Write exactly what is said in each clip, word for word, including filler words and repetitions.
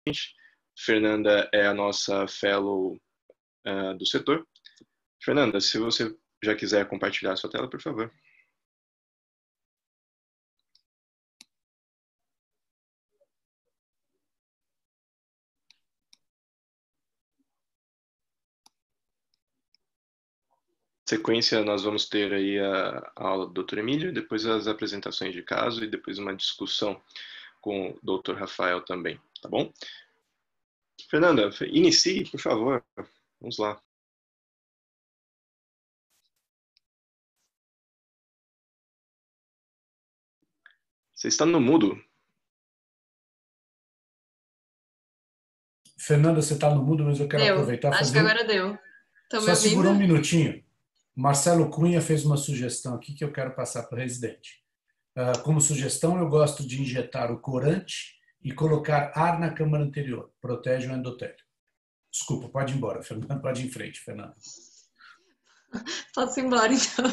Fernanda é a nossa fellow uh, do setor. Fernanda, se você já quiser compartilhar a sua tela, por favor. Sequência, nós vamos ter aí a, a aula do doutor Emílio, depois as apresentações de caso e depois uma discussão com o doutor Rafael também, tá bom? Fernanda, inicie, por favor. Vamos lá. Você está no mudo. Fernanda, você está no mudo, mas eu quero deu. aproveitar e fazer... Acho que agora deu. Estão Só segura um minutinho. Marcelo Cunha fez uma sugestão aqui que eu quero passar para o residente. Uh, como sugestão, eu gosto de injetar o corante e colocar ar na câmara anterior. Protege o endotélio. Desculpa, pode ir embora, Fernanda. Pode ir em frente, Fernanda. Posso ir embora, então.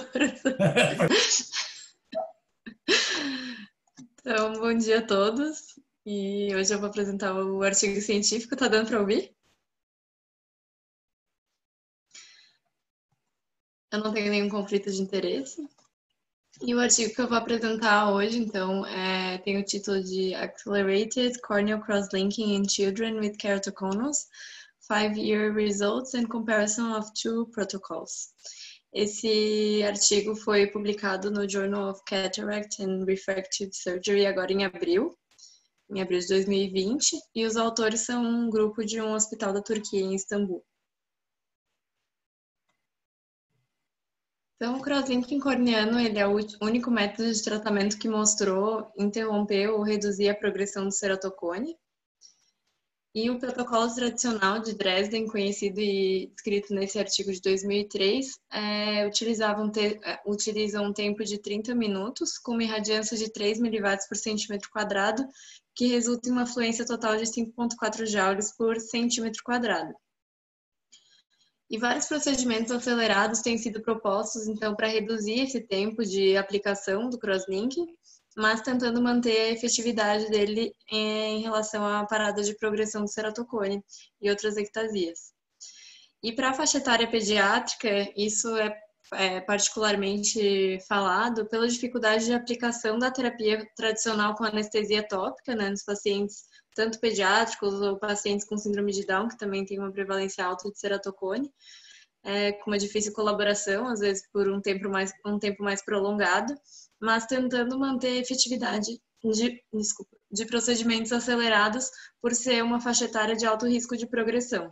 Então, bom dia a todos. E hoje eu vou apresentar o artigo científico. Tá dando para ouvir? Eu não tenho nenhum conflito de interesse. E o artigo que eu vou apresentar hoje, então, é, tem o título de Accelerated Corneal Cross-Linking in Children with Keratoconus, Five-Year Results and Comparison of Two Protocols. Esse artigo foi publicado no Journal of Cataract and Refractive Surgery agora em abril, em abril de dois mil e vinte, e os autores são um grupo de um hospital da Turquia, em Istambul. Então, o crosslinking corneano ele é o único método de tratamento que mostrou interromper ou reduzir a progressão do ceratocone. E o protocolo tradicional de Dresden, conhecido e descrito nesse artigo de dois mil e três, é, utilizava um te utiliza um tempo de trinta minutos, com uma irradiância de três miliwatts por centímetro quadrado, que resulta em uma fluência total de cinco vírgula quatro joules por centímetro quadrado. E vários procedimentos acelerados têm sido propostos, então, para reduzir esse tempo de aplicação do crosslinking, mas tentando manter a efetividade dele em relação à parada de progressão do ceratocone e outras ectasias. E para a faixa etária pediátrica, isso é, é particularmente falado pela dificuldade de aplicação da terapia tradicional com anestesia tópica, né, nos pacientes tanto pediátricos ou pacientes com síndrome de Down, que também tem uma prevalência alta de ceratocone, é, com uma difícil colaboração, às vezes por um tempo mais, um tempo mais prolongado, mas tentando manter a efetividade de, desculpa, de procedimentos acelerados por ser uma faixa etária de alto risco de progressão.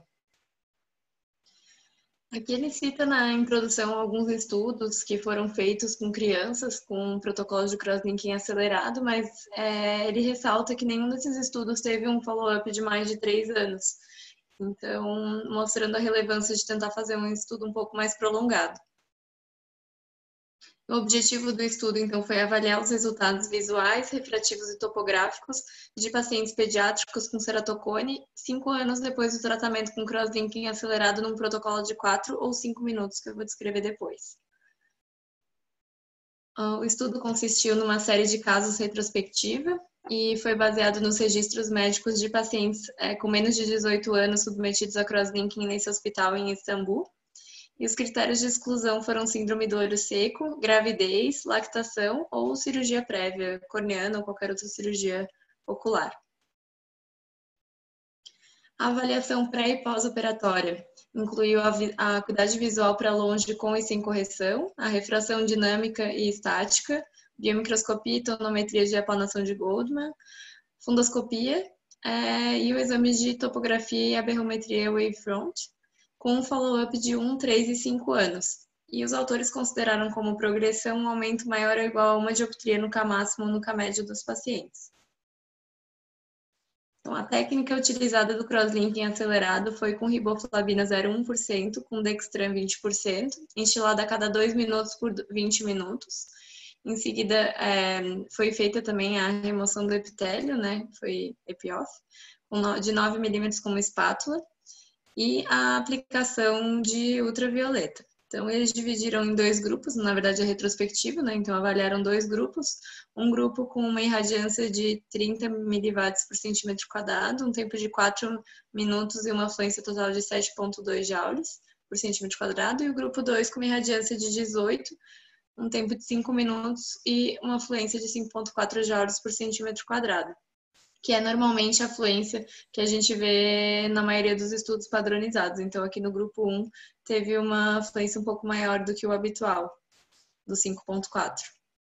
Aqui ele cita na introdução alguns estudos que foram feitos com crianças com protocolos de crosslinking acelerado, mas é, ele ressalta que nenhum desses estudos teve um follow-up de mais de três anos. Então, mostrando a relevância de tentar fazer um estudo um pouco mais prolongado. O objetivo do estudo, então, foi avaliar os resultados visuais, refrativos e topográficos de pacientes pediátricos com ceratocone cinco anos depois do tratamento com crosslinking acelerado num protocolo de quatro ou cinco minutos, que eu vou descrever depois. O estudo consistiu numa série de casos retrospectiva e foi baseado nos registros médicos de pacientes é, com menos de dezoito anos submetidos a crosslinking nesse hospital em Istambul. E os critérios de exclusão foram síndrome do olho seco, gravidez, lactação ou cirurgia prévia, corneana ou qualquer outra cirurgia ocular. A avaliação pré- e pós-operatória incluiu a, a acuidade visual para longe com e sem correção, a refração dinâmica e estática, biomicroscopia e tonometria de aplanação de Goldman, fundoscopia é, e o exame de topografia e aberrometria wavefront, com um follow-up de um, três e cinco anos. E os autores consideraram como progressão um aumento maior ou igual a uma dioptria no K máximo ou no K médio dos pacientes. Então, a técnica utilizada do crosslinking acelerado foi com riboflavina zero vírgula um por cento, com dextran vinte por cento, instilada a cada dois minutos por vinte minutos. Em seguida, é, foi feita também a remoção do epitélio, né, foi epioff, de nove milímetros com uma espátula, e a aplicação de ultravioleta. Então, eles dividiram em dois grupos, na verdade é retrospectivo, né? Então, avaliaram dois grupos. Um grupo com uma irradiância de trinta miliwatts por centímetro quadrado, um tempo de quatro minutos e uma fluência total de sete vírgula dois joules por centímetro quadrado. E o grupo dois com uma irradiância de dezoito, um tempo de cinco minutos e uma fluência de cinco vírgula quatro joules por centímetro quadrado, que é normalmente a fluência que a gente vê na maioria dos estudos padronizados. Então, aqui no grupo um, teve uma fluência um pouco maior do que o habitual, do cinco vírgula quatro.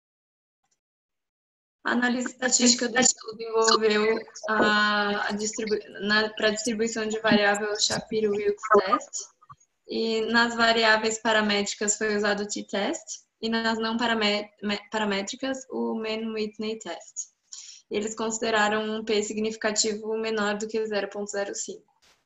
A análise estatística do estudo envolveu a, a distribu para a distribuição de variável Shapiro-Wilks test, e nas variáveis paramétricas foi usado o t-test, e nas não paramétricas o Mann-Whitney test. Eles consideraram um P significativo menor do que zero vírgula zero cinco.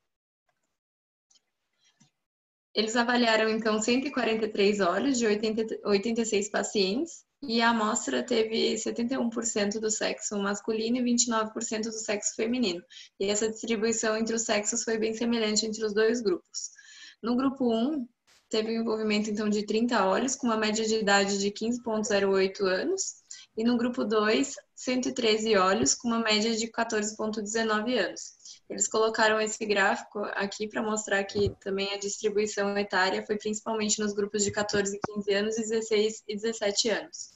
Eles avaliaram, então, cento e quarenta e três olhos de oitenta e seis pacientes e a amostra teve setenta e um por cento do sexo masculino e vinte e nove por cento do sexo feminino. E essa distribuição entre os sexos foi bem semelhante entre os dois grupos. No grupo um, teve um envolvimento, então, de trinta olhos, com uma média de idade de quinze vírgula zero oito anos. E no grupo dois, cento e treze olhos, com uma média de quatorze vírgula dezenove anos. Eles colocaram esse gráfico aqui para mostrar que também a distribuição etária foi principalmente nos grupos de quatorze e quinze anos e dezesseis e dezessete anos.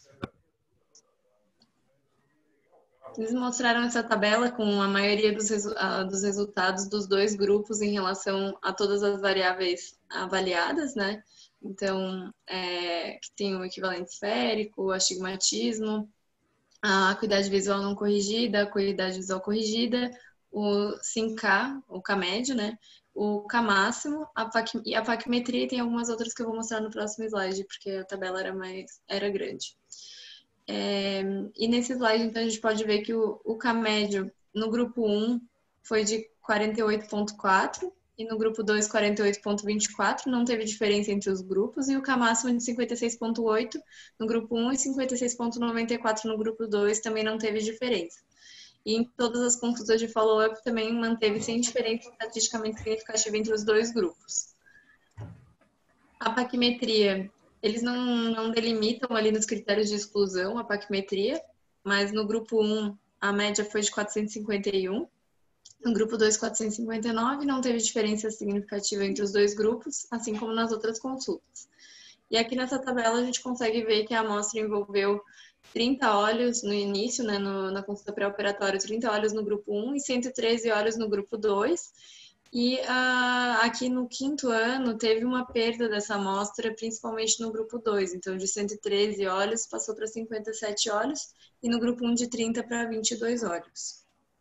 Eles mostraram essa tabela com a maioria dos, resu dos resultados dos dois grupos em relação a todas as variáveis avaliadas, né? Então, é, que tem o equivalente esférico, o astigmatismo, a acuidade visual não corrigida, a acuidade visual corrigida, o cinco-K, o K médio, né? O K máximo, a PAC, e a paquimetria, e tem algumas outras que eu vou mostrar no próximo slide, porque a tabela era mais era grande. É, e nesse slide, então, a gente pode ver que o, o K médio no grupo um foi de quarenta e oito vírgula quatro e no grupo dois, quarenta e oito vírgula vinte e quatro, não teve diferença entre os grupos, e o K máximo de cinquenta e seis vírgula oito no grupo um e cinquenta e seis vírgula noventa e quatro no grupo dois também não teve diferença. E em todas as consultas de follow-up também manteve sem diferença estatisticamente significativa entre os dois grupos. A paquimetria, eles não, não delimitam ali nos critérios de exclusão a paquimetria, mas no grupo um a média foi de quatrocentos e cinquenta e um, no grupo dois, quatrocentos e cinquenta e nove, não teve diferença significativa entre os dois grupos, assim como nas outras consultas. E aqui nessa tabela a gente consegue ver que a amostra envolveu trinta olhos no início, né, no, na consulta pré-operatória, trinta olhos no grupo um e cento e treze olhos no grupo dois. E ah, aqui no quinto ano teve uma perda dessa amostra, principalmente no grupo dois. Então, de cento e treze olhos passou para cinquenta e sete olhos e no grupo um de trinta para vinte e dois olhos.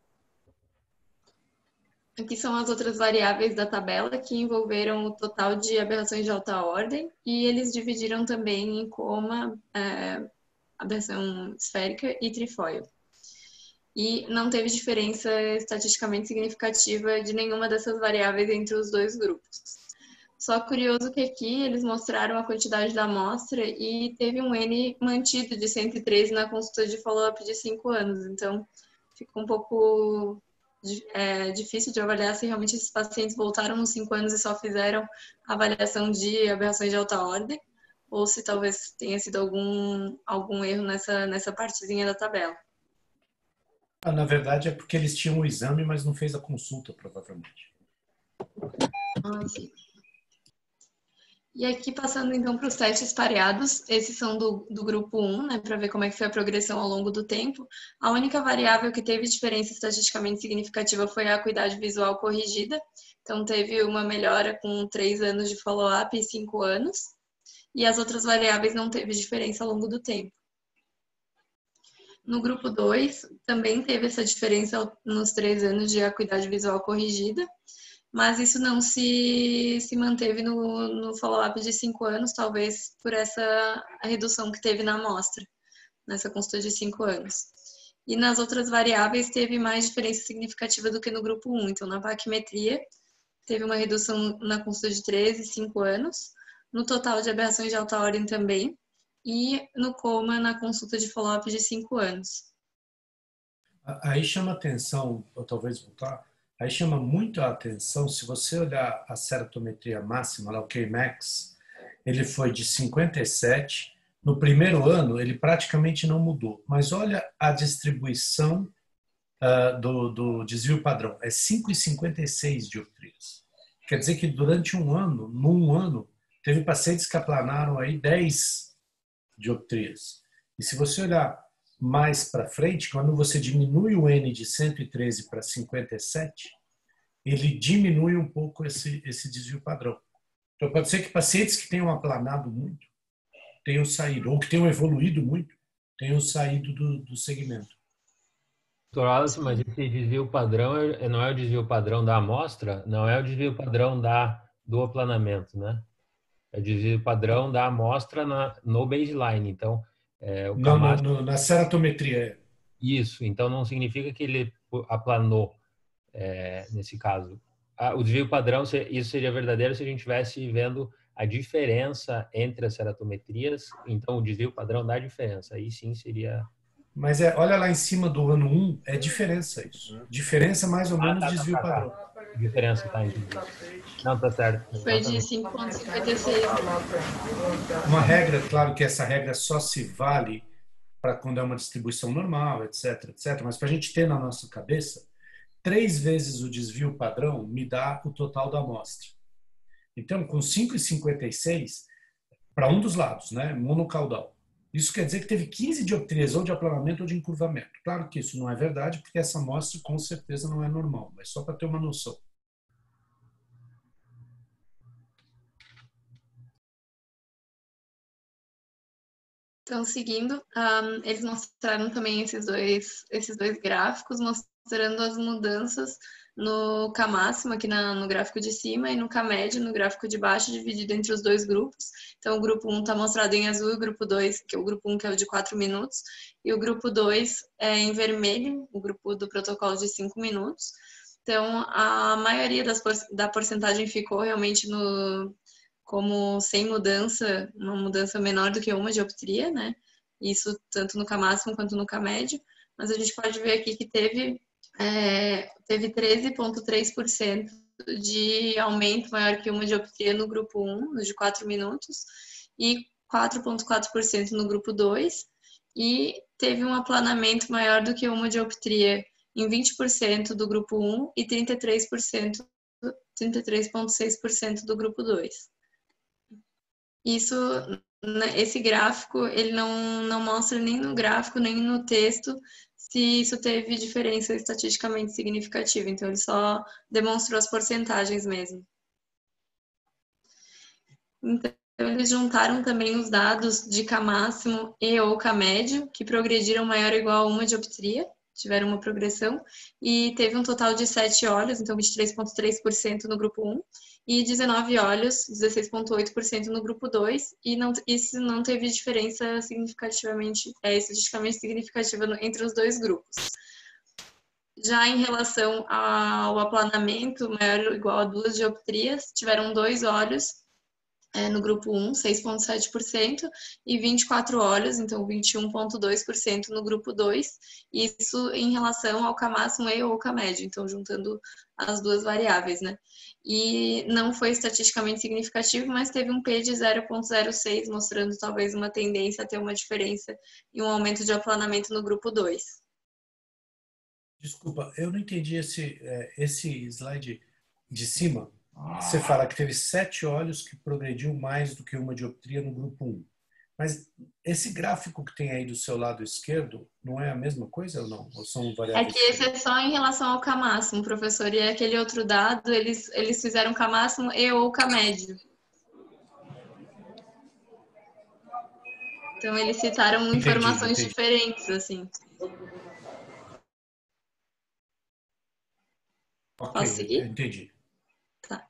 Aqui são as outras variáveis da tabela que envolveram o total de aberrações de alta ordem e eles dividiram também em coma, é, aberração esférica e trifoil. E não teve diferença estatisticamente significativa de nenhuma dessas variáveis entre os dois grupos. Só curioso que aqui eles mostraram a quantidade da amostra e teve um N mantido de cento e treze na consulta de follow-up de cinco anos. Então, ficou um pouco é, difícil de avaliar se realmente esses pacientes voltaram nos cinco anos e só fizeram avaliação de aberrações de alta ordem, ou se talvez tenha sido algum, algum erro nessa, nessa partezinha da tabela. Na verdade, é porque eles tinham o exame, mas não fez a consulta, provavelmente. Ah, sim. E aqui, passando então para os testes pareados, esses são do, do grupo um, né, para ver como é que foi a progressão ao longo do tempo. A única variável que teve diferença estatisticamente significativa foi a acuidade visual corrigida. Então, teve uma melhora com três anos de follow-up e cinco anos. E as outras variáveis não teve diferença ao longo do tempo. No grupo dois, também teve essa diferença nos três anos de acuidade visual corrigida, mas isso não se, se manteve no, no follow-up de cinco anos, talvez por essa redução que teve na amostra, nessa consulta de cinco anos. E nas outras variáveis teve mais diferença significativa do que no grupo um. Então, na paquimetria, teve uma redução na consulta de três e cinco anos, no total de aberrações de alta ordem também, e no coma na consulta de follow-up de cinco anos. Aí chama atenção, ou talvez voltar, aí chama muito a atenção, se você olhar a ceratometria máxima, lá, o K max, ele foi de cinquenta e sete. No primeiro ano, ele praticamente não mudou. Mas olha a distribuição uh, do, do desvio padrão. É cinco vírgula cinquenta e seis dioptrias. Quer dizer que durante um ano, num ano, teve pacientes que aplanaram aí dez dioptrias. E se você olhar mais para frente, quando você diminui o N de cento e treze para cinquenta e sete, ele diminui um pouco esse, esse desvio padrão. Então pode ser que pacientes que tenham aplanado muito tenham saído, ou que tenham evoluído muito, tenham saído do, do segmento. doutor Wallace, mas esse desvio padrão não é o desvio padrão da amostra, não é o desvio padrão da, do aplanamento, né? É o desvio padrão da amostra na, no baseline. Então, é, o não, Camacho... no, no, na ceratometria. Isso, então não significa que ele aplanou, é, nesse caso. Ah, o desvio padrão, isso seria verdadeiro se a gente estivesse vendo a diferença entre as ceratometrias. Então, o desvio padrão dá diferença. Aí sim seria... Mas é, olha lá em cima do ano um, é diferença isso. Diferença mais ou menos ah, tá, desvio tá, tá, padrão. Tá. Diferença, tá, entendi. Não, tá certo. Foi de cinco vírgula cinquenta e seis. Uma regra, claro que essa regra só se vale para quando é uma distribuição normal, etc, etc. Mas para a gente ter na nossa cabeça, três vezes o desvio padrão me dá o total da amostra. Então, com cinco vírgula cinquenta e seis, para um dos lados, né, monocaudal, isso quer dizer que teve quinze dioptrias ou de aplanamento ou de encurvamento. Claro que isso não é verdade, porque essa amostra com certeza não é normal, mas só para ter uma noção. Então, seguindo, um, eles mostraram também esses dois, esses dois gráficos, mostrando as mudanças no K máximo, aqui na, no gráfico de cima, e no K médio, no gráfico de baixo, dividido entre os dois grupos. Então, o grupo um está mostrado em azul, e o grupo dois, que é o grupo um, que é o de quatro minutos, e o grupo dois é em vermelho, o grupo do protocolo de cinco minutos. Então, a maioria das, da porcentagem ficou realmente no... como sem mudança, uma mudança menor do que uma dioptria, né? Isso tanto no K máximo quanto no K médio, mas a gente pode ver aqui que teve, é, teve treze vírgula três por cento de aumento maior que uma dioptria no grupo um, no de quatro minutos, e quatro vírgula quatro por cento no grupo dois, e teve um aplanamento maior do que uma dioptria em vinte por cento do grupo um e trinta e três por cento, trinta e três vírgula seis por cento do grupo dois. Isso, esse gráfico, ele não, não mostra nem no gráfico, nem no texto, se isso teve diferença estatisticamente significativa. Então, ele só demonstrou as porcentagens mesmo. Então, eles juntaram também os dados de K máximo e ou K médio, que progrediram maior ou igual a uma dioptria, tiveram uma progressão, e teve um total de sete olhos, então vinte e três vírgula três por cento no grupo um, e dezenove olhos, dezesseis vírgula oito por cento no grupo dois, e não, isso não teve diferença significativamente, é, estatisticamente significativa no, entre os dois grupos. Já em relação ao aplanamento, maior ou igual a duas dioptrias, tiveram dois olhos, é, no grupo um, seis vírgula sete por cento, e vinte e quatro olhos, então vinte e um vírgula dois por cento no grupo dois, isso em relação ao K máximo e ou K médio, então juntando as duas variáveis, né? E não foi estatisticamente significativo, mas teve um P de zero vírgula zero seis, mostrando talvez uma tendência a ter uma diferença e um aumento de aplanamento no grupo dois. Desculpa, eu não entendi esse, esse slide de cima. Você fala que teve sete olhos que progrediu mais do que uma dioptria no grupo um. Mas esse gráfico que tem aí do seu lado esquerdo não é a mesma coisa ou não? Ou são variáveis? É que esse é só em relação ao K máximo, professor. E aquele outro dado, eles, eles fizeram K máximo e ou K médio. Então, eles citaram entendi, informações entendi. diferentes, assim. Okay, Posso seguir? Entendi. Tá.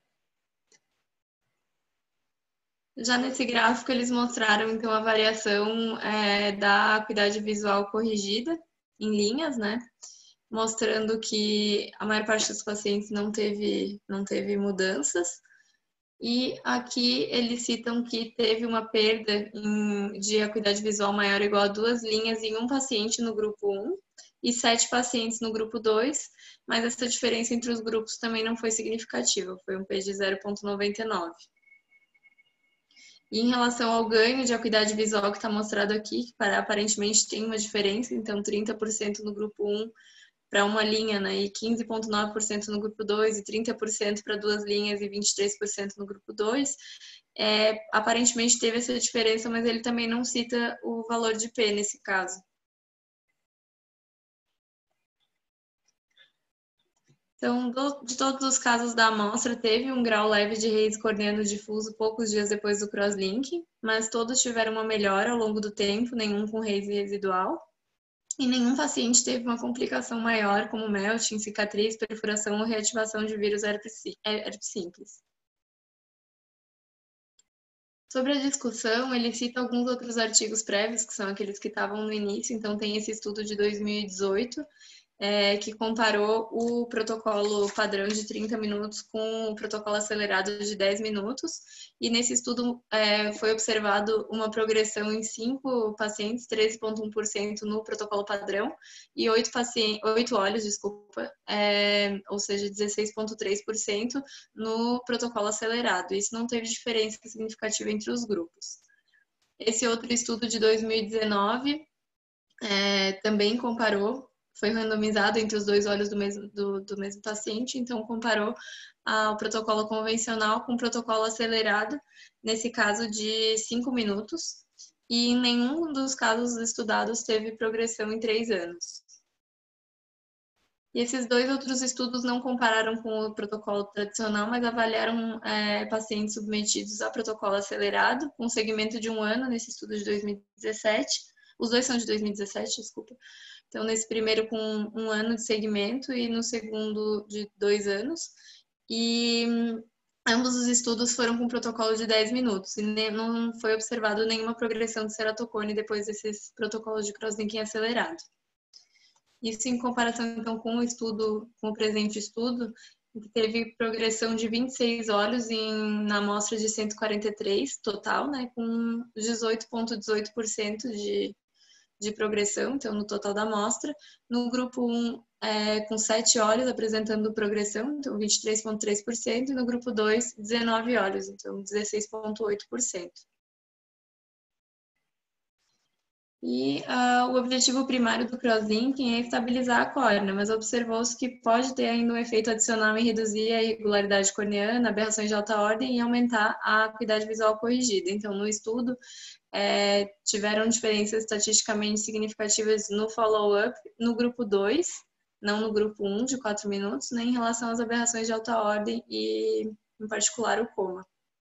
Já nesse gráfico, eles mostraram, então, a variação é, da acuidade visual corrigida em linhas, né? Mostrando que a maior parte dos pacientes não teve, não teve mudanças. E aqui eles citam que teve uma perda em, de acuidade visual maior ou igual a duas linhas em um paciente no grupo um e sete pacientes no grupo dois, mas essa diferença entre os grupos também não foi significativa, foi um P de zero vírgula noventa e nove. E em relação ao ganho de acuidade visual que está mostrado aqui, que aparentemente tem uma diferença, então trinta por cento no grupo um para uma linha, né, e quinze vírgula nove por cento no grupo dois, e trinta por cento para duas linhas e vinte e três por cento no grupo dois, é, aparentemente teve essa diferença, mas ele também não cita o valor de P nesse caso. Então, do, de todos os casos da amostra, teve um grau leve de raíz corneano difuso poucos dias depois do crosslink, mas todos tiveram uma melhora ao longo do tempo, nenhum com raíz residual. E nenhum paciente teve uma complicação maior, como melting, cicatriz, perfuração ou reativação de vírus herpes simples. Sobre a discussão, ele cita alguns outros artigos prévios, que são aqueles que estavam no início, então tem esse estudo de dois mil e dezoito, É, que comparou o protocolo padrão de trinta minutos com o protocolo acelerado de dez minutos. E nesse estudo é, foi observado uma progressão em cinco pacientes, treze vírgula um por cento no protocolo padrão, e oito pacientes, oito olhos, desculpa, é, ou seja, dezesseis vírgula três por cento no protocolo acelerado. Isso não teve diferença significativa entre os grupos. Esse outro estudo de dois mil e dezenove é, também comparou, foi randomizado entre os dois olhos do mesmo, do, do mesmo paciente, então comparou ah, o protocolo convencional com o protocolo acelerado, nesse caso de cinco minutos, e em nenhum dos casos estudados teve progressão em três anos. E esses dois outros estudos não compararam com o protocolo tradicional, mas avaliaram é, pacientes submetidos a protocolo acelerado, com segmento de um ano, nesse estudo de dois mil e dezessete. Os dois são de dois mil e dezessete, desculpa. Então, nesse primeiro com um ano de segmento e no segundo de dois anos. E ambos os estudos foram com protocolo de dez minutos. E não foi observado nenhuma progressão de ceratocone depois desses protocolos de crosslinking acelerado. Isso em comparação, então, com o estudo, com o presente estudo, que teve progressão de vinte e seis olhos em, na amostra de cento e quarenta e três total, né, com dezoito vírgula dezoito por cento de de progressão, então no total da amostra. No grupo um, é, com sete olhos apresentando progressão, então vinte e três vírgula três por cento, e no grupo dois, dezenove olhos, então dezesseis vírgula oito por cento. E uh, o objetivo primário do crosslinking é estabilizar a córnea, mas observou-se que pode ter ainda um efeito adicional em reduzir a irregularidade corneana, aberrações de alta ordem e aumentar a acuidade visual corrigida. Então, no estudo, É, tiveram diferenças estatisticamente significativas no follow-up no grupo dois, não no grupo um, de quatro minutos, né, em relação às aberrações de alta ordem e, em particular, o coma.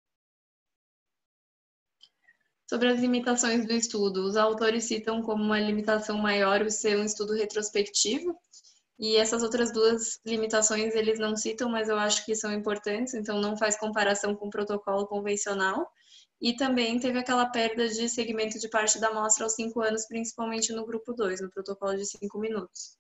Sobre as limitações do estudo, os autores citam como uma limitação maior o ser um estudo retrospectivo, e essas outras duas limitações eles não citam, mas eu acho que são importantes, então não faz comparação com o protocolo convencional. E também teve aquela perda de segmento de parte da amostra aos cinco anos, principalmente no grupo dois, no protocolo de cinco minutos.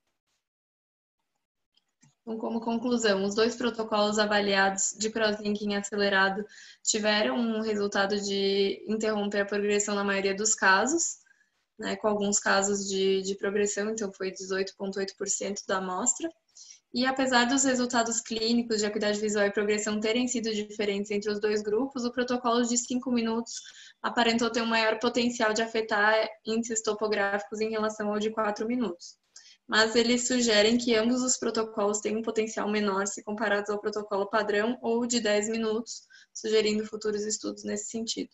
Então, como conclusão, os dois protocolos avaliados de crosslinking acelerado tiveram um resultado de interromper a progressão na maioria dos casos, né, com alguns casos de, de progressão, então foi dezoito vírgula oito por cento da amostra. E apesar dos resultados clínicos de acuidade visual e progressão terem sido diferentes entre os dois grupos, o protocolo de cinco minutos aparentou ter um maior potencial de afetar índices topográficos em relação ao de quatro minutos. Mas eles sugerem que ambos os protocolos têm um potencial menor se comparados ao protocolo padrão ou de dez minutos, sugerindo futuros estudos nesse sentido.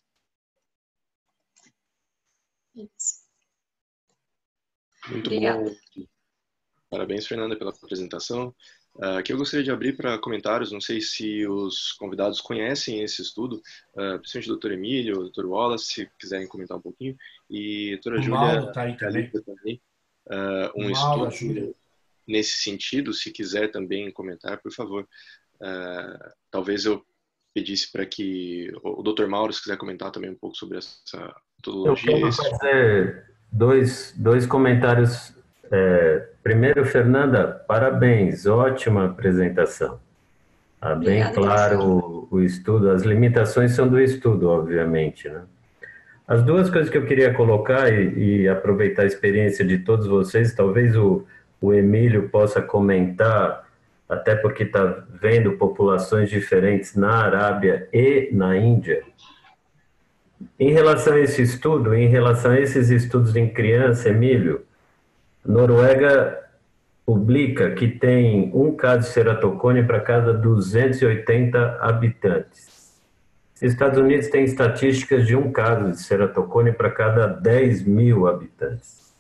Isso. Muito Obrigada. bom. Parabéns, Fernanda, pela apresentação. Uh, aqui eu gostaria de abrir para comentários, não sei se os convidados conhecem esse estudo, uh, principalmente o doutor Emílio, o doutor Wallace, se quiserem comentar um pouquinho, e a doutora Júlia tá aí também. também, uh, um Mauro, estudo nesse sentido, se quiser também comentar, por favor. Uh, talvez eu pedisse para que o doutor Mauro, se quiser comentar também um pouco sobre essa metodologia. Eu quero fazer dois, dois comentários. É, primeiro, Fernanda, parabéns, ótima apresentação. Ah, bem Obrigada, claro o, o estudo, as limitações são do estudo, obviamente, né? As duas coisas que eu queria colocar e, e aproveitar a experiência de todos vocês, talvez o, o Emílio possa comentar, até porque está vendo populações diferentes na Arábia e na Índia. Em relação a esse estudo, em relação a esses estudos em criança, Emílio, Noruega publica que tem um caso de ceratocone para cada duzentos e oitenta habitantes. Estados Unidos tem estatísticas de um caso de ceratocone para cada dez mil habitantes.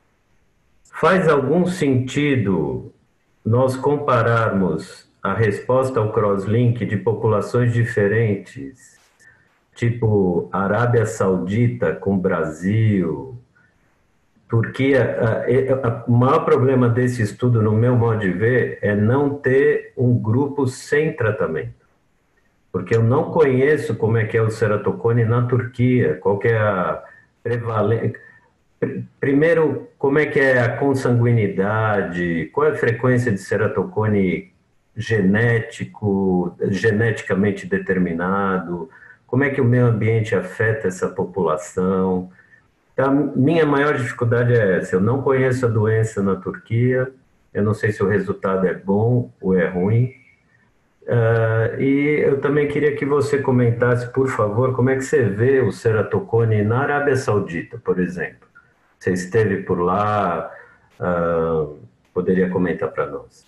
Faz algum sentido nós compararmos a resposta ao crosslink de populações diferentes, tipo Arábia Saudita com Brasil, Turquia? O maior problema desse estudo, no meu modo de ver, é não ter um grupo sem tratamento. Porque eu não conheço como é que é o ceratocone na Turquia, qual que é a prevalência. Primeiro, como é que é a consanguinidade, qual é a frequência de ceratocone genético, geneticamente determinado, como é que o meio ambiente afeta essa população. Então, minha maior dificuldade é essa, eu não conheço a doença na Turquia, eu não sei se o resultado é bom ou é ruim. Uh, e eu também queria que você comentasse, por favor, como é que você vê o ceratocone na Arábia Saudita, por exemplo. Você esteve por lá, uh, poderia comentar para nós.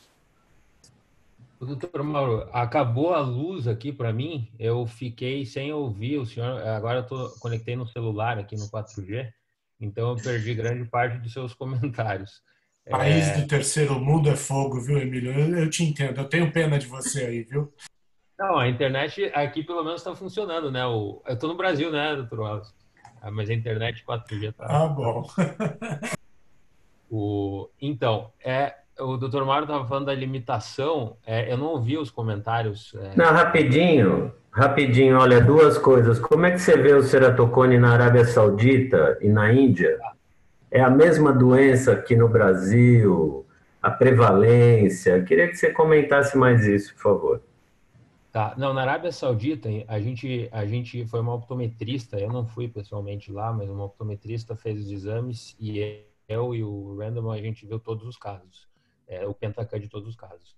Doutor Mauro, acabou a luz aqui para mim, eu fiquei sem ouvir o senhor, agora eu tô, conectei no celular aqui no quatro G, então eu perdi grande parte dos seus comentários. País É... do terceiro mundo é fogo, viu, Emílio? Eu, eu te entendo, eu tenho pena de você aí, viu? Não, a internet aqui pelo menos está funcionando, né? O... Eu estou no Brasil, né, doutor Wallace? Ah, mas a internet quatro G está... Ah, bom. Tá... o... Então, é... o doutor Mauro estava falando da limitação, é... eu não ouvi os comentários. É... Não, rapidinho, rapidinho, olha, duas coisas. Como é que você vê o ceratocone na Arábia Saudita e na Índia? É a mesma doença aqui no Brasil, a prevalência? Queria que você comentasse mais isso, por favor. Tá, não, na Arábia Saudita, a gente, a gente foi uma optometrista, eu não fui pessoalmente lá, mas uma optometrista fez os exames e eu e o Random, a gente viu todos os casos, é, o Pentacan de todos os casos.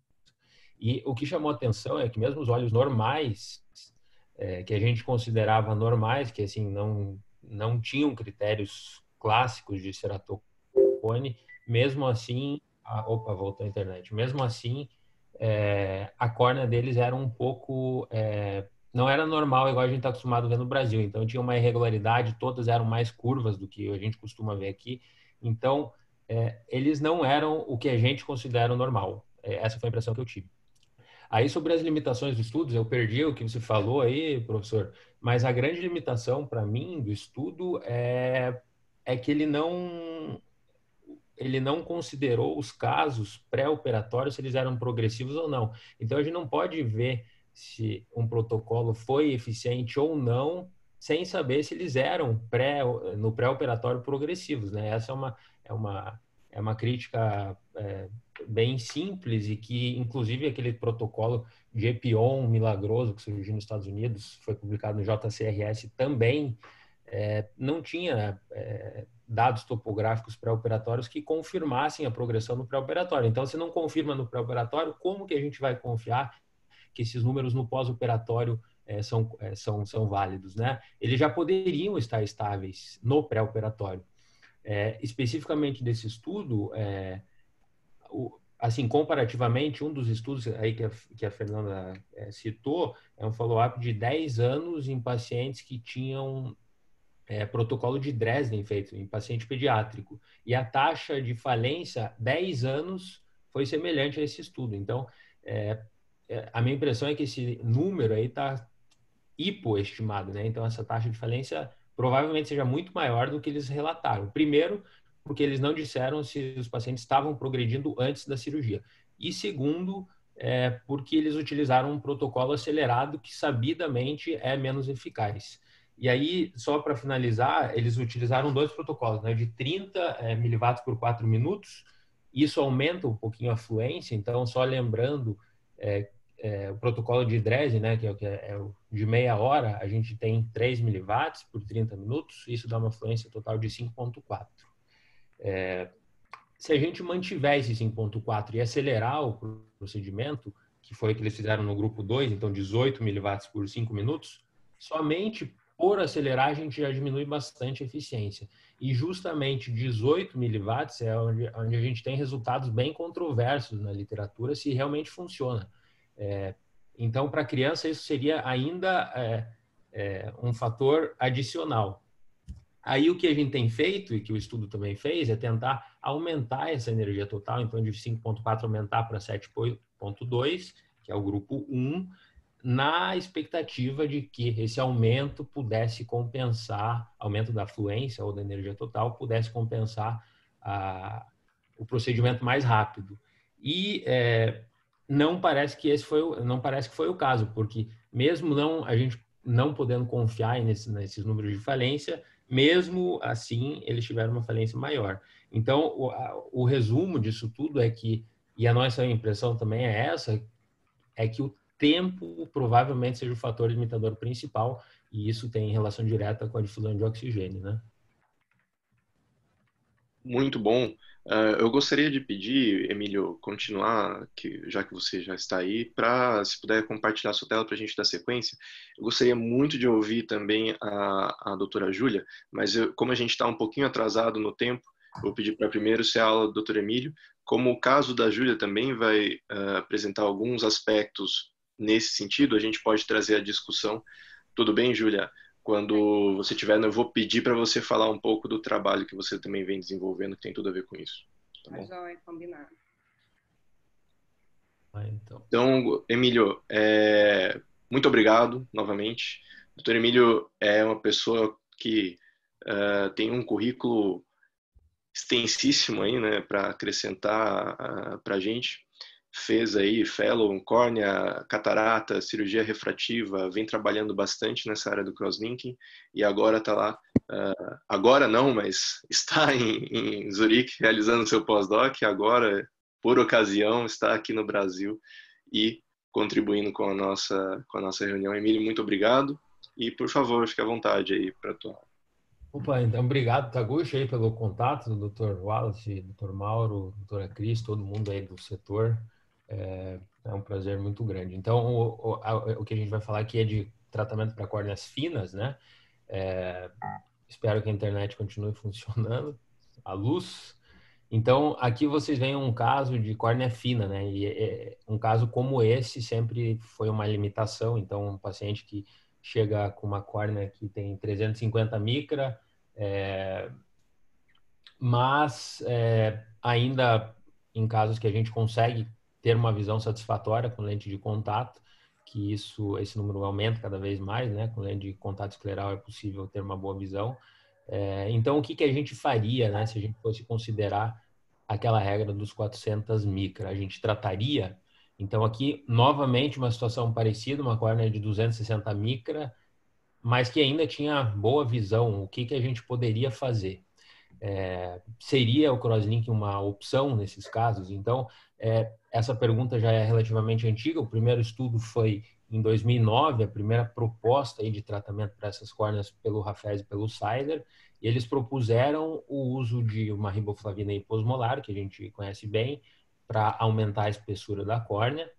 E o que chamou atenção é que mesmo os olhos normais, é, que a gente considerava normais, que assim, não, não tinham critérios clássicos de ceratocone, mesmo assim, a, opa, voltou a internet, mesmo assim, É, a córnea deles era um pouco, é, não era normal igual a gente está acostumado a ver no Brasil, então tinha uma irregularidade, todas eram mais curvas do que a gente costuma ver aqui, então é, eles não eram o que a gente considera normal, é, essa foi a impressão que eu tive. Aí sobre as limitações dos estudos, eu perdi o que você falou aí, professor, mas a grande limitação para mim do estudo é, é que ele não... ele não considerou os casos pré-operatórios, se eles eram progressivos ou não. Então, a gente não pode ver se um protocolo foi eficiente ou não, sem saber se eles eram pré, no pré-operatório progressivos, né? Essa é uma, é uma, é uma crítica é, bem simples e que, inclusive, aquele protocolo de Epion milagroso que surgiu nos Estados Unidos, foi publicado no J C R S também, é, não tinha... É, dados topográficos pré-operatórios que confirmassem a progressão no pré-operatório. Então, se não confirma no pré-operatório, como que a gente vai confiar que esses números no pós-operatório é, são, é, são, são válidos, né? Eles já poderiam estar estáveis no pré-operatório. É, especificamente desse estudo, é, o, assim, comparativamente, um dos estudos aí que a, que a Fernanda é, citou é um follow-up de dez anos em pacientes que tinham É, protocolo de Dresden feito em paciente pediátrico. E a taxa de falência, dez anos, foi semelhante a esse estudo. Então, é, é, a minha impressão é que esse número aí está hipoestimado, né? Então, essa taxa de falência provavelmente seja muito maior do que eles relataram. Primeiro, porque eles não disseram se os pacientes estavam progredindo antes da cirurgia. E segundo, é, porque eles utilizaram um protocolo acelerado que sabidamente é menos eficaz. E aí, só para finalizar, eles utilizaram dois protocolos, né, de trinta é, miliwatt por quatro minutos. Isso aumenta um pouquinho a fluência. Então, só lembrando, é, é, o protocolo de Dresden, né, que é o que é, é o de meia hora, a gente tem três miliwatts por trinta minutos. Isso dá uma fluência total de cinco vírgula quatro. É, se a gente mantiver esse cinco vírgula quatro e acelerar o procedimento, que foi o que eles fizeram no grupo dois, então dezoito miliwatts por cinco minutos, somente por acelerar, a gente já diminui bastante a eficiência. E justamente dezoito miliwatts é onde, onde a gente tem resultados bem controversos na literatura, se realmente funciona. É, então, para a criança, isso seria ainda é, é, um fator adicional. Aí, o que a gente tem feito, e que o estudo também fez, é tentar aumentar essa energia total, então, de cinco ponto quatro aumentar para sete ponto dois, que é o grupo um, na expectativa de que esse aumento pudesse compensar, aumento da fluência ou da energia total, pudesse compensar a, o procedimento mais rápido. E é, não parece que esse foi, o, não parece que foi o caso, porque mesmo não a gente não podendo confiar nesse, nesses números de falência, mesmo assim eles tiveram uma falência maior. Então, o, a, o resumo disso tudo é que, e a nossa impressão também é essa, é que o tempo provavelmente seja o fator limitador principal, e isso tem relação direta com a difusão de oxigênio, né? Muito bom. Uh, eu gostaria de pedir, Emílio, continuar, que, já que você já está aí, para, se puder compartilhar sua tela para a gente dar sequência. Eu gostaria muito de ouvir também a, a doutora Júlia, mas eu, como a gente está um pouquinho atrasado no tempo, eu vou pedir para primeiro ser a aula do doutor Emílio. Como o caso da Júlia também vai uh, apresentar alguns aspectos nesse sentido, a gente pode trazer a discussão. Tudo bem, Júlia? Quando você tiver, eu vou pedir para você falar um pouco do trabalho que você também vem desenvolvendo, que tem tudo a ver com isso. Tá bom? Já é combinado. Ah, então. Então, Emílio, é... muito obrigado novamente. O doutor Emílio é uma pessoa que uh, tem um currículo extensíssimo aí, né, para acrescentar uh, para a gente. Fez aí fellow, córnea, catarata, cirurgia refrativa, vem trabalhando bastante nessa área do crosslinking e agora está lá, uh, agora não, mas está em, em Zurique realizando seu pós-doc, agora, por ocasião, está aqui no Brasil e contribuindo com a nossa, com a nossa reunião. Emílio, muito obrigado e, por favor, fique à vontade aí para tua. Opa, então, obrigado, Taguchi, aí pelo contato do doutor Wallace, doutor Mauro, doutora Cris, todo mundo aí do setor. É, é um prazer muito grande. Então, o, o, a, o que a gente vai falar aqui é de tratamento para córneas finas, né? É, espero que a internet continue funcionando, a luz. Então, aqui vocês veem um caso de córnea fina, né? E é, um caso como esse sempre foi uma limitação. Então, um paciente que chega com uma córnea que tem trezentos e cinquenta micra, é, mas é, ainda em casos que a gente consegue ter uma visão satisfatória com lente de contato, que isso, esse número aumenta cada vez mais, né? Com lente de contato escleral é possível ter uma boa visão. É, então, o que, que a gente faria, né? Se a gente fosse considerar aquela regra dos quatrocentos micra, a gente trataria. Então, aqui, novamente, uma situação parecida, uma córnea de duzentos e sessenta micra, mas que ainda tinha boa visão. O que, que a gente poderia fazer? É, seria o crosslink uma opção nesses casos? Então, é, essa pergunta já é relativamente antiga. O primeiro estudo foi em dois mil e nove, a primeira proposta aí de tratamento para essas córneas pelo Hafez e pelo Seiler, e eles propuseram o uso de uma riboflavina hiposmolar, que a gente conhece bem, para aumentar a espessura da córnea.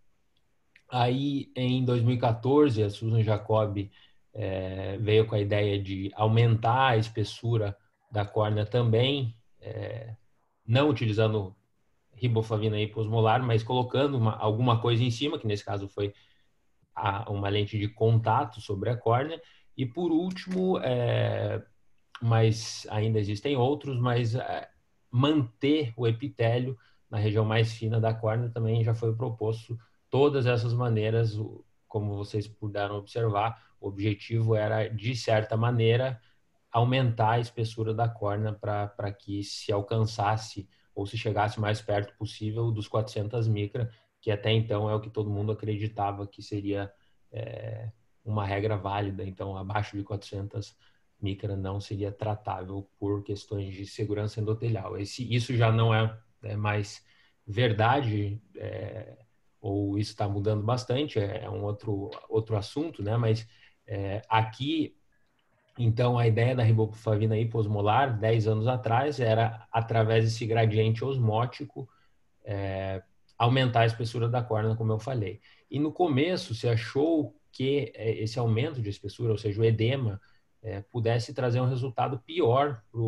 Aí, em dois mil e quatorze, a Susan Jacob é, veio com a ideia de aumentar a espessura da córnea também, é, não utilizando riboflavina hiposmolar, mas colocando uma, alguma coisa em cima, que nesse caso foi a, uma lente de contato sobre a córnea. E por último, é, mas ainda existem outros, mas é, manter o epitélio na região mais fina da córnea também já foi proposto. Todas essas maneiras, como vocês puderam observar, o objetivo era, de certa maneira, aumentar a espessura da córnea para que se alcançasse ou se chegasse mais perto possível dos quatrocentos micra, que até então é o que todo mundo acreditava que seria é, uma regra válida. Então, abaixo de quatrocentos micra não seria tratável por questões de segurança endotelial. Esse, isso já não é, é mais verdade, é, ou isso está mudando bastante, é, é um outro, outro assunto, né? Mas é, aqui, então, a ideia da riboflavina hiposmolar, dez anos atrás, era, através desse gradiente osmótico, é, aumentar a espessura da córnea, como eu falei. E no começo, se achou que esse aumento de espessura, ou seja, o edema, é, pudesse trazer um resultado pior para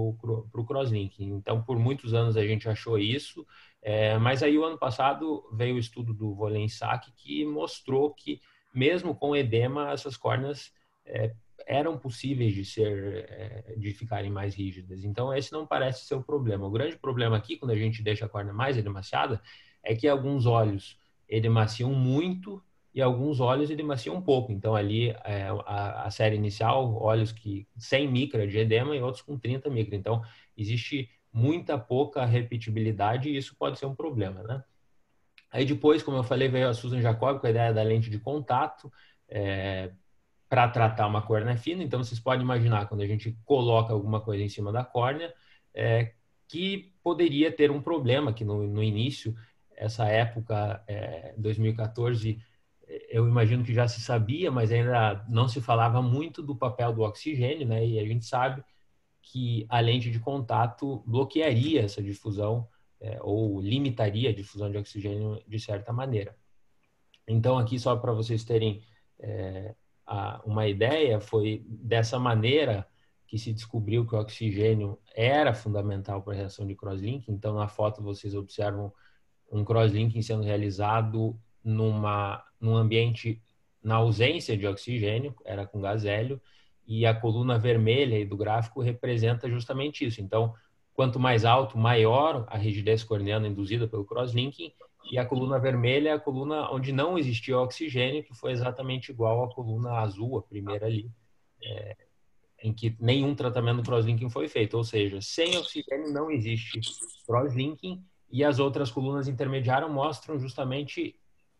o crosslinking. Então, por muitos anos a gente achou isso, é, mas aí o ano passado veio o estudo do Wolensack que mostrou que mesmo com edema essas córneas é, eram possíveis de ser, é, de ficarem mais rígidas. Então, esse não parece ser o problema. O grande problema aqui, quando a gente deixa a córnea mais edemaciada, é que alguns olhos edemaciam muito e alguns olhos edemaciam um pouco. Então, ali, é, a, a série inicial, olhos que cem micra de edema e outros com trinta micra. Então, existe muita pouca repetibilidade e isso pode ser um problema, né? Aí depois, como eu falei, veio a Susan Jacob com a ideia da lente de contato, é, para tratar uma córnea fina. Então, vocês podem imaginar, quando a gente coloca alguma coisa em cima da córnea, é, que poderia ter um problema, que no, no início, essa época, é, dois mil e quatorze, eu imagino que já se sabia, mas ainda não se falava muito do papel do oxigênio, né? E a gente sabe que a lente de contato bloquearia essa difusão, é, ou limitaria a difusão de oxigênio de certa maneira. Então, aqui, só para vocês terem é, a, uma ideia, foi dessa maneira que se descobriu que o oxigênio era fundamental para a reação de crosslinking. Então, na foto, vocês observam um crosslinking sendo realizado numa, num ambiente na ausência de oxigênio, era com gás hélio, e a coluna vermelha aí do gráfico representa justamente isso. Então, quanto mais alto, maior a rigidez corneana induzida pelo crosslinking, e a coluna vermelha é a coluna onde não existia oxigênio, que foi exatamente igual à coluna azul, a primeira ali, é, em que nenhum tratamento do crosslinking foi feito. Ou seja, sem oxigênio não existe crosslinking, e as outras colunas intermediárias mostram justamente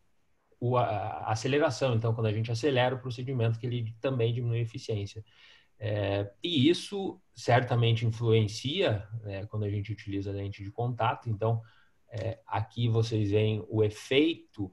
o, a, a aceleração. Então, quando a gente acelera o procedimento, que ele também diminui a eficiência. É, e isso certamente influencia, né, quando a gente utiliza a lente de contato. Então, é, aqui vocês veem o efeito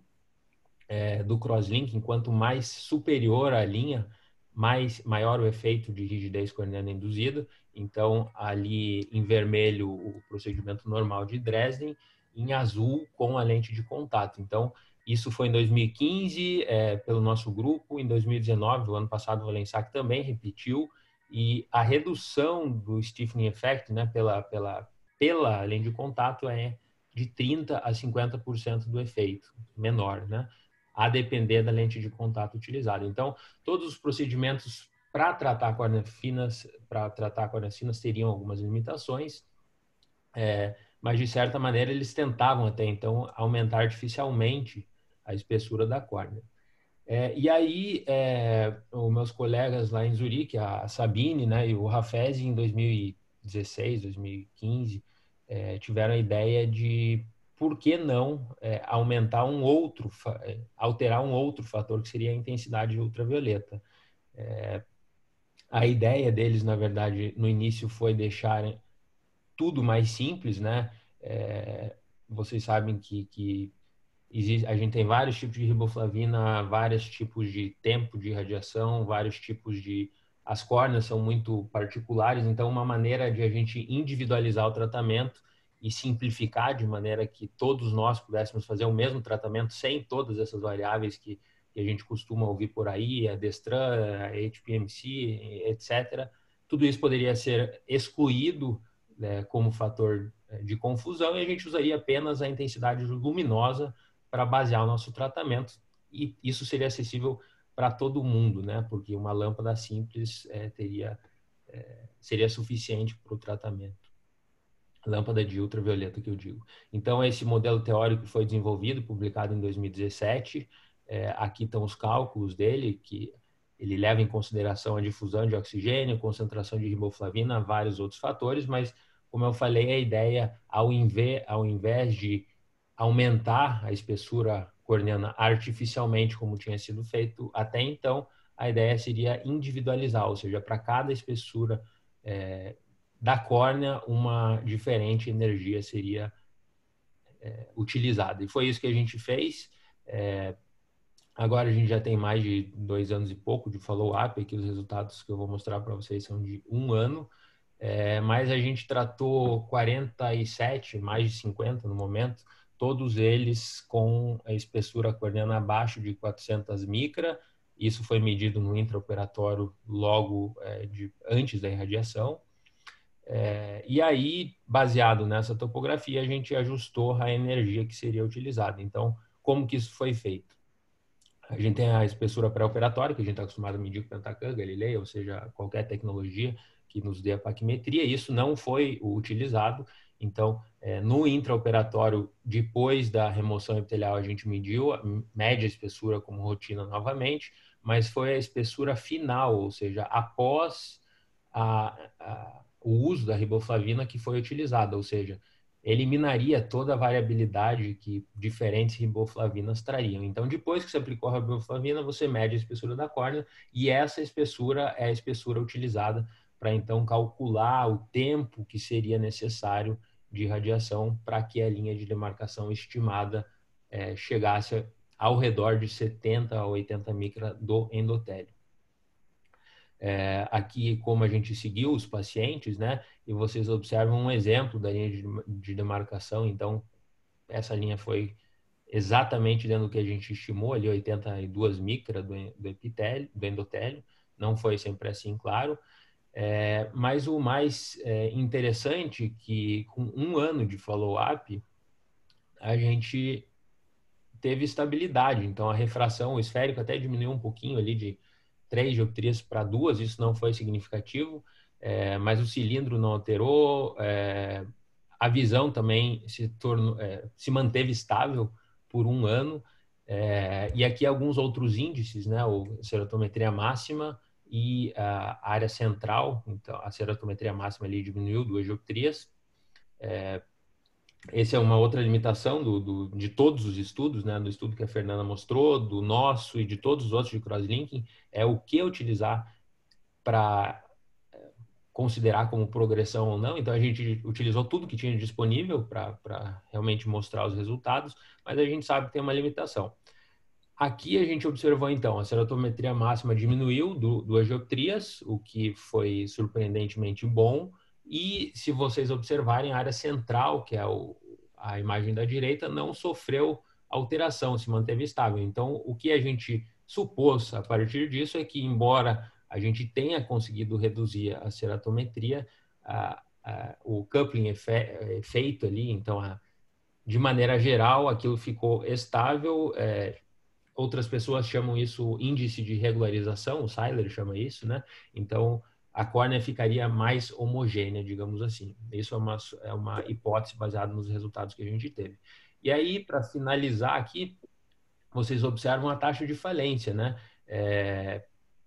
é, do crosslinking. Quanto mais superior a linha, mais, maior o efeito de rigidez corneana induzida. Então, ali em vermelho, o procedimento normal de Dresden, em azul, com a lente de contato. Então, isso foi em dois mil e quinze, é, pelo nosso grupo. Em dois mil e dezenove, o ano passado, o Wolensack também repetiu. E a redução do stiffening effect, né, pela, pela, pela lente de contato é de trinta a cinquenta por cento do efeito, menor, né, a depender da lente de contato utilizada. Então, todos os procedimentos para tratar córneas finas, para tratar córneas finas teriam algumas limitações, é, mas de certa maneira eles tentavam até então aumentar artificialmente a espessura da córnea. É, e aí, é, os meus colegas lá em Zurique, a Sabine, né, e o Rafezi, em dois mil e dezesseis, dois mil e quinze, é, tiveram a ideia de por que não é, aumentar um outro, alterar um outro fator, que seria a intensidade ultravioleta. É, a ideia deles, na verdade, no início foi deixar tudo mais simples, né? É, vocês sabem que, que existe, a gente tem vários tipos de riboflavina, vários tipos de tempo de radiação, vários tipos de... As córneas são muito particulares, então uma maneira de a gente individualizar o tratamento e simplificar de maneira que todos nós pudéssemos fazer o mesmo tratamento sem todas essas variáveis que, que a gente costuma ouvir por aí, a Destran, a H P M C, etcétera. Tudo isso poderia ser excluído, né, como fator de confusão, e a gente usaria apenas a intensidade luminosa para basear o nosso tratamento, e isso seria acessível para todo mundo, né? Porque uma lâmpada simples é, teria, é, seria suficiente para o tratamento. Lâmpada de ultravioleta, que eu digo. Então, esse modelo teórico foi desenvolvido, publicado em dois mil e dezessete. É, aqui estão os cálculos dele, que ele leva em consideração a difusão de oxigênio, concentração de riboflavina, vários outros fatores, mas, como eu falei, a ideia, ao invés, ao invés de aumentar a espessura corneana artificialmente, como tinha sido feito até então, a ideia seria individualizar, ou seja, para cada espessura é, da córnea, uma diferente energia seria é, utilizada. E foi isso que a gente fez. É, agora a gente já tem mais de dois anos e pouco de follow-up, aqui os resultados que eu vou mostrar para vocês são de um ano, é, mas a gente tratou quarenta e sete, mais de cinquenta no momento, todos eles com a espessura corneana abaixo de quatrocentas micra Isso foi medido no intraoperatório logo é, de, antes da irradiação. É, e aí, baseado nessa topografia, a gente ajustou a energia que seria utilizada. Então, como que isso foi feito? A gente tem a espessura pré-operatória, que a gente está acostumado a medir com Pentacan, Galilei, ou seja, qualquer tecnologia que nos dê a paquimetria. Isso não foi utilizado. Então, é, no intraoperatório, depois da remoção epitelial, a gente mediu, mede a espessura como rotina novamente, mas foi a espessura final, ou seja, após a, a, o uso da riboflavina que foi utilizada, ou seja, eliminaria toda a variabilidade que diferentes riboflavinas trariam. Então, depois que você aplicou a riboflavina, você mede a espessura da córnea e essa espessura é a espessura utilizada para, então, calcular o tempo que seria necessário de radiação para que a linha de demarcação estimada é, chegasse ao redor de setenta a oitenta micra do endotélio. É, aqui, como a gente seguiu os pacientes, né, e vocês observam um exemplo da linha de, de demarcação. Então, essa linha foi exatamente dentro do que a gente estimou, ali oitenta e duas micra do, do epitélio, do endotélio. Não foi sempre assim, claro. É, mas o mais é, interessante é que, com um ano de follow-up, a gente teve estabilidade. Então, a refração, o esférico até diminuiu um pouquinho ali de três dioptrias para duas, isso não foi significativo, é, mas o cilindro não alterou, é, a visão também se, tornou, é, se manteve estável por um ano, é, e aqui alguns outros índices, né, o cerotometria máxima e a área central. Então a cerotometria máxima ali diminuiu duas dioptrias. É, essa é uma outra limitação do, do, de todos os estudos, né? Do estudo que a Fernanda mostrou, do nosso e de todos os outros de crosslinking, é o que utilizar para considerar como progressão ou não. Então, a gente utilizou tudo que tinha disponível para realmente mostrar os resultados, mas a gente sabe que tem uma limitação. Aqui a gente observou, então, a cerotometria máxima diminuiu do, duas dioptrias, o que foi surpreendentemente bom. E se vocês observarem, a área central, que é o, a imagem da direita, não sofreu alteração, se manteve estável. Então, o que a gente supôs a partir disso é que, embora a gente tenha conseguido reduzir a ceratometria, a, a, o coupling efe, feito ali, então, a, de maneira geral, aquilo ficou estável. É, outras pessoas chamam isso índice de regularização, o Seiler chama isso, né? Então, a córnea ficaria mais homogênea, digamos assim. Isso é uma, é uma hipótese baseada nos resultados que a gente teve. E aí, para finalizar aqui, vocês observam a taxa de falência, né? É...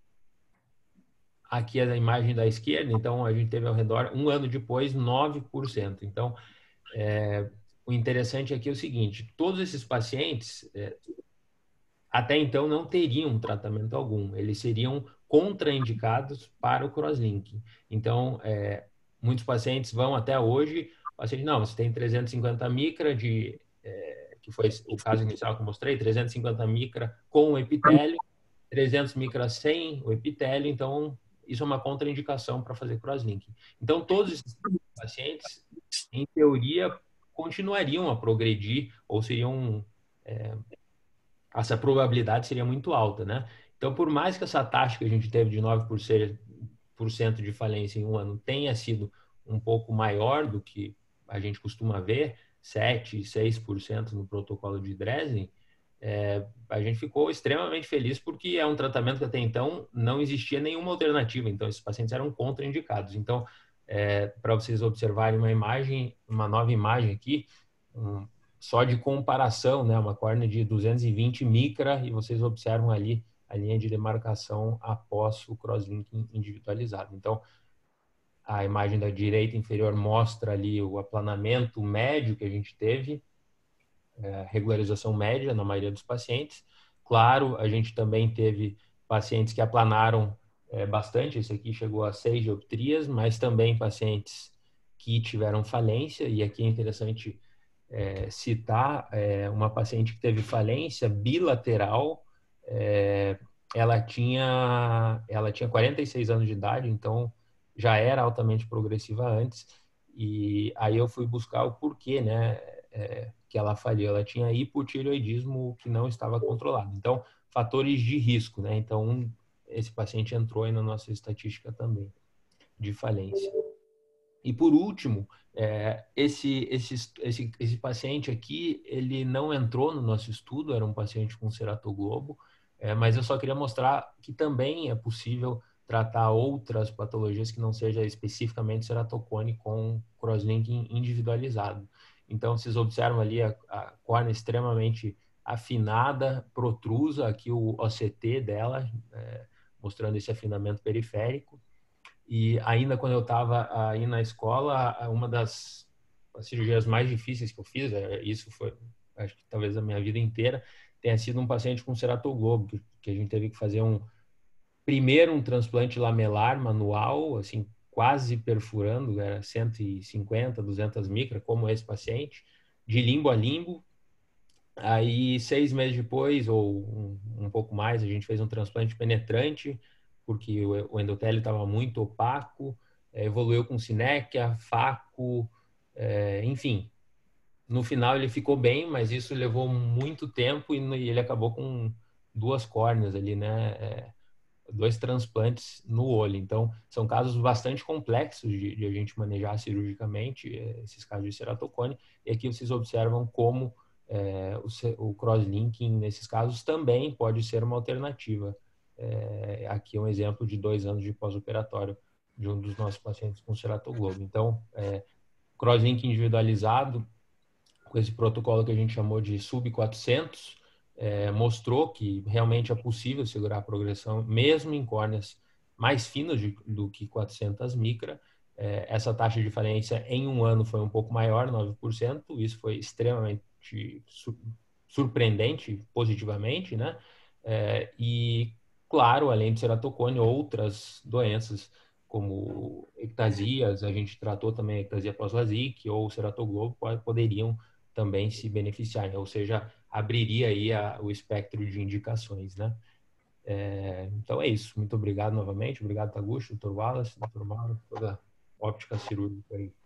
Aqui é a imagem da esquerda, então a gente teve ao redor, um ano depois, nove por cento. Então, é... o interessante aqui é o seguinte, todos esses pacientes... É... até então não teriam tratamento algum, eles seriam contraindicados para o crosslinking. Então, é, muitos pacientes vão até hoje, o paciente, não, você tem trezentos e cinquenta micra, de, é, que foi o caso inicial que eu mostrei, trezentos e cinquenta micra com o epitélio, trezentos micra sem o epitélio, então isso é uma contraindicação para fazer crosslinking. Então, todos esses pacientes, em teoria, continuariam a progredir ou seriam... É, essa probabilidade seria muito alta, né? Então, por mais que essa taxa que a gente teve de nove por cento de falência em um ano tenha sido um pouco maior do que a gente costuma ver, sete, seis por cento no protocolo de Dresden, é, a gente ficou extremamente feliz porque é um tratamento que até então não existia nenhuma alternativa, então esses pacientes eram contraindicados. Então, é, para vocês observarem uma imagem, uma nova imagem aqui, um, só de comparação, né, uma córnea de duzentos e vinte micra, e vocês observam ali a linha de demarcação após o crosslinking individualizado. Então, a imagem da direita inferior mostra ali o aplanamento médio que a gente teve, é, regularização média na maioria dos pacientes. Claro, a gente também teve pacientes que aplanaram é, bastante, esse aqui chegou a seis dioptrias, mas também pacientes que tiveram falência, e aqui é interessante É, citar é, uma paciente que teve falência bilateral. É, ela tinha ela tinha quarenta e seis anos de idade, então já era altamente progressiva antes, e aí eu fui buscar o porquê, né, é, que ela falhou. Ela tinha hipotireoidismo que não estava controlado. Então, fatores de risco, né? Então, esse paciente entrou aí na nossa estatística também de falência. E por último, é, esse, esse, esse, esse paciente aqui, ele não entrou no nosso estudo, era um paciente com ceratoglobo, é, mas eu só queria mostrar que também é possível tratar outras patologias que não seja especificamente ceratocone com crosslinking individualizado. Então, vocês observam ali a, a córnea extremamente afinada, protrusa, aqui o O C T dela, é, mostrando esse afinamento periférico. E ainda quando eu estava aí na escola, uma das cirurgias mais difíceis que eu fiz, isso foi, acho que talvez a minha vida inteira, tenha sido um paciente com ceratoglobo, que a gente teve que fazer um, primeiro um transplante lamelar manual, assim, quase perfurando, era cento e cinquenta, duzentas micras, como esse paciente, de limbo a limbo. Aí, seis meses depois, ou um, um pouco mais, a gente fez um transplante penetrante, porque o endotélio estava muito opaco, evoluiu com sinéquia, faco, é, enfim. No final ele ficou bem, mas isso levou muito tempo e ele acabou com duas córneas ali, né? É, dois transplantes no olho. Então, são casos bastante complexos de, de a gente manejar cirurgicamente, esses casos de ceratocone, e aqui vocês observam como é, o, o crosslinking, nesses casos, também pode ser uma alternativa. É, aqui é um exemplo de dois anos de pós-operatório de um dos nossos pacientes com ceratoglobo. Então, é, crosslinking individualizado, com esse protocolo que a gente chamou de sub quatrocentos, é, mostrou que realmente é possível segurar a progressão, mesmo em córneas mais finas de, do que quatrocentas micra. É, essa taxa de falência em um ano foi um pouco maior, nove por cento. Isso foi extremamente su surpreendente, positivamente, né? É, e, claro, além de ceratocone, outras doenças, como ectasias, a gente tratou também a ectasia pós-LASIK ou ceratoglobo, poderiam também se beneficiarem, ou seja, abriria aí a, o espectro de indicações, né? É, então é isso. Muito obrigado novamente. Obrigado, Taguchi, doutor Wallace, doutor Mauro, toda a óptica cirúrgica aí.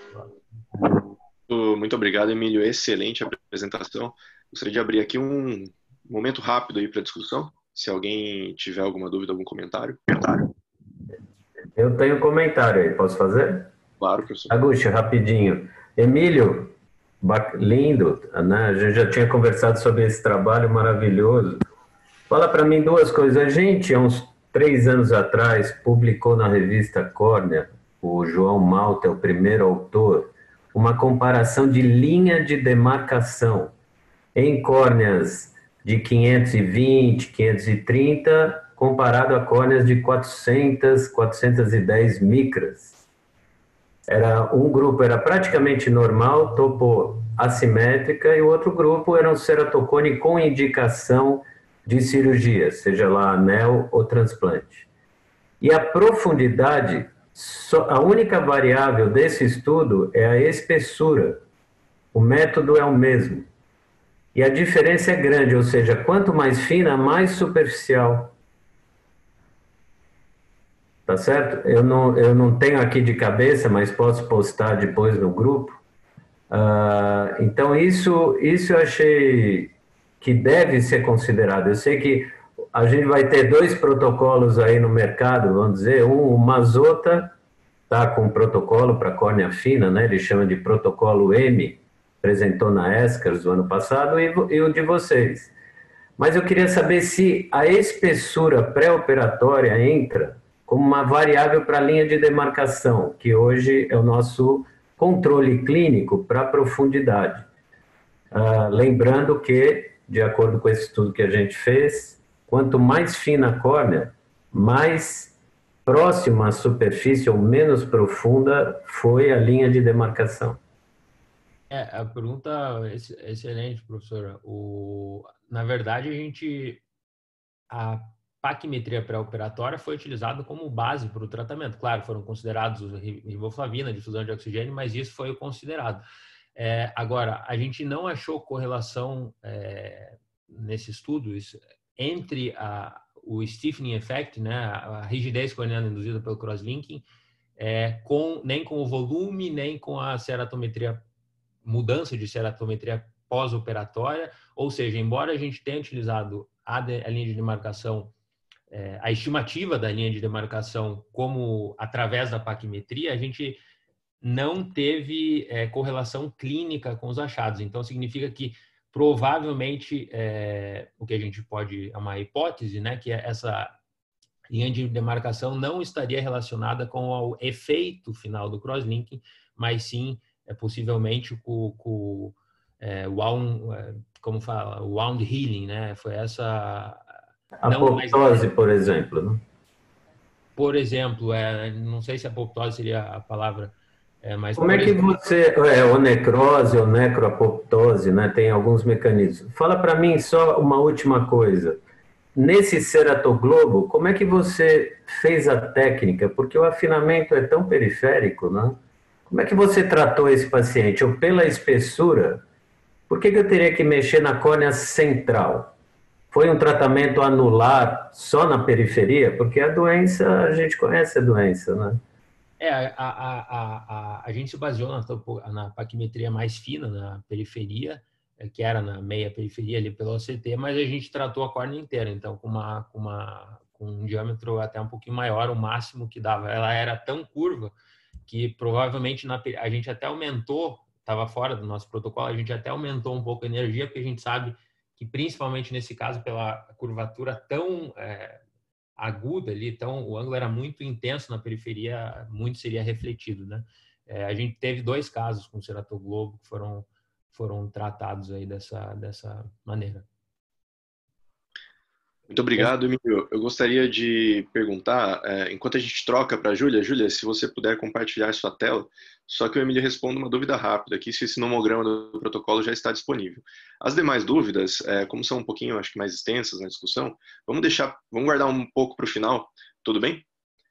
Muito obrigado, Emílio. Excelente apresentação. Gostaria de abrir aqui um momento rápido aí para discussão. Se alguém tiver alguma dúvida, algum comentário. comentário. Eu tenho comentário aí, posso fazer? Claro, professor. Taguchi, rapidinho. Emílio, lindo, né? A gente já tinha conversado sobre esse trabalho maravilhoso. Fala para mim duas coisas. A gente, há uns três anos atrás, publicou na revista Córnea, o João Malta é o primeiro autor, uma comparação de linha de demarcação em córneas de quinhentos e vinte, quinhentos e trinta, comparado a córneas de quatrocentas, quatrocentas e dez micras. Era, um grupo era praticamente normal, topo assimétrica, e o outro grupo era um ceratocone com indicação de cirurgia, seja lá anel ou transplante. E a profundidade, a única variável desse estudo é a espessura. O método é o mesmo. E a diferença é grande, ou seja, quanto mais fina, mais superficial. Tá certo? Eu não, eu não tenho aqui de cabeça, mas posso postar depois no grupo. Uh, então, isso, isso eu achei que deve ser considerado. Eu sei que a gente vai ter dois protocolos aí no mercado, vamos dizer, um, o Mazota está com um protocolo para córnea fina, né? Ele chama de protocolo M, apresentou na ESCARS do ano passado, e, e o de vocês. Mas eu queria saber se a espessura pré-operatória entra como uma variável para a linha de demarcação, que hoje é o nosso controle clínico para profundidade. Uh, lembrando que, de acordo com esse estudo que a gente fez, quanto mais fina a córnea, mais próxima à superfície ou menos profunda foi a linha de demarcação. É, a pergunta é excelente, professora. O, na verdade, a gente... A paquimetria pré-operatória foi utilizada como base para o tratamento. Claro, foram considerados riboflavina, difusão de oxigênio, mas isso foi o considerado. É, agora, a gente não achou correlação é, nesse estudo isso, entre a, o stiffening effect, né, a rigidez corneana induzida pelo crosslinking, é, com, nem com o volume, nem com a ceratometria, mudança de ceratometria pós-operatória. Ou seja, embora a gente tenha utilizado a, de, a linha de demarcação, é, a estimativa da linha de demarcação como através da paquimetria, a gente não teve é, correlação clínica com os achados. Então, significa que provavelmente é, o que a gente pode, é uma hipótese, né, que essa linha de demarcação não estaria relacionada com o efeito final do crosslinking, mas sim, é, possivelmente, com, com é, wound, como fala, wound healing, né? Foi essa... Apoptose, não, por exemplo, né? Por exemplo, é, não sei se apoptose seria a palavra, é, mas... Como é que exemplo, você... É, ou necrose, ou necroapoptose, né? Tem alguns mecanismos. Fala para mim só uma última coisa. Nesse ceratoglobo, como é que você fez a técnica? Porque o afinamento é tão periférico, né? Como é que você tratou esse paciente? Ou pela espessura, por que que eu teria que mexer na córnea central? Foi um tratamento anular só na periferia? Porque a doença, a gente conhece a doença, né? É, a, a, a, a, a gente se baseou na, na paquimetria mais fina, na periferia, que era na meia periferia ali pelo O C T, mas a gente tratou a córnea inteira, então com, uma, com, uma, com um diâmetro até um pouquinho maior, o máximo que dava. Ela era tão curva que provavelmente na, a gente até aumentou, estava fora do nosso protocolo, a gente até aumentou um pouco a energia, porque a gente sabe que principalmente nesse caso, pela curvatura tão é, aguda ali, então o ângulo era muito intenso na periferia, muito seria refletido, né? É, a gente teve dois casos com ceratoglobo que foram foram tratados aí dessa, dessa maneira. Muito obrigado, Emílio. Eu gostaria de perguntar, é, enquanto a gente troca para a Júlia, Júlia, se você puder compartilhar sua tela, só que o Emílio responda uma dúvida rápida aqui, se esse nomograma do protocolo já está disponível. As demais dúvidas, é, como são um pouquinho, acho que mais extensas na discussão, vamos deixar, vamos guardar um pouco para o final, tudo bem?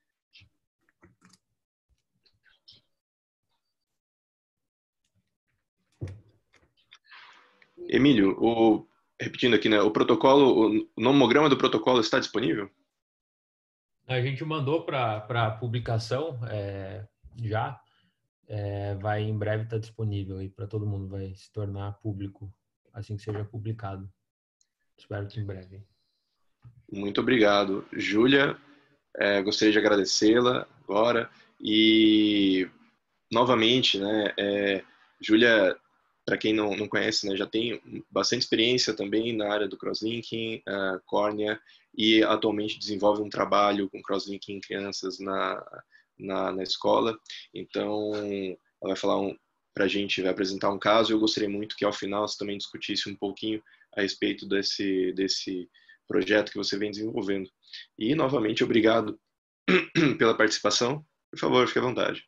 Emílio, o, repetindo aqui, né, o protocolo, o nomograma do protocolo está disponível? A gente mandou para publicação é, já, é, vai em breve estar disponível aí para todo mundo, vai se tornar público assim que seja publicado. Espero que em breve. Muito obrigado. Júlia, é, gostaria de agradecê-la agora e, novamente, né, é, Júlia, para quem não, não conhece, né, já tem bastante experiência também na área do crosslinking, uh, córnea, e atualmente desenvolve um trabalho com crosslinking em crianças na, na, na escola. Então, ela vai falar um, para a gente, vai apresentar um caso. Eu gostaria muito que ao final você também discutisse um pouquinho a respeito desse, desse projeto que você vem desenvolvendo. E, novamente, obrigado pela participação. Por favor, fique à vontade.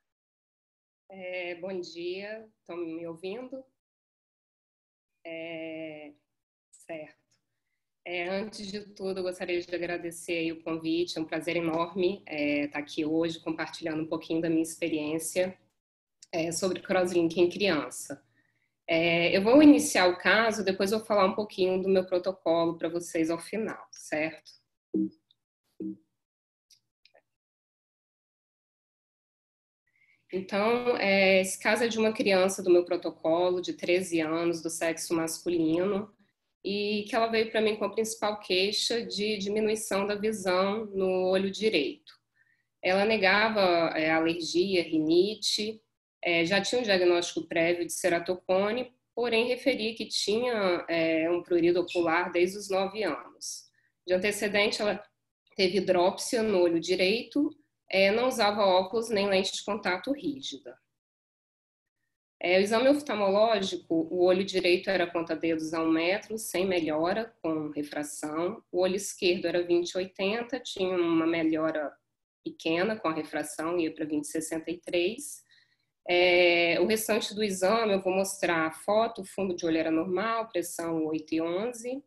É, bom dia, estão me ouvindo? É, certo. É, antes de tudo, eu gostaria de agradecer aí o convite, é um prazer enorme é, estar aqui hoje compartilhando um pouquinho da minha experiência é, sobre crosslinking em criança. É, eu vou iniciar o caso, depois eu vou falar um pouquinho do meu protocolo para vocês ao final, certo? Então, é, esse caso é de uma criança do meu protocolo, de treze anos, do sexo masculino, e que ela veio para mim com a principal queixa de diminuição da visão no olho direito. Ela negava é, alergia, rinite, é, já tinha um diagnóstico prévio de ceratocone, porém referia que tinha é, um prurido ocular desde os nove anos. De antecedente, ela teve hidrópsia no olho direito, É, não usava óculos nem lente de contato rígida. É, o exame oftalmológico, o olho direito era conta-dedos a um metro, sem melhora, com refração. O olho esquerdo era vinte oitenta, tinha uma melhora pequena com a refração, ia para vinte sessenta e três. É, o restante do exame, eu vou mostrar a foto, o fundo de olho era normal, pressão oito e onze.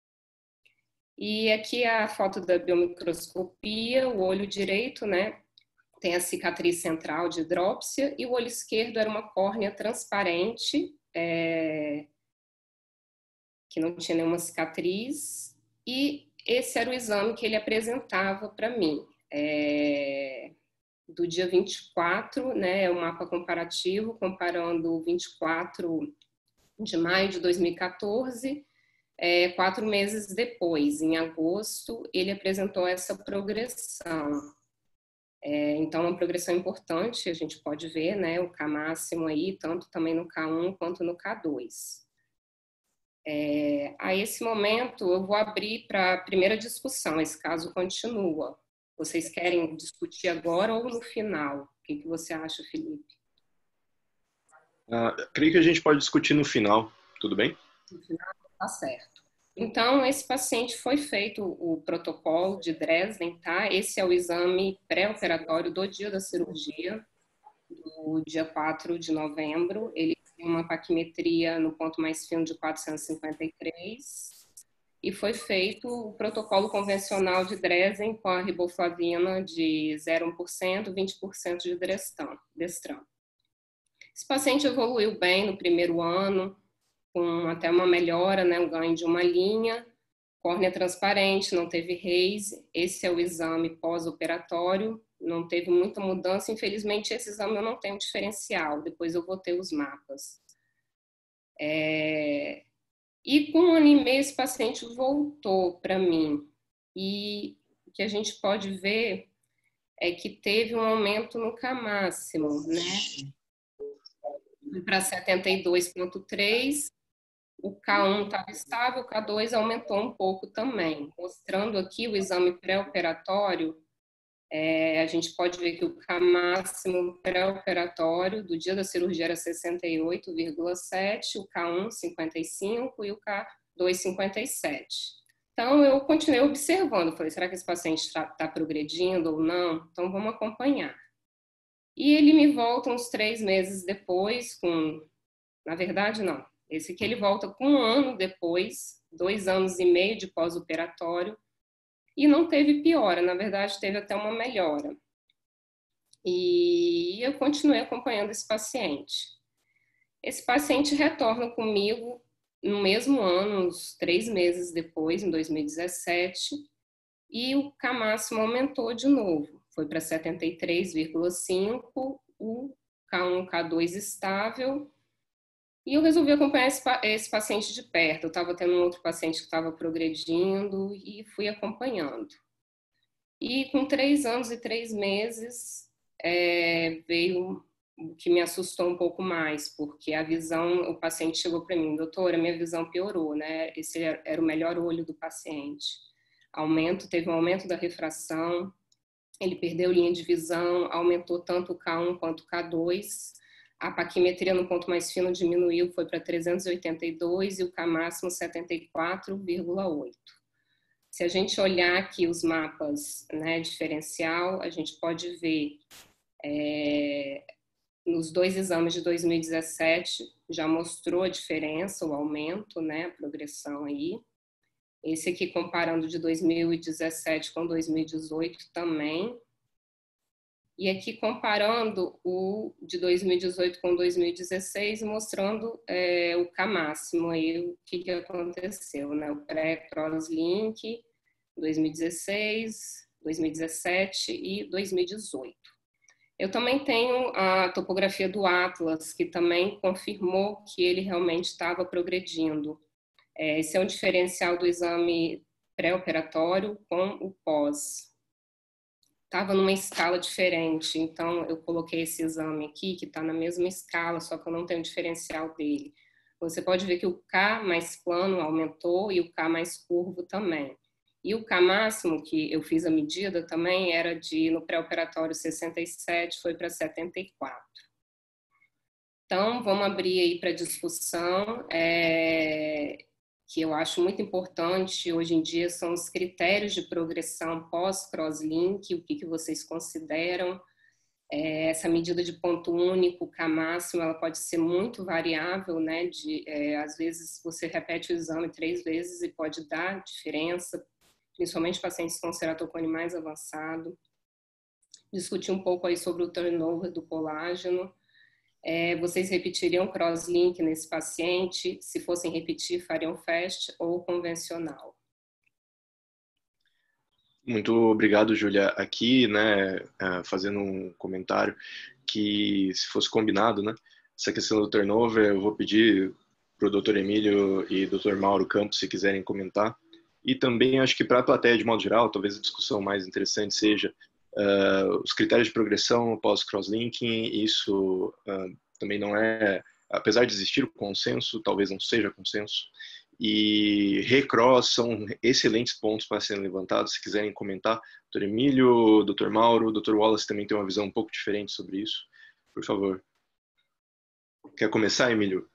E aqui a foto da biomicroscopia, o olho direito, né, tem a cicatriz central de hidrópsia, e o olho esquerdo era uma córnea transparente, é, que não tinha nenhuma cicatriz, e esse era o exame que ele apresentava para mim. É, do dia vinte e quatro, né, é um mapa comparativo, comparando o vinte e quatro de maio de dois mil e quatorze, é, quatro meses depois, em agosto, ele apresentou essa progressão. É, então, uma progressão importante, a gente pode ver, né, o K máximo aí, tanto também no K um quanto no K dois. É, a esse momento, eu vou abrir para a primeira discussão, esse caso continua. Vocês querem discutir agora ou no final? O que, que você acha, Felipe? Ah, creio que a gente pode discutir no final, tudo bem? No final, tá certo. Então, esse paciente foi feito o protocolo de Dresden, tá? Esse é o exame pré-operatório do dia da cirurgia, do dia quatro de novembro. Ele tem uma paquimetria no ponto mais fino de quatrocentos e cinquenta e três e foi feito o protocolo convencional de Dresden com a riboflavina de zero vírgula um por cento, vinte por cento de Destran. Esse paciente evoluiu bem no primeiro ano, com até uma melhora, né, um ganho de uma linha, córnea transparente, não teve raise. Esse é o exame pós-operatório, não teve muita mudança. Infelizmente, esse exame eu não tenho diferencial, depois eu vou ter os mapas. É... E com um ano e meio, esse paciente voltou para mim. E o que a gente pode ver é que teve um aumento no K máximo, né? Para setenta e dois vírgula três. O K um estava estável, o K dois aumentou um pouco também. Mostrando aqui o exame pré-operatório, é, a gente pode ver que o K máximo pré-operatório do dia da cirurgia era sessenta e oito vírgula sete, o K um cinquenta e cinco e o K dois cinquenta e sete. Então, eu continuei observando, falei, será que esse paciente está tá progredindo ou não? Então, vamos acompanhar. E ele me volta uns três meses depois com... Na verdade, não. Esse aqui ele volta com um ano depois, dois anos e meio de pós-operatório, e não teve piora, na verdade teve até uma melhora. E eu continuei acompanhando esse paciente. Esse paciente retorna comigo no mesmo ano, uns três meses depois, em dois mil e dezessete, e o K máximo aumentou de novo, foi para setenta e três vírgula cinco, o K um, K dois estável. E eu resolvi acompanhar esse, esse paciente de perto. Eu estava tendo um outro paciente que estava progredindo e fui acompanhando. E com três anos e três meses, é, veio o que me assustou um pouco mais, porque a visão, o paciente chegou para mim, doutora, minha visão piorou, né? Esse era o melhor olho do paciente. Aumento, teve um aumento da refração, ele perdeu linha de visão, aumentou tanto o K um quanto o K dois. A paquimetria no ponto mais fino diminuiu, foi para trezentos e oitenta e dois e o K máximo setenta e quatro vírgula oito. Se a gente olhar aqui os mapas, né, diferencial, a gente pode ver é, nos dois exames de dois mil e dezessete já mostrou a diferença, o aumento, né, a progressão aí. Esse aqui comparando de dois mil e dezessete com dois mil e dezoito também. E aqui comparando o de dois mil e dezoito com dois mil e dezesseis, mostrando é, o K máximo, aí o que, que aconteceu, né? O pré-crosslink, dois mil e dezesseis, dois mil e dezessete e dois mil e dezoito. Eu também tenho a topografia do Atlas, que também confirmou que ele realmente estava progredindo. É, esse é um diferencial do exame pré-operatório com o pós. Estava numa escala diferente, então eu coloquei esse exame aqui, que está na mesma escala, só que eu não tenho o diferencial dele. Você pode ver que o K mais plano aumentou e o K mais curvo também. E o K máximo, que eu fiz a medida também, era de, no pré-operatório, sessenta e sete, foi para setenta e quatro. Então, vamos abrir aí para discussão. É... que eu acho muito importante hoje em dia são os critérios de progressão pós-crosslink, o que, que vocês consideram. É, essa medida de ponto único, K máximo, ela pode ser muito variável, né? De, é, às vezes você repete o exame três vezes e pode dar diferença, principalmente pacientes com ceratocone mais avançado. Discutir um pouco aí sobre o turnover do colágeno. É, vocês repetiriam crosslink nesse paciente? Se fossem repetir, fariam fast ou convencional? Muito obrigado, Júlia. Aqui, né, fazendo um comentário que, se fosse combinado, né, essa questão do turnover, eu vou pedir para o doutor Emílio e doutor Mauro Campos, se quiserem comentar. E também acho que para a plateia de modo geral, talvez a discussão mais interessante seja uh, os critérios de progressão após crosslinking. Isso uh, também não é, apesar de existir o consenso, talvez não seja consenso. E recross são excelentes pontos para serem levantados. Se quiserem comentar, doutor Emílio, doutor Mauro, doutor Wallace também tem uma visão um pouco diferente sobre isso. Por favor. Quer começar, Emílio?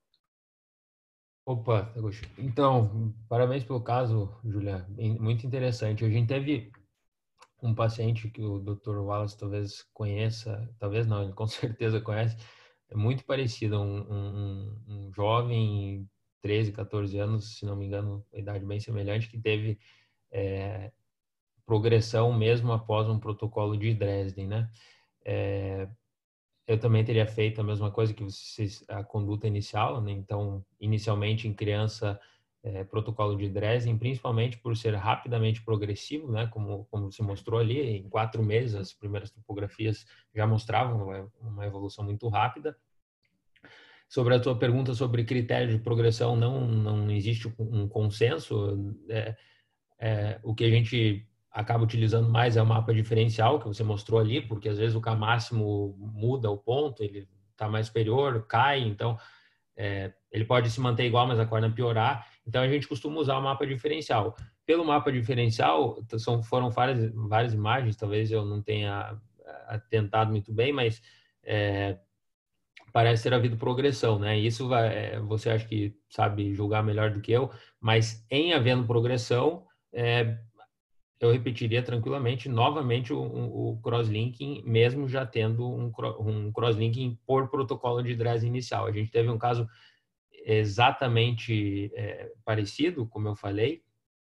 Opa, então, parabéns pelo caso, Julia, muito interessante. A gente teve um paciente que o doutor Wallace talvez conheça, talvez não, ele com certeza conhece, é muito parecido, um, um, um jovem, treze, quatorze anos, se não me engano, uma idade bem semelhante, que teve é, progressão mesmo após um protocolo de Dresden, né? É, eu também teria feito a mesma coisa que vocês, a conduta inicial, né? Então, inicialmente em criança, é, protocolo de Dresden, principalmente por ser rapidamente progressivo, né? Como, como se mostrou ali, em quatro meses as primeiras topografias já mostravam uma, uma evolução muito rápida. Sobre a tua pergunta sobre critério de progressão, não, não existe um consenso. É, é, o que a gente acaba utilizando mais é o mapa diferencial que você mostrou ali, porque às vezes o K máximo muda o ponto, ele está mais superior, cai, então é, ele pode se manter igual, mas a córnea piorar. Então a gente costuma usar o mapa diferencial. Pelo mapa diferencial, são, foram várias, várias imagens, talvez eu não tenha atentado muito bem, mas é, parece ter havido progressão, né? Isso vai, você acha que sabe julgar melhor do que eu, mas em havendo progressão, é, eu repetiria tranquilamente, novamente, o, o crosslinking, mesmo já tendo um, um crosslinking por protocolo de Dresden inicial. A gente teve um caso exatamente é, parecido, como eu falei,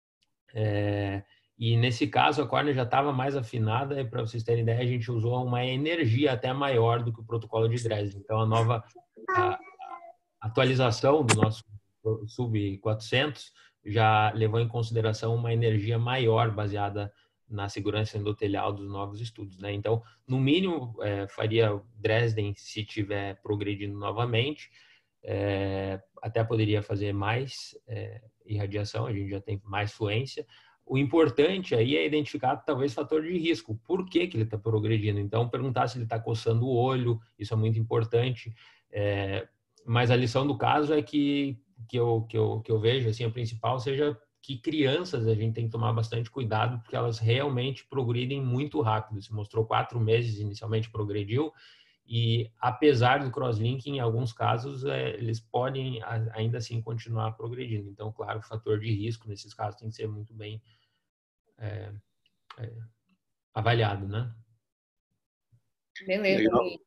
é, e nesse caso a córnea já estava mais afinada, e para vocês terem ideia, a gente usou uma energia até maior do que o protocolo de Dresden. Então, a nova a, a atualização do nosso sub quatrocentos já levou em consideração uma energia maior baseada na segurança endotelial dos novos estudos, né? Então, no mínimo, é, faria Dresden se tiver progredindo novamente, é, até poderia fazer mais é, irradiação, a gente já tem mais fluência. O importante aí é identificar talvez fator de risco, por que que ele está progredindo. Então, perguntar se ele está coçando o olho, isso é muito importante. É, mas a lição do caso é que que eu, que eu, que eu vejo, assim, a principal seja que crianças a gente tem que tomar bastante cuidado, porque elas realmente progridem muito rápido. Se mostrou quatro meses, inicialmente progrediu, e apesar do crosslinking, em alguns casos, é, eles podem ainda assim continuar progredindo. Então, claro, o fator de risco nesses casos tem que ser muito bem é, é, avaliado, né? Beleza, Emílio.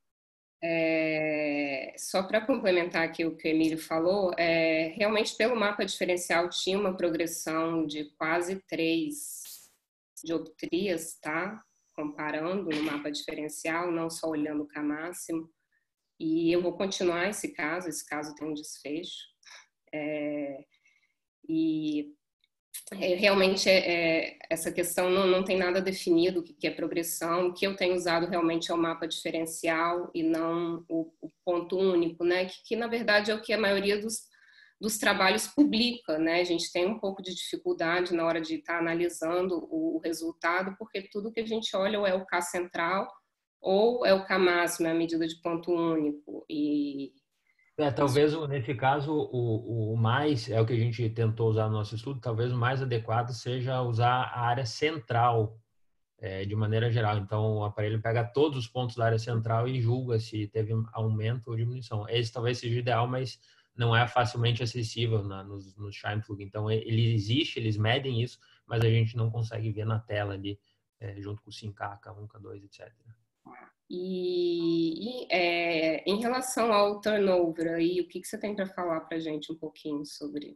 É, só para complementar aqui o que o Emílio falou, é, realmente pelo mapa diferencial tinha uma progressão de quase três dioptrias, tá? Comparando no mapa diferencial, não só olhando o K máximo. E eu vou continuar esse caso, esse caso tem um desfecho. É, e é, realmente é, é, essa questão não, não tem nada definido o que é progressão. O que eu tenho usado realmente é o mapa diferencial e não o, o ponto único, né? Que, que na verdade é o que a maioria dos, dos trabalhos publica, né? A gente tem um pouco de dificuldade na hora de estar analisando o, o resultado, porque tudo que a gente olha ou é o K central ou é o K máximo, é a medida de ponto único. E É, talvez nesse caso o, o mais, é o que a gente tentou usar no nosso estudo, talvez o mais adequado seja usar a área central é, de maneira geral. Então o aparelho pega todos os pontos da área central e julga se teve aumento ou diminuição. Esse talvez seja o ideal, mas não é facilmente acessível na, nos, nos Scheimpflug. Então ele existe, eles medem isso, mas a gente não consegue ver na tela ali, é, junto com o cinco K, K um, K dois, etcétera. E, e é, em relação ao turnover, aí, o que, que você tem para falar para a gente um pouquinho sobre?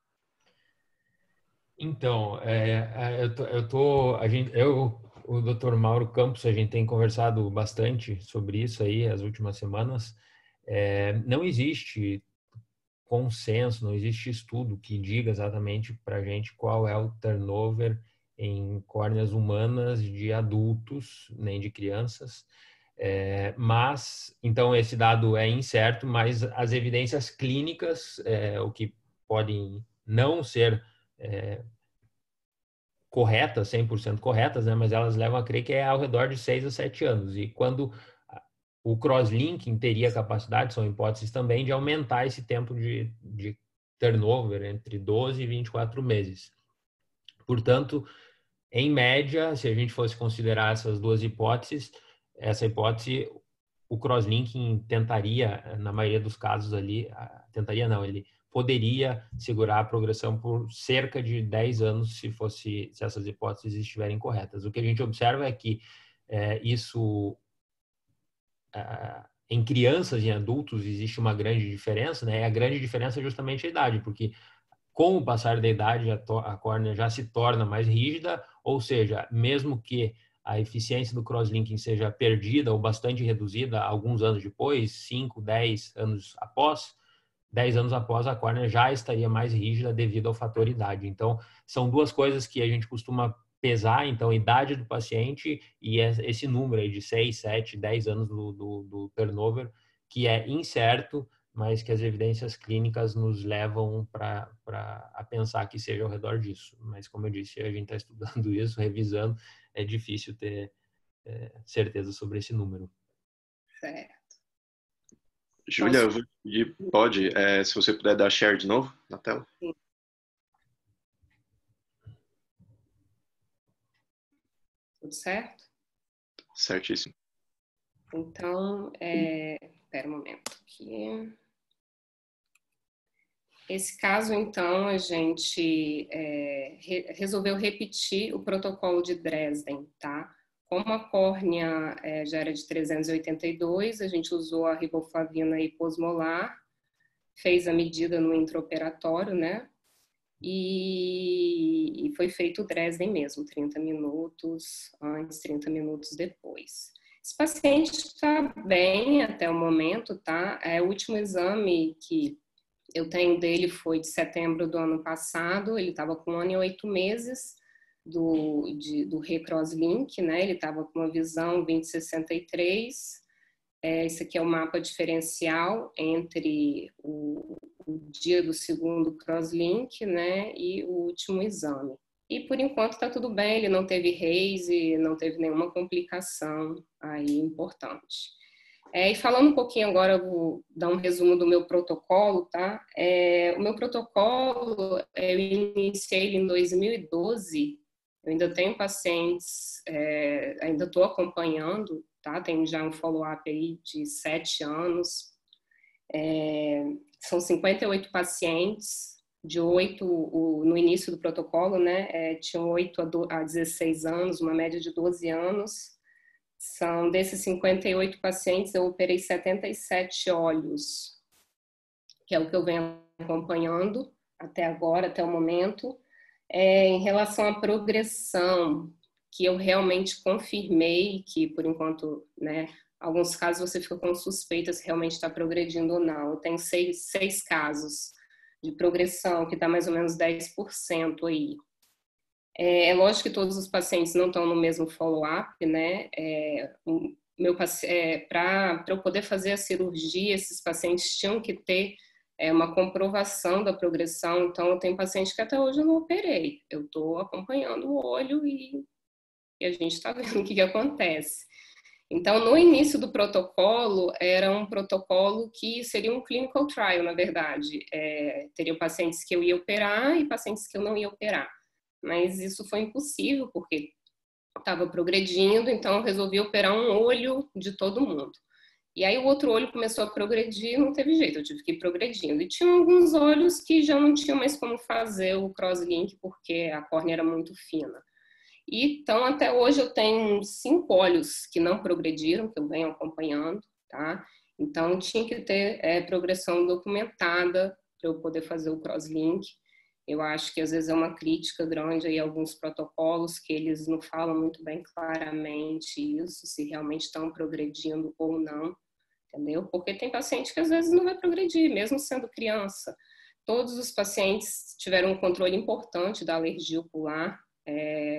Então, é, eu tô, eu tô, a gente, eu, o doutor Mauro Campos, a gente tem conversado bastante sobre isso aí as últimas semanas. É, não existe consenso, não existe estudo que diga exatamente para a gente qual é o turnover em córneas humanas de adultos, nem de crianças. É, mas, então, esse dado é incerto, mas as evidências clínicas, é, o que podem não ser é, corretas, cem por cento corretas, né, mas elas levam a crer que é ao redor de seis a sete anos. E quando o cross-linking teria capacidade, são hipóteses também, de aumentar esse tempo de, de turnover entre doze e vinte e quatro meses. Portanto, em média, se a gente fosse considerar essas duas hipóteses, essa hipótese, o cross-linking tentaria, na maioria dos casos ali, tentaria não, ele poderia segurar a progressão por cerca de dez anos se, fosse, se essas hipóteses estiverem corretas. O que a gente observa é que é, isso, é, em crianças e em adultos, existe uma grande diferença, né? E a grande diferença é justamente a idade, porque com o passar da idade, a córnea já se torna mais rígida, ou seja, mesmo que a eficiência do cross-linking seja perdida ou bastante reduzida alguns anos depois, cinco, dez anos após, dez anos após, a córnea já estaria mais rígida devido ao fator idade. Então, são duas coisas que a gente costuma pesar, então, a idade do paciente e esse número aí de seis, sete, dez anos do, do, do turnover, que é incerto, mas que as evidências clínicas nos levam para a pensar que seja ao redor disso. Mas, como eu disse, a gente está estudando isso, revisando, é difícil ter é, certeza sobre esse número. Certo. Júlia, eu vou pedir, pode, é, se você puder dar share de novo na tela. Sim. Tudo certo? Certíssimo. Então, é... espera um momento aqui. Esse caso, então, a gente é, re resolveu repetir o protocolo de Dresden, tá? Como a córnea é, já era de trezentos e oitenta e dois, a gente usou a riboflavina hiposmolar, fez a medida no intraoperatório, né? E, e foi feito o Dresden mesmo, trinta minutos antes, trinta minutos depois. Esse paciente está bem até o momento, tá? É, o último exame que eu tenho dele foi de setembro do ano passado, ele estava com um ano e oito meses do, de, do recrosslink, né? Ele estava com uma visão vinte sessenta e três. É, esse aqui é o mapa diferencial entre o, o dia do segundo crosslink, né? E o último exame. E por enquanto está tudo bem, ele não teve raise, não teve nenhuma complicação aí importante. É, e falando um pouquinho agora, eu vou dar um resumo do meu protocolo, tá? É, o meu protocolo, eu iniciei ele em dois mil e doze, eu ainda tenho pacientes, é, ainda estou acompanhando, tá? Tenho já um follow-up aí de sete anos. É, são cinquenta e oito pacientes, de oito, o, no início do protocolo, né? É, tinham oito a dezesseis anos, uma média de doze anos. São desses cinquenta e oito pacientes, eu operei setenta e sete olhos, que é o que eu venho acompanhando até agora, até o momento. É, em relação à progressão, que eu realmente confirmei, que por enquanto, né, alguns casos você fica com suspeita se realmente está progredindo ou não. Eu tenho seis, seis casos de progressão, que está mais ou menos dez por cento aí. É, é lógico que todos os pacientes não estão no mesmo follow-up, né? É, o meu, é, para eu poder fazer a cirurgia, esses pacientes tinham que ter é, uma comprovação da progressão. Então, eu tenho paciente que até hoje eu não operei. Eu estou acompanhando o olho e, e a gente está vendo o que, que acontece. Então, no início do protocolo, era um protocolo que seria um clinical trial, na verdade. É, teriam pacientes que eu ia operar e pacientes que eu não ia operar. Mas isso foi impossível, porque estava progredindo, então eu resolvi operar um olho de todo mundo. E aí o outro olho começou a progredir, não teve jeito, eu tive que ir progredindo. E tinha alguns olhos que já não tinham mais como fazer o crosslink, porque a córnea era muito fina. E, então, até hoje eu tenho cinco olhos que não progrediram, que eu venho acompanhando, tá? Então, tinha que ter é, progressão documentada para eu poder fazer o crosslink. Eu acho que às vezes é uma crítica grande aí a alguns protocolos que eles não falam muito bem claramente isso, se realmente estão progredindo ou não, entendeu? Porque tem paciente que às vezes não vai progredir, mesmo sendo criança. Todos os pacientes tiveram um controle importante da alergia ocular. É,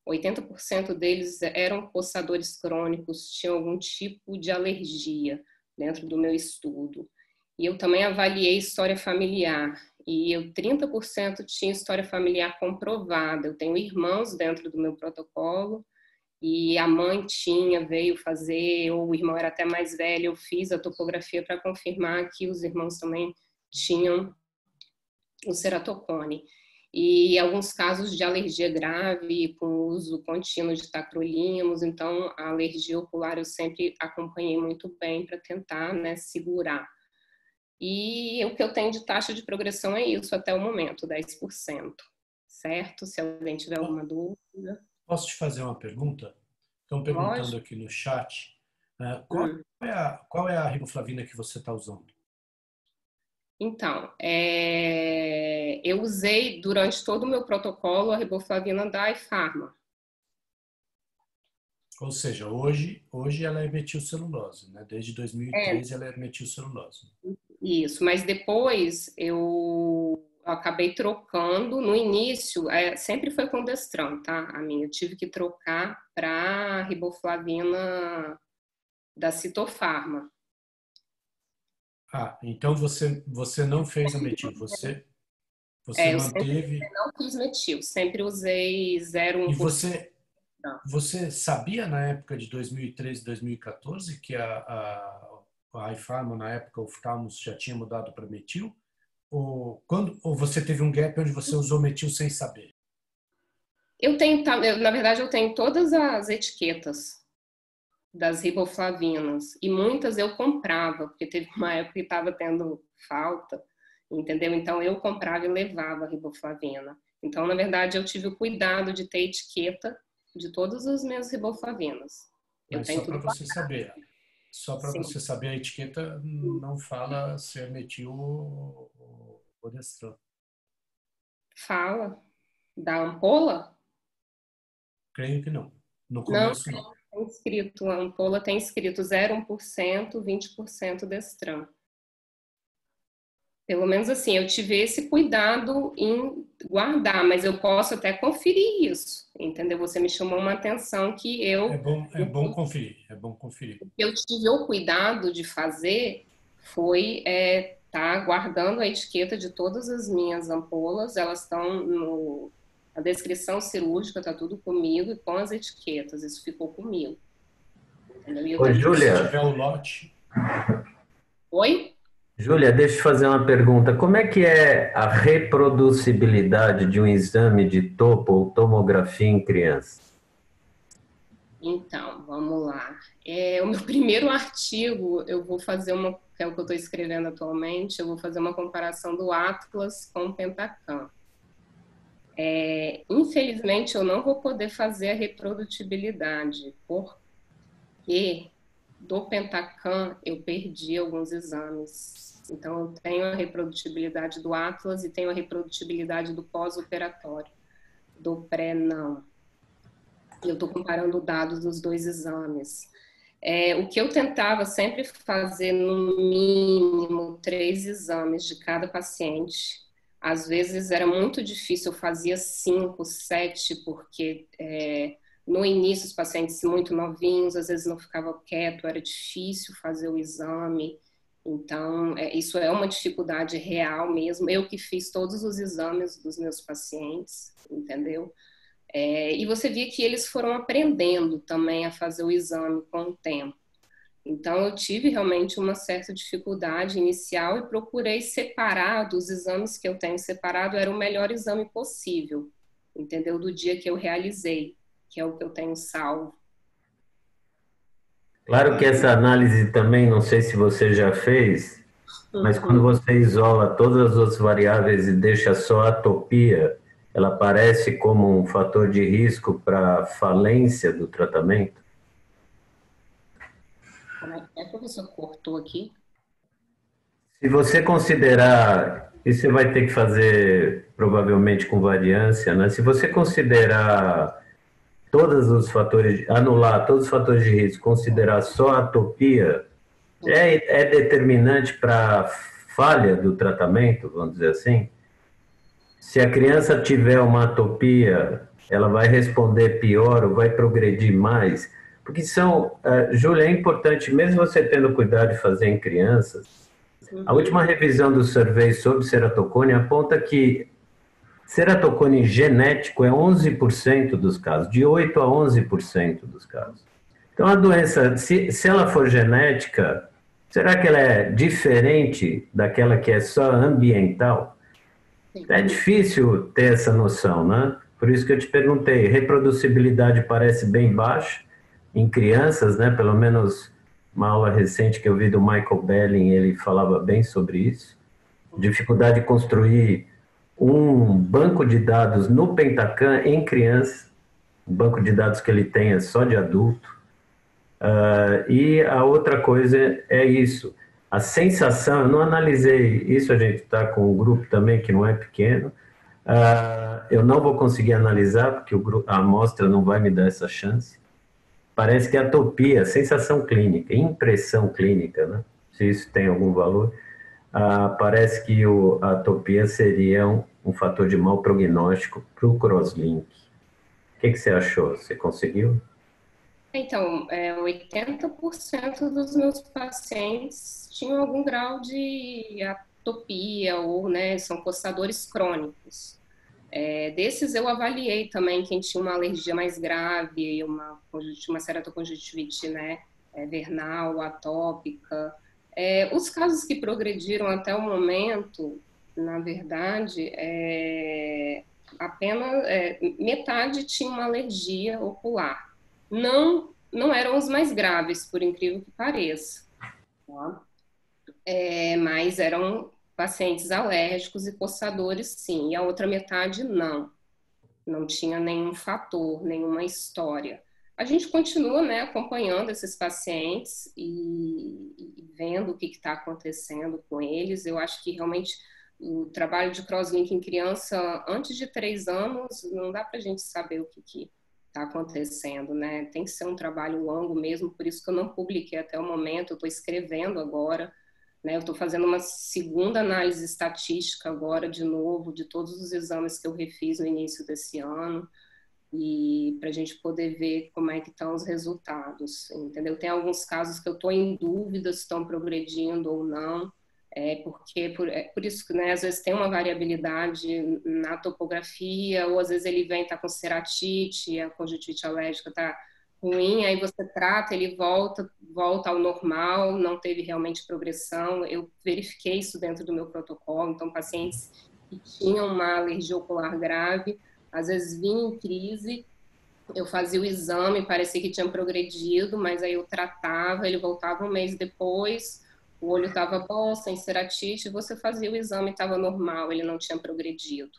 oitenta por cento deles eram coçadores crônicos, tinham algum tipo de alergia dentro do meu estudo. E eu também avaliei história familiar, e eu, trinta por cento tinha história familiar comprovada. Eu tenho irmãos dentro do meu protocolo, e a mãe tinha, veio fazer, ou o irmão era até mais velho, eu fiz a topografia para confirmar que os irmãos também tinham o ceratocone. E alguns casos de alergia grave, com uso contínuo de tacrolimus, então a alergia ocular eu sempre acompanhei muito bem para tentar, né, segurar. E o que eu tenho de taxa de progressão é isso até o momento, dez por cento, certo? Se alguém tiver alguma dúvida. Posso te fazer uma pergunta? Estão perguntando Pode. aqui no chat. Uh, qual, hum. é a, qual é a riboflavina que você está usando? Então, é, eu usei durante todo o meu protocolo a riboflavina da iPharma. Ou seja, hoje, hoje ela é metilcelulose, né? Desde dois mil e treze É, ela é metilcelulose. Isso, mas depois eu acabei trocando. No início, é, sempre foi com Destran, tá? A minha, eu tive que trocar para riboflavina da Citofarma. Ah, então você, você não fez a metil, você, você É, eu manteve... sempre não fiz metil, sempre usei zero vírgula um E por cento. você, você sabia na época de dois mil e treze, dois mil e quatorze que a, a, a iPharma, na época, o oftalmos já tinha mudado para metil? Ou, quando, ou você teve um gap onde você usou metil sem saber? Eu tenho, na verdade, eu tenho todas as etiquetas das riboflavinas, e muitas eu comprava, porque teve uma época que estava tendo falta, entendeu? Então eu comprava e levava a riboflavina. Então, na verdade, eu tive o cuidado de ter etiqueta de todas as minhas riboflavinas. Eu Mas tenho só para tudo você saber, só para você saber, a etiqueta não fala se é metil ou, ou Destran. Fala da ampola? Creio que não. No Não, começo, não. tem escrito, a ampola tem escrito zero vírgula um por cento, vinte por cento Destran. Pelo menos assim, eu tive esse cuidado em guardar, mas eu posso até conferir isso, entendeu? Você me chamou uma atenção que eu... É bom, é bom conferir, é bom conferir. O que eu tive o cuidado de fazer foi é, tá guardando a etiqueta de todas as minhas ampolas, elas estão no... A descrição cirúrgica está tudo comigo e com as etiquetas, isso ficou comigo. Entendeu? Oi, Júlia. Se tiver o lote... Oi? Júlia, deixa eu te fazer uma pergunta. Como é que é a reproducibilidade de um exame de topo ou tomografia em criança? Então, vamos lá. É, o meu primeiro artigo, eu vou fazer uma, que é o que eu estou escrevendo atualmente, eu vou fazer uma comparação do Atlas com o Pentacam. É, infelizmente, eu não vou poder fazer a reprodutibilidade, porque do Pentacam eu perdi alguns exames. Então, eu tenho a reprodutibilidade do Atlas e tenho a reprodutibilidade do pós-operatório. Do pré, não. Eu estou comparando dados dos dois exames. É, o que eu tentava sempre fazer, no mínimo, três exames de cada paciente. Às vezes era muito difícil, eu fazia cinco, sete, porque é, no início os pacientes muito novinhos, às vezes não ficavam quietos, era difícil fazer o exame. Então, é, isso é uma dificuldade real mesmo. Eu que fiz todos os exames dos meus pacientes, entendeu? É, e você via que eles foram aprendendo também a fazer o exame com o tempo. Então, eu tive realmente uma certa dificuldade inicial e procurei separar dos exames que eu tenho separado, era o melhor exame possível, entendeu? Do dia que eu realizei, que é o que eu tenho salvo. Claro que essa análise também, não sei se você já fez, mas Uhum. quando você isola todas as outras variáveis e deixa só a atopia, ela aparece como um fator de risco para falência do tratamento? Como é que é, professor? Cortou aqui? Se você considerar, isso você vai ter que fazer provavelmente com variância, né? Se você considerar todos os fatores, anular todos os fatores de risco, considerar só a atopia, é, é determinante para a falha do tratamento, vamos dizer assim? Se a criança tiver uma atopia ela vai responder pior ou vai progredir mais? Porque são, uh, Júlia, é importante, mesmo você tendo cuidado de fazer em crianças, uhum. A última revisão do survey sobre ceratocone aponta que ceratocone genético é onze por cento dos casos, de oito a onze por cento dos casos. Então, a doença, se, se ela for genética, será que ela é diferente daquela que é só ambiental? É difícil ter essa noção, né? Por isso que eu te perguntei, reproducibilidade parece bem baixa em crianças, né? Pelo menos uma aula recente que eu vi do Michael Belling, ele falava bem sobre isso. Dificuldade de construir um banco de dados no Pentacan em crianças, o banco de dados que ele tem é só de adulto. Uh, e a outra coisa é isso, a sensação, eu não analisei isso, a gente está com um grupo também que não é pequeno, uh, eu não vou conseguir analisar porque o grupo, a amostra não vai me dar essa chance. Parece que a atopia, sensação clínica, impressão clínica, né? Se isso tem algum valor, uh, parece que o, a atopia seria um, um fator de mau prognóstico para o crosslink. O que, que você achou? Você conseguiu? Então, é, oitenta por cento dos meus pacientes tinham algum grau de atopia ou, né, são coçadores crônicos. É, desses eu avaliei também quem tinha uma alergia mais grave, uma, uma ceratoconjuntivite, né, é, vernal, atópica. É, os casos que progrediram até o momento, na verdade, é, apenas é, metade tinha uma alergia ocular. Não, não eram os mais graves, por incrível que pareça. Tá? É, mas eram pacientes alérgicos e coçadores, sim. E a outra metade, não. Não tinha nenhum fator, nenhuma história. A gente continua, né, acompanhando esses pacientes e, e vendo o que está acontecendo com eles. Eu acho que realmente o trabalho de crosslink em criança antes de três anos, não dá para a gente saber o que que está acontecendo, né? Tem que ser um trabalho longo mesmo, por isso que eu não publiquei até o momento, eu estou escrevendo agora, né? Eu estou fazendo uma segunda análise estatística agora, de novo, de todos os exames que eu refiz no início desse ano, e para a gente poder ver como é que estão os resultados, entendeu? Tem alguns casos que eu estou em dúvida se estão progredindo ou não, é porque por, é por isso que, né, às vezes tem uma variabilidade na topografia, ou às vezes ele vem tá com ceratite, a conjuntivite alérgica tá ruim, aí você trata, ele volta, volta ao normal, não teve realmente progressão. Eu verifiquei isso dentro do meu protocolo, então pacientes que tinham uma alergia ocular grave, às vezes vinham em crise, eu fazia o exame, parecia que tinha progredido, mas aí eu tratava, ele voltava um mês depois, o olho estava bom, sem ceratite, você fazia o exame, estava normal, ele não tinha progredido.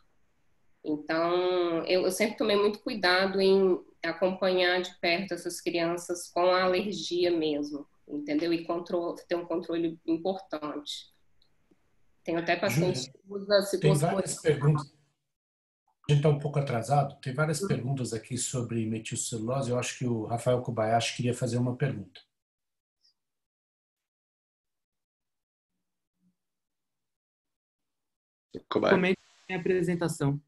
Então, eu, eu sempre tomei muito cuidado em acompanhar de perto essas crianças com a alergia mesmo, entendeu? E controle, ter um controle importante. Tenho até pacientes que usam ciclosporina. Tem várias perguntas. A gente está um pouco atrasado. Tem várias perguntas aqui sobre metilcelulose. Eu acho que o Rafael Kobayashi queria fazer uma pergunta. Comente a apresentação.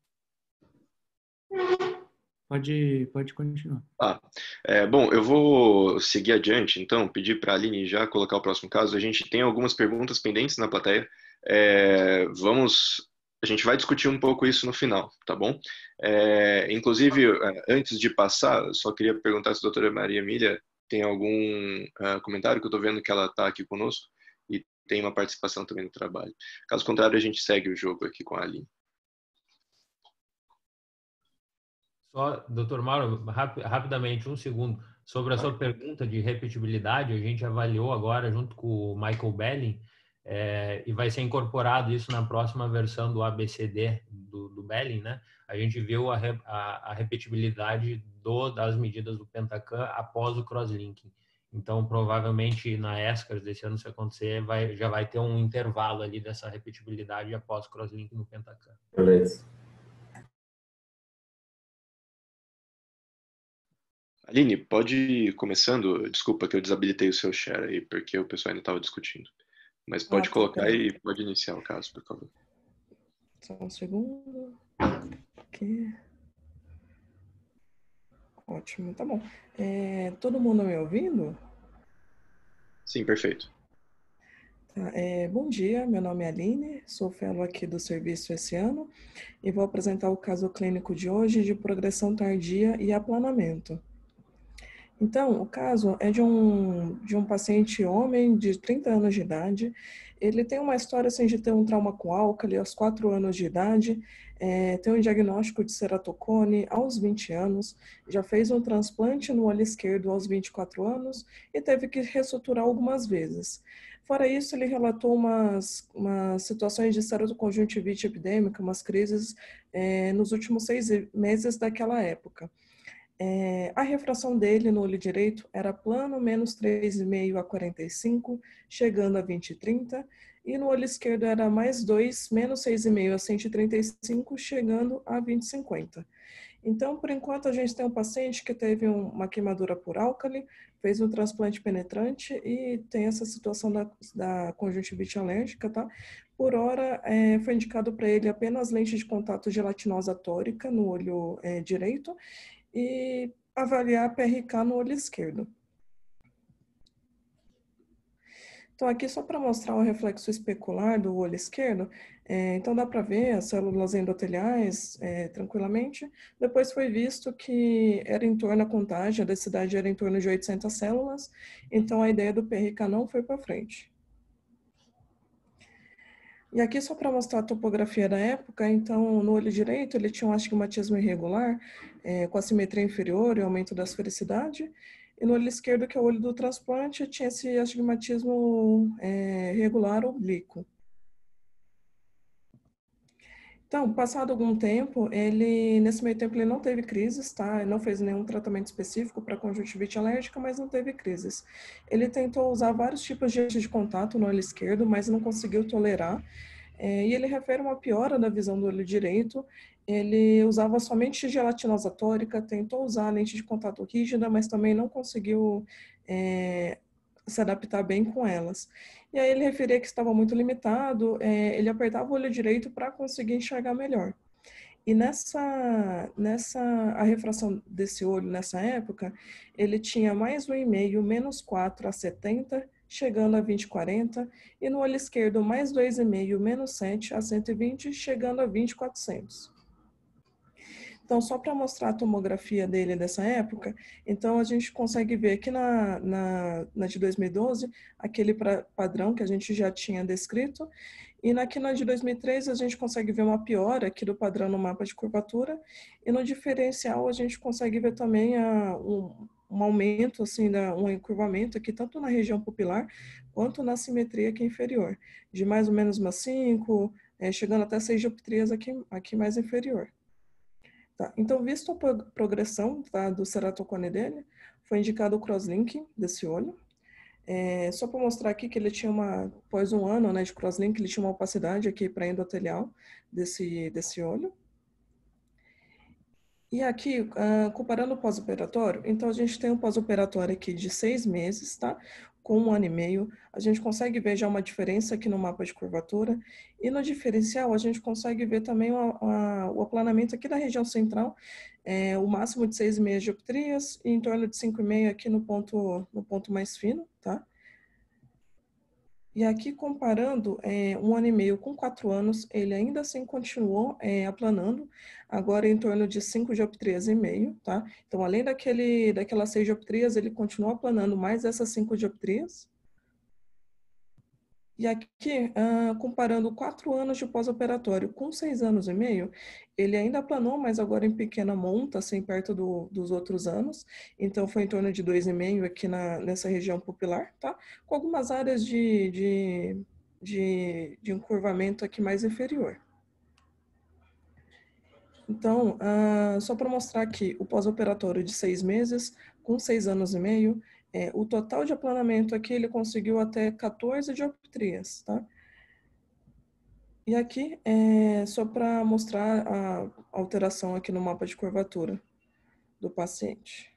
Pode, pode continuar. Ah, é, bom, eu vou seguir adiante, então, pedir para a Aline já colocar o próximo caso. A gente tem algumas perguntas pendentes na plateia. É, vamos, a gente vai discutir um pouco isso no final, tá bom? É, inclusive, antes de passar, só queria perguntar se a doutora Maria Emília tem algum uh, comentário, que eu estou vendo que ela está aqui conosco e tem uma participação também no trabalho. Caso contrário, a gente segue o jogo aqui com a Aline. Só, doutor Mauro, rap, rapidamente, um segundo. Sobre a sua pergunta de repetibilidade, a gente avaliou agora junto com o Michael Belling, é, e vai ser incorporado isso na próxima versão do A B C D do, do Belling, né? A gente viu a, a, a repetibilidade do, das medidas do Pentacan após o crosslinking. Então, provavelmente, na ESCARS desse ano, se acontecer, vai, já vai ter um intervalo ali dessa repetibilidade após o crosslinking no Pentacan. Beleza. Aline, pode ir começando. Desculpa que eu desabilitei o seu share aí, porque o pessoal ainda estava discutindo. Mas pode ah, colocar e pode iniciar o caso, por favor. Só um segundo. Aqui. Ótimo, tá bom. É, todo mundo me ouvindo? Sim, perfeito. Tá, é, bom dia, meu nome é Aline, sou fellow aqui do serviço esse ano e vou apresentar o caso clínico de hoje de progressão tardia e aplanamento. Então, o caso é de um, de um paciente homem de trinta anos de idade. Ele tem uma história assim, de ter um trauma com álcali aos quatro anos de idade, é, tem um diagnóstico de ceratocone aos vinte anos, já fez um transplante no olho esquerdo aos vinte e quatro anos e teve que ressuturar algumas vezes. Fora isso, ele relatou umas, umas situações de ceratoconjuntivite epidêmica, umas crises é, nos últimos seis meses daquela época. É, a refração dele no olho direito era plano menos três vírgula cinco a quarenta e cinco, chegando a vinte e trinta, e no olho esquerdo era mais dois, menos seis vírgula cinco a cento e trinta e cinco, chegando a vinte e cinquenta. Então, por enquanto, a gente tem um paciente que teve um, uma queimadura por álcali, fez um transplante penetrante e tem essa situação da, da conjuntivite alérgica, tá? Por hora, é, foi indicado para ele apenas lente de contato gelatinosa tórica no olho é, direito, e avaliar a P R K no olho esquerdo. Então, aqui só para mostrar o reflexo especular do olho esquerdo, é, então dá para ver as células endoteliais é, tranquilamente. Depois foi visto que era em torno, a contagem, a densidade era em torno de oitocentas células, então a ideia do P R K não foi para frente. E aqui só para mostrar a topografia da época, então no olho direito ele tinha um astigmatismo irregular, é, com assimetria inferior e aumento da esfericidade, e no olho esquerdo, que é o olho do transplante, tinha esse astigmatismo é, regular oblíquo. Então, passado algum tempo, ele, nesse meio tempo ele não teve crises, tá? Ele não fez nenhum tratamento específico para conjuntivite alérgica, mas não teve crises. Ele tentou usar vários tipos de lente de contato no olho esquerdo, mas não conseguiu tolerar. É, e ele refere uma piora da visão do olho direito. Ele usava somente gelatinosa tórica, tentou usar a lente de contato rígida, mas também não conseguiu é, se adaptar bem com elas. E aí ele referia que estava muito limitado, é, ele apertava o olho direito para conseguir enxergar melhor. E nessa, nessa, a refração desse olho nessa época, ele tinha mais um vírgula cinco, menos quatro a setenta, chegando a vinte e quarenta, e no olho esquerdo mais dois vírgula cinco, menos sete a cento e vinte, chegando a vinte e quatrocentos. Então, só para mostrar a tomografia dele dessa época, então a gente consegue ver aqui na, na, na de dois mil e doze, aquele pra, padrão que a gente já tinha descrito, e aqui na de dois mil e treze a gente consegue ver uma piora aqui do padrão no mapa de curvatura, e no diferencial a gente consegue ver também a, um, um aumento, assim, da, um encurvamento aqui, tanto na região pupilar, quanto na simetria aqui inferior, de mais ou menos umas cinco, é, chegando até seis dioptrias aqui, aqui mais inferior. Tá, então, visto a progressão, tá, do ceratocone dele, foi indicado o crosslink desse olho. É, só para mostrar aqui que ele tinha uma, após um ano, né, de crosslink, ele tinha uma opacidade aqui para endotelial desse, desse olho. E aqui, uh, comparando o pós-operatório, então a gente tem um pós-operatório aqui de seis meses, tá? Com um ano e meio, a gente consegue ver já uma diferença aqui no mapa de curvatura, e no diferencial a gente consegue ver também o, a, o aplanamento aqui da região central, é, o máximo de seis vírgula cinco dioptrias e em torno de cinco vírgula cinco aqui no ponto, no ponto mais fino, tá? E aqui, comparando é, um ano e meio com quatro anos, ele ainda assim continuou é, aplanando, agora em torno de cinco dioptrias e meio, tá? Então, além daquele, daquelas seis dioptrias, ele continuou aplanando mais essas cinco dioptrias. E aqui, ah, comparando quatro anos de pós-operatório com seis anos e meio, ele ainda aplanou, mas agora em pequena monta, assim, perto do, dos outros anos. Então, foi em torno de dois vírgula cinco aqui na, nessa região pupilar, tá? Com algumas áreas de, de, de, de encurvamento aqui mais inferior. Então, ah, só para mostrar aqui, o pós-operatório de seis meses, com seis anos e meio, é, o total de aplanamento aqui, ele conseguiu até quatorze dioptrias, tá? E aqui, é só para mostrar a alteração aqui no mapa de curvatura do paciente.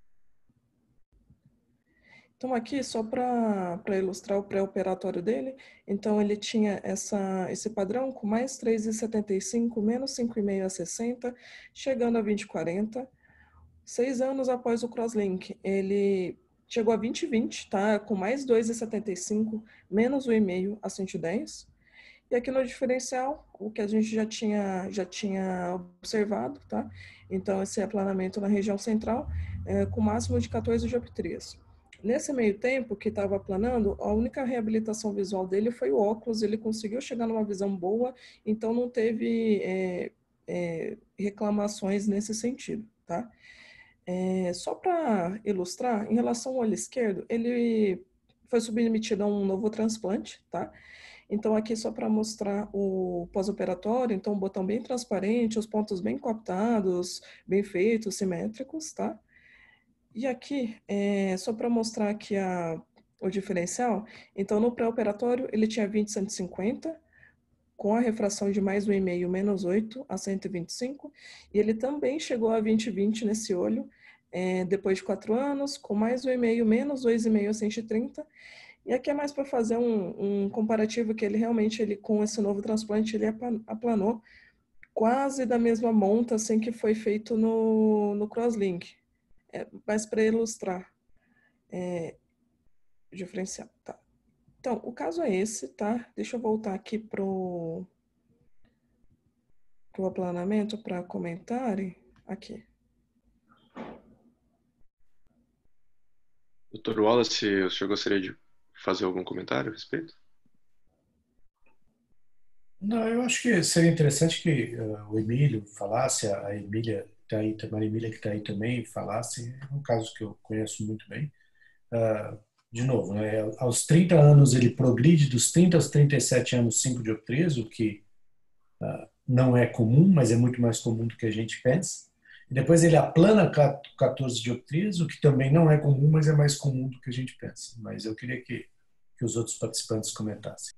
Então, aqui, só para ilustrar o pré-operatório dele, então ele tinha essa, esse padrão com mais três vírgula setenta e cinco, menos cinco vírgula cinco a sessenta, chegando a vinte e quarenta. Seis anos após o crosslink, ele chegou a vinte e vinte, tá? Com mais dois vírgula setenta e cinco, menos um vírgula cinco a cento e dez. E aqui no diferencial, o que a gente já tinha, já tinha observado, tá? Então, esse aplanamento na região central, é, com máximo de quatorze dioptrias. Nesse meio tempo que estava aplanando, a única reabilitação visual dele foi o óculos, ele conseguiu chegar numa visão boa, então não teve é, é, reclamações nesse sentido, tá? É, só para ilustrar, em relação ao olho esquerdo, ele foi submetido a um novo transplante, tá? Então, aqui só para mostrar o pós-operatório, então, um botão bem transparente, os pontos bem coaptados, bem feitos, simétricos, tá? E aqui, é, só para mostrar aqui a, o diferencial, então, no pré-operatório, ele tinha vinte a cento e cinquenta, com a refração de mais um vírgula cinco, menos oito a cento e vinte e cinco, e ele também chegou a vinte a vinte nesse olho, é, depois de quatro anos, com mais um vírgula cinco, menos dois vírgula cinco a cento e trinta, e aqui é mais para fazer um, um comparativo que ele realmente, ele, com esse novo transplante, ele aplanou quase da mesma monta assim que foi feito no, no crosslink. É, mas para ilustrar é, o diferencial, tá? Então, o caso é esse, tá? Deixa eu voltar aqui pro, pro aplanamento para comentarem. Aqui. doutor Wallace, o senhor gostaria de fazer algum comentário a respeito? Não, eu acho que seria interessante que uh, o Emílio falasse, a Emília está aí, a Maria Emília que está aí também falasse, é um caso que eu conheço muito bem. Uh, de novo, né, aos trinta anos ele progride, dos trinta aos trinta e sete anos, cinco dioptrias, o que uh, não é comum, mas é muito mais comum do que a gente pensa. E depois ele aplana quatorze dioptrias, o que também não é comum, mas é mais comum do que a gente pensa. Mas eu queria que, que os outros participantes comentassem.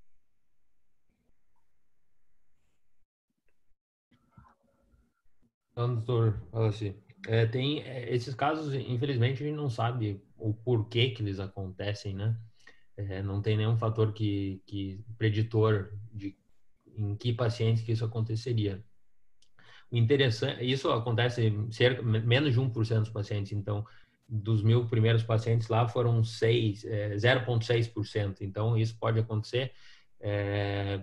Então, doutor, fala assim, é, tem é, esses casos, infelizmente, a gente não sabe o porquê que eles acontecem, né? É, não tem nenhum fator que, que preditor de em que pacientes que isso aconteceria. O interessante, isso acontece em cerca, menos de um por cento dos pacientes, então, dos mil primeiros pacientes lá foram seis, é, zero vírgula seis por cento, então isso pode acontecer, é,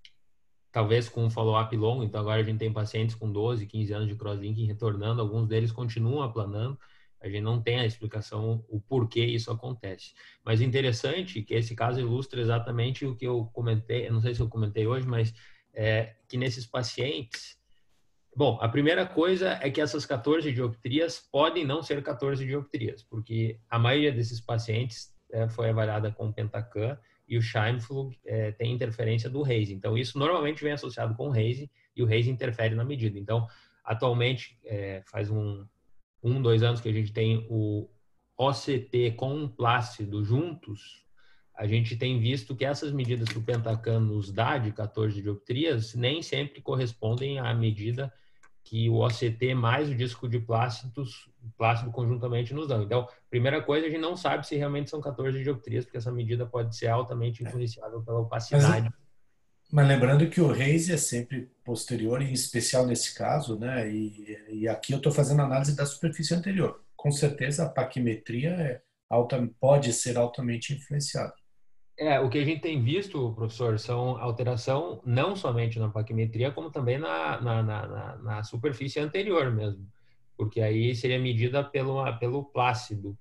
talvez com um follow-up longo, então agora a gente tem pacientes com doze, quinze anos de crosslink retornando, alguns deles continuam aplanando, a gente não tem a explicação, o porquê isso acontece. Mas interessante que esse caso ilustra exatamente o que eu comentei, eu não sei se eu comentei hoje, mas é, que nesses pacientes, bom, a primeira coisa é que essas quatorze dioptrias podem não ser quatorze dioptrias, porque a maioria desses pacientes é, foi avaliada com Pentacam e o Scheimpflug é, tem interferência do Raise. Então, isso normalmente vem associado com o Raise e o Raise interfere na medida. Então, atualmente, é, faz um, um, dois anos que a gente tem o O C T com o Plácido juntos, a gente tem visto que essas medidas que o Pentacam nos dá de quatorze dioptrias nem sempre correspondem à medida que o O C T mais o disco de plácidos, plácido conjuntamente nos dão. Então, primeira coisa, a gente não sabe se realmente são quatorze dioptrias, porque essa medida pode ser altamente influenciável pela opacidade. Mas, mas lembrando que o Raise é sempre posterior, em especial nesse caso, né? E, e aqui eu estou fazendo análise da superfície anterior. Com certeza a paquimetria é alta, pode ser altamente influenciada. É, o que a gente tem visto, professor, são alteração não somente na paquimetria, como também na, na, na, na superfície anterior mesmo, porque aí seria medida pelo, pelo plácido.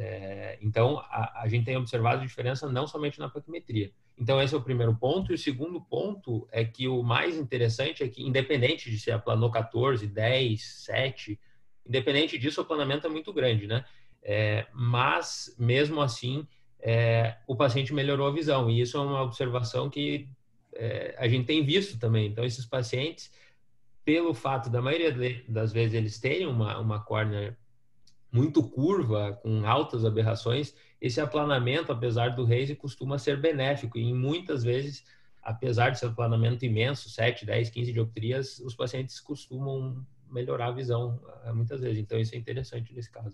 É, então, a, a gente tem observado diferença não somente na paquimetria. Então, esse é o primeiro ponto. E o segundo ponto é que o mais interessante é que, independente de se aplanou quatorze, dez, sete, independente disso, o aplanamento é muito grande, né? É, mas, mesmo assim, É, o paciente melhorou a visão, e isso é uma observação que é, a gente tem visto também. Então, esses pacientes, pelo fato da maioria das vezes eles terem uma, uma córnea muito curva, com altas aberrações, esse aplanamento, apesar do Raise, costuma ser benéfico, e muitas vezes, apesar de ser um aplanamento imenso, sete, dez, quinze dioptrias, os pacientes costumam melhorar a visão muitas vezes. Então, isso é interessante nesse caso.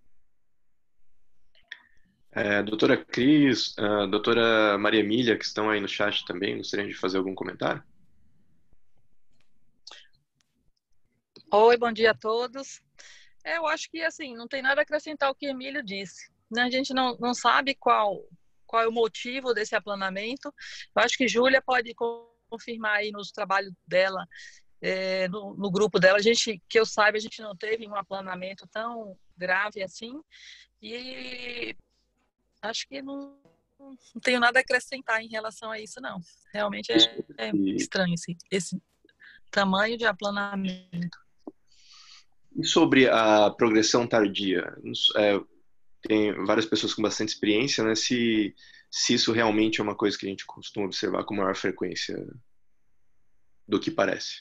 É, doutora Cris, a doutora Maria Emília, que estão aí no chat também, gostariam de fazer algum comentário? Oi, bom dia a todos. É, eu acho que, assim, não tem nada a acrescentar ao que Emílio disse, né? A gente não, não sabe qual, qual é o motivo desse aplanamento. Eu acho que Júlia pode confirmar aí nos trabalhos dela, é, no, no grupo dela. A gente, que eu saiba, a gente não teve um aplanamento tão grave assim. E acho que não, não tenho nada a acrescentar em relação a isso, não. Realmente é, é estranho esse, esse tamanho de aplanamento. E sobre a progressão tardia? É, tem várias pessoas com bastante experiência, né? Se, se isso realmente é uma coisa que a gente costuma observar com maior frequência do que parece.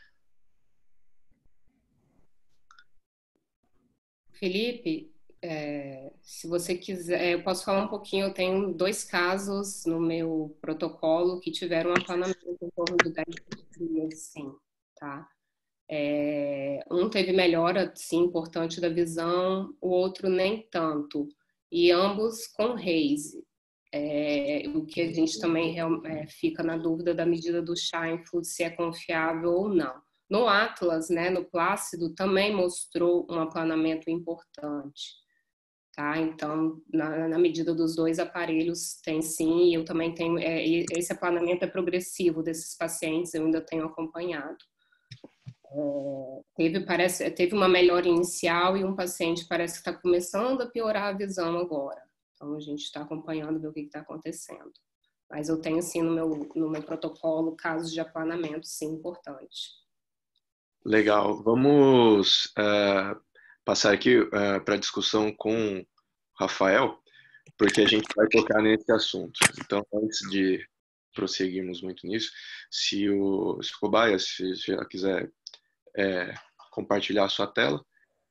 Felipe, é, se você quiser, eu posso falar um pouquinho. Eu tenho dois casos no meu protocolo que tiveram um aplanamento em torno de dez dias, sim, tá? É, um teve melhora, sim, importante da visão, o outro nem tanto. E ambos com raise. É, o que a gente também é, fica na dúvida da medida do Scheinfeld, se é confiável ou não. No Atlas, né, no Plácido, também mostrou um aplanamento importante. Tá? Então, na, na medida dos dois aparelhos, tem sim, e eu também tenho, é, esse aplanamento é progressivo desses pacientes, eu ainda tenho acompanhado. É, teve, parece, teve uma melhora inicial e um paciente parece que está começando a piorar a visão agora. Então, a gente está acompanhando, ver o que está acontecendo. Mas eu tenho, sim, no meu, no meu protocolo, casos de aplanamento, sim, importante. Legal. Vamos uh, passar aqui uh, para a discussão com o Rafael, porque a gente vai tocar nesse assunto. Então, antes de prosseguirmos muito nisso, se o, se o Cobaia, se já quiser é, compartilhar a sua tela.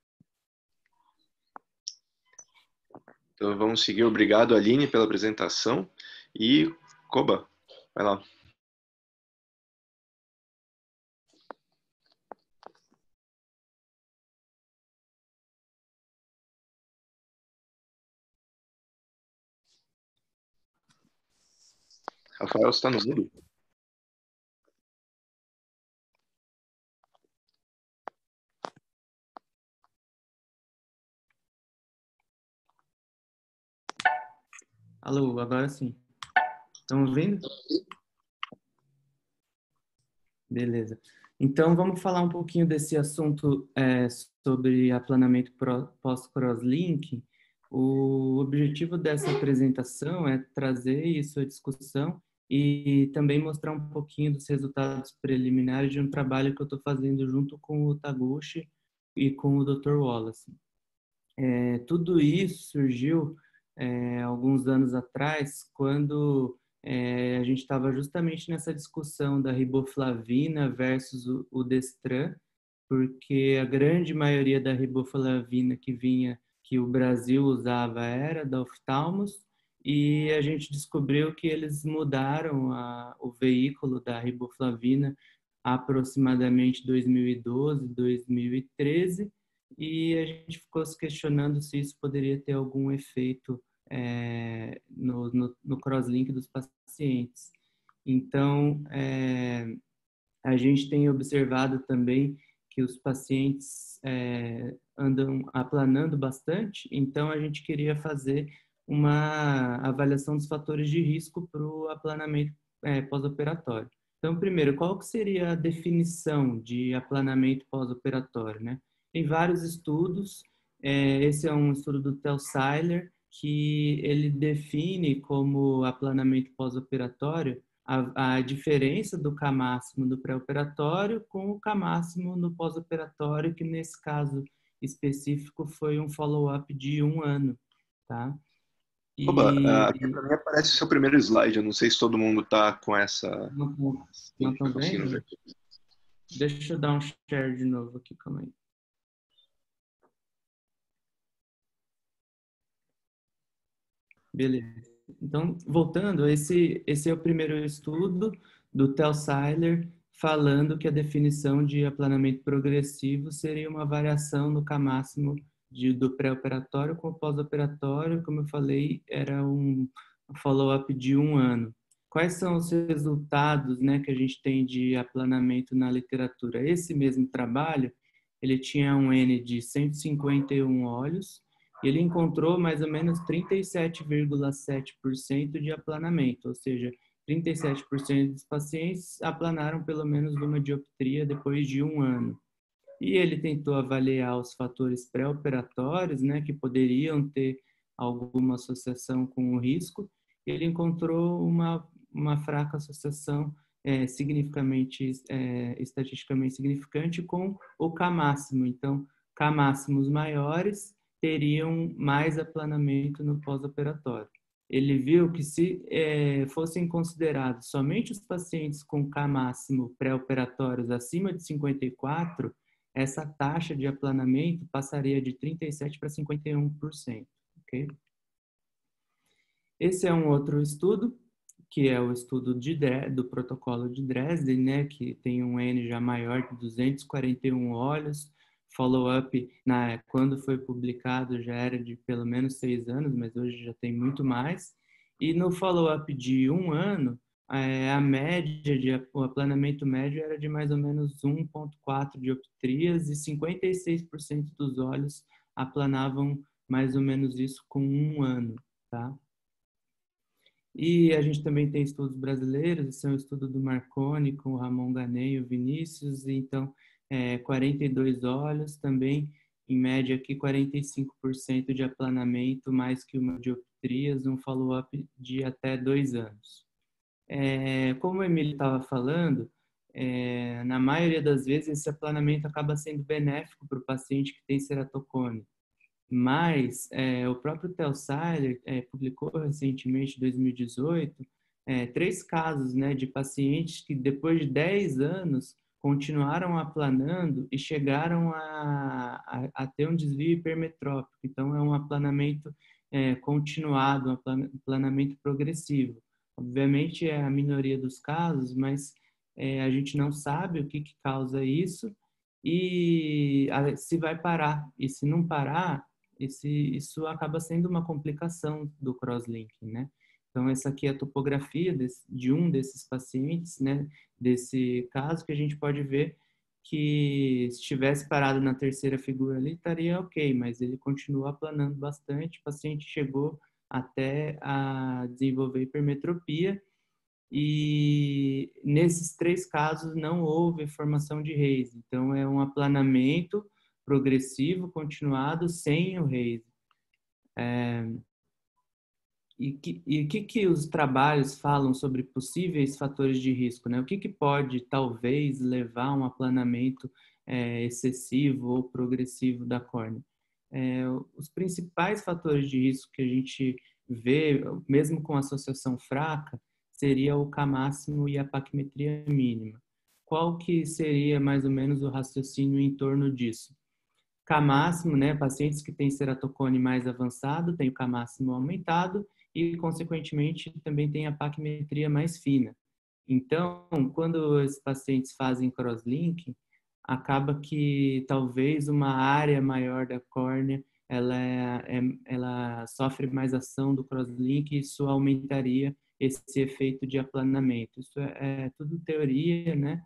Então, vamos seguir. Obrigado, Aline, pela apresentação. E, Koba, vai lá. Rafael, você está no mudo? Alô, agora sim. Estão ouvindo? Beleza. Então, vamos falar um pouquinho desse assunto é, sobre aplanamento pós-crosslink. O objetivo dessa apresentação é trazer isso à discussão e também mostrar um pouquinho dos resultados preliminares de um trabalho que eu estou fazendo junto com o Taguchi e com o doutor Wallace. É, tudo isso surgiu é, alguns anos atrás, quando é, a gente estava justamente nessa discussão da riboflavina versus o, o Destran, porque a grande maioria da riboflavina que vinha, que o Brasil usava, era da oftalmos, e a gente descobriu que eles mudaram a, o veículo da riboflavina aproximadamente dois mil e doze, dois mil e treze, e a gente ficou se questionando se isso poderia ter algum efeito é, no, no, no crosslink dos pacientes. Então, é, a gente tem observado também que os pacientes é, andam aplanando bastante, então a gente queria fazer uma avaliação dos fatores de risco para o aplanamento é, pós-operatório. Então, primeiro, qual que seria a definição de aplanamento pós-operatório, né? Tem vários estudos, é, esse é um estudo do Tel Seiler, que ele define como aplanamento pós-operatório a, a diferença do K máximo do pré-operatório com o K máximo no pós-operatório, que nesse caso específico foi um follow-up de um ano, tá? E... Oba, aqui para mim aparece o seu primeiro slide, eu não sei se todo mundo está com essa... Não, não estão vendo? Deixa eu dar um share de novo aqui, calma aí. Beleza. Então, voltando, esse, esse é o primeiro estudo do Tel Seiler, falando que a definição de aplanamento progressivo seria uma variação no K máximo de, do pré-operatório com o pós-operatório. Como eu falei, era um follow-up de um ano. Quais são os resultados, né, que a gente tem de aplanamento na literatura? Esse mesmo trabalho, ele tinha um N de cento e cinquenta e um olhos, e ele encontrou mais ou menos trinta e sete vírgula sete por cento de aplanamento, ou seja, trinta e sete por cento dos pacientes aplanaram pelo menos uma dioptria depois de um ano. E ele tentou avaliar os fatores pré-operatórios, né, que poderiam ter alguma associação com o risco. Ele encontrou uma, uma fraca associação é, significativamente, é, estatisticamente significante com o K máximo. Então, K máximos maiores teriam mais aplanamento no pós-operatório. Ele viu que se é, fossem considerados somente os pacientes com K máximo pré-operatórios acima de cinquenta e quatro, essa taxa de aplanamento passaria de trinta e sete por cento para cinquenta e um por cento. Okay? Esse é um outro estudo, que é o estudo de, do protocolo de Dresden, né, que tem um N já maior de duzentos e quarenta e um olhos. Follow-up, quando foi publicado, já era de pelo menos seis anos, mas hoje já tem muito mais. E no follow-up de um ano, a média, de, o aplanamento médio era de mais ou menos um vírgula quatro dioptrias e cinquenta e seis por cento dos olhos aplanavam mais ou menos isso com um ano, tá? E a gente também tem estudos brasileiros, esse é um estudo do Marconi com o Ramon Ganei e o Vinícius, então é, quarenta e dois olhos também, em média aqui quarenta e cinco por cento de aplanamento, mais que uma dioptrias, um follow-up de até dois anos. É, como o Emílio estava falando, é, na maioria das vezes esse aplanamento acaba sendo benéfico para o paciente que tem ceratocone. Mas é, o próprio Theo Seiler é, publicou recentemente, em dois mil e dezoito, é, três casos, né, de pacientes que depois de dez anos continuaram aplanando e chegaram a, a, a ter um desvio hipermetrópico. Então, é um aplanamento é, continuado, um aplanamento progressivo. Obviamente, é a minoria dos casos, mas é, a gente não sabe o que, que causa isso e a, se vai parar. E se não parar, esse, isso acaba sendo uma complicação do crosslinking, né? Então, essa aqui é a topografia desse, de um desses pacientes, né? Desse caso, que a gente pode ver que se tivesse parado na terceira figura ali, estaria ok, mas ele continua aplanando bastante, o paciente chegou até a desenvolver hipermetropia e nesses três casos não houve formação de raise. Então, é um aplanamento progressivo, continuado, sem o raise. É, e o que, e que, que os trabalhos falam sobre possíveis fatores de risco, né? O que, que pode, talvez, levar a um aplanamento é, excessivo ou progressivo da córnea? É, os principais fatores de risco que a gente vê, mesmo com associação fraca, seria o K máximo e a paquimetria mínima. Qual que seria mais ou menos o raciocínio em torno disso? K máximo, né, pacientes que têm ceratocone mais avançado, têm o K máximo aumentado e, consequentemente, também tem a paquimetria mais fina. Então, quando os pacientes fazem crosslink, acaba que talvez uma área maior da córnea ela, é, ela sofre mais ação do crosslink e isso aumentaria esse efeito de aplanamento. Isso é, é tudo teoria, né?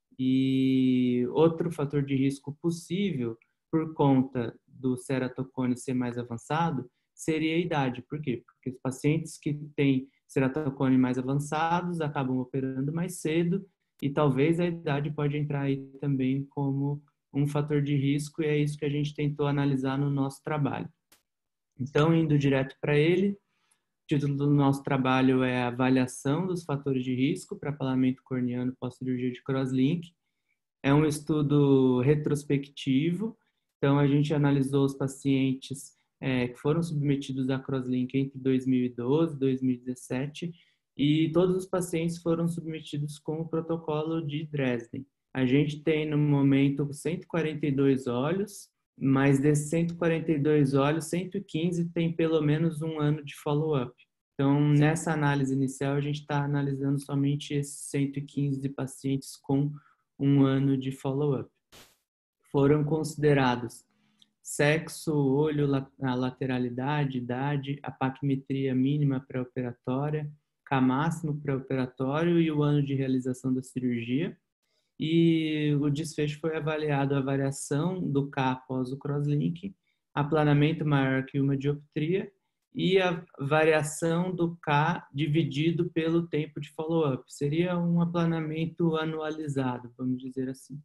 E outro fator de risco possível, por conta do ceratocone ser mais avançado, seria a idade. Por quê? Porque os pacientes que têm ceratocone mais avançados acabam operando mais cedo e talvez a idade pode entrar aí também como um fator de risco, e é isso que a gente tentou analisar no nosso trabalho. Então, indo direto para ele, o título do nosso trabalho é Avaliação dos fatores de risco para aplanamento corneano pós-cirurgia de crosslink. É um estudo retrospectivo, então a gente analisou os pacientes é, que foram submetidos a crosslink entre dois mil e doze e dois mil e dezessete, e todos os pacientes foram submetidos com o protocolo de Dresden. A gente tem, no momento, cento e quarenta e dois olhos, mas desses cento e quarenta e dois olhos, cento e quinze tem pelo menos um ano de follow-up. Então, nessa análise inicial, a gente está analisando somente esses cento e quinze pacientes com um ano de follow-up. Foram considerados sexo, olho, a lateralidade, idade, a paquimetria mínima pré-operatória, K máximo pré-operatório e o ano de realização da cirurgia. e o desfecho foi avaliado a variação do K após o crosslink, aplanamento maior que uma dioptria e a variação do K dividido pelo tempo de follow-up. Seria um aplanamento anualizado, vamos dizer assim.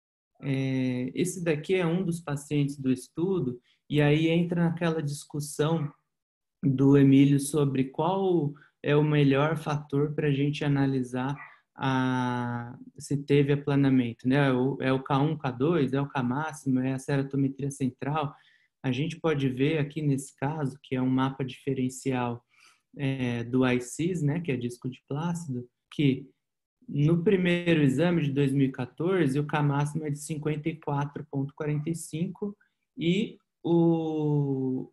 É, esse daqui é um dos pacientes do estudo, e aí entra naquela discussão do Emílio sobre qual é o melhor fator para a gente analisar a, se teve aplanamento, né? É o K um, K dois, é o K máximo, é a ceratometria central. A gente pode ver aqui nesse caso, que é um mapa diferencial é, do I C I S, né, que é disco de Plácido, que no primeiro exame de dois mil e quatorze, o K máximo é de cinquenta e quatro vírgula quarenta e cinco e o,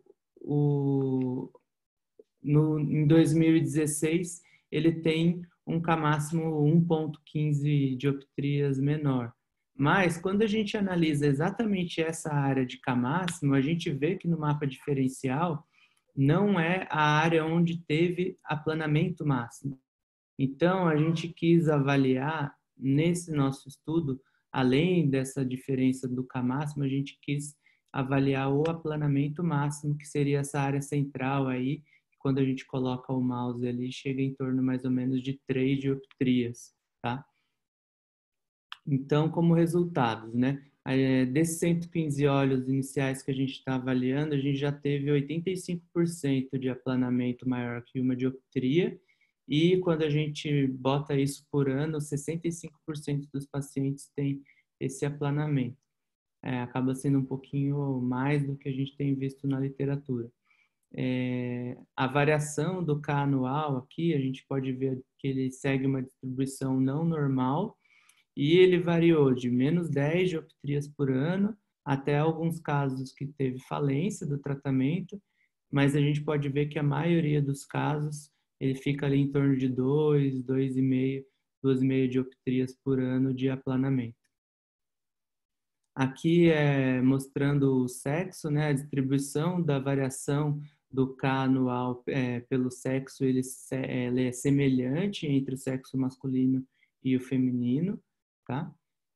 o, no, em dois mil e dezesseis ele tem um K máximo um vírgula quinze dioptrias menor. Mas, quando a gente analisa exatamente essa área de K máximo, a gente vê que no mapa diferencial não é a área onde teve aplanamento máximo. Então, a gente quis avaliar, nesse nosso estudo, além dessa diferença do K máximo, a gente quis avaliar o aplanamento máximo, que seria essa área central aí, quando a gente coloca o mouse ali, chega em torno mais ou menos de três dioptrias, tá? Então, como resultados, né? Desses cento e quinze olhos iniciais que a gente está avaliando, a gente já teve oitenta e cinco por cento de aplanamento maior que uma dioptria, e quando a gente bota isso por ano, sessenta e cinco por cento dos pacientes têm esse aplanamento. É, acaba sendo um pouquinho mais do que a gente tem visto na literatura. É, a variação do K anual aqui, a gente pode ver que ele segue uma distribuição não normal, e ele variou de menos dez dioptrias por ano até alguns casos que teve falência do tratamento, mas a gente pode ver que a maioria dos casos ele fica ali em torno de dois, dois e meio, duas e meia dioptrias por ano de aplanamento. Aqui é mostrando o sexo, né, a distribuição da variação do K anual é, pelo sexo, ele, ele é semelhante entre o sexo masculino e o feminino, tá?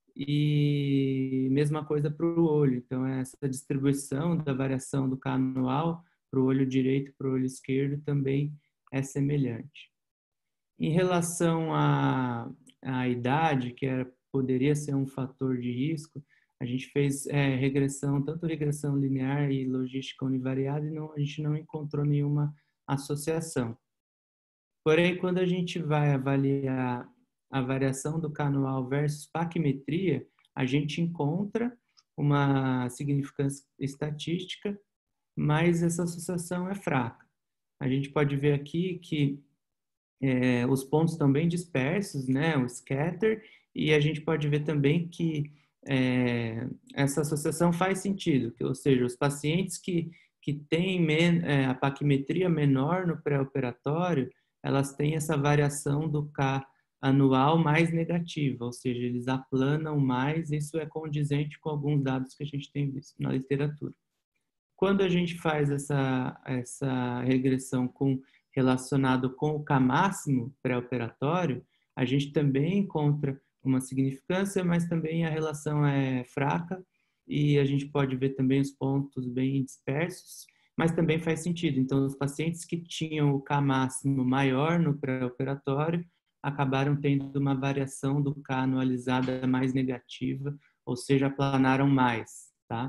E mesma coisa para o olho. Então, essa distribuição da variação do K anual para o olho direito e para o olho esquerdo também é semelhante. Em relação à, à idade, que era, poderia ser um fator de risco, a gente fez é, regressão, tanto regressão linear e logística univariada, e não, a gente não encontrou nenhuma associação. Porém, quando a gente vai avaliar a variação do K anual versus paquimetria, a gente encontra uma significância estatística, mas essa associação é fraca. A gente pode ver aqui que é, os pontos estão bem dispersos, né, o scatter, e a gente pode ver também que é, essa associação faz sentido, que, ou seja, os pacientes que, que têm men, é, a paquimetria menor no pré-operatório, elas têm essa variação do K anual mais negativa, ou seja, eles aplanam mais, isso é condizente com alguns dados que a gente tem visto na literatura. Quando a gente faz essa, essa regressão com, relacionado com o K máximo pré-operatório, a gente também encontra uma significância, mas também a relação é fraca e a gente pode ver também os pontos bem dispersos, mas também faz sentido. Então, os pacientes que tinham o K máximo maior no pré-operatório acabaram tendo uma variação do K anualizada mais negativa, ou seja, aplanaram mais, tá?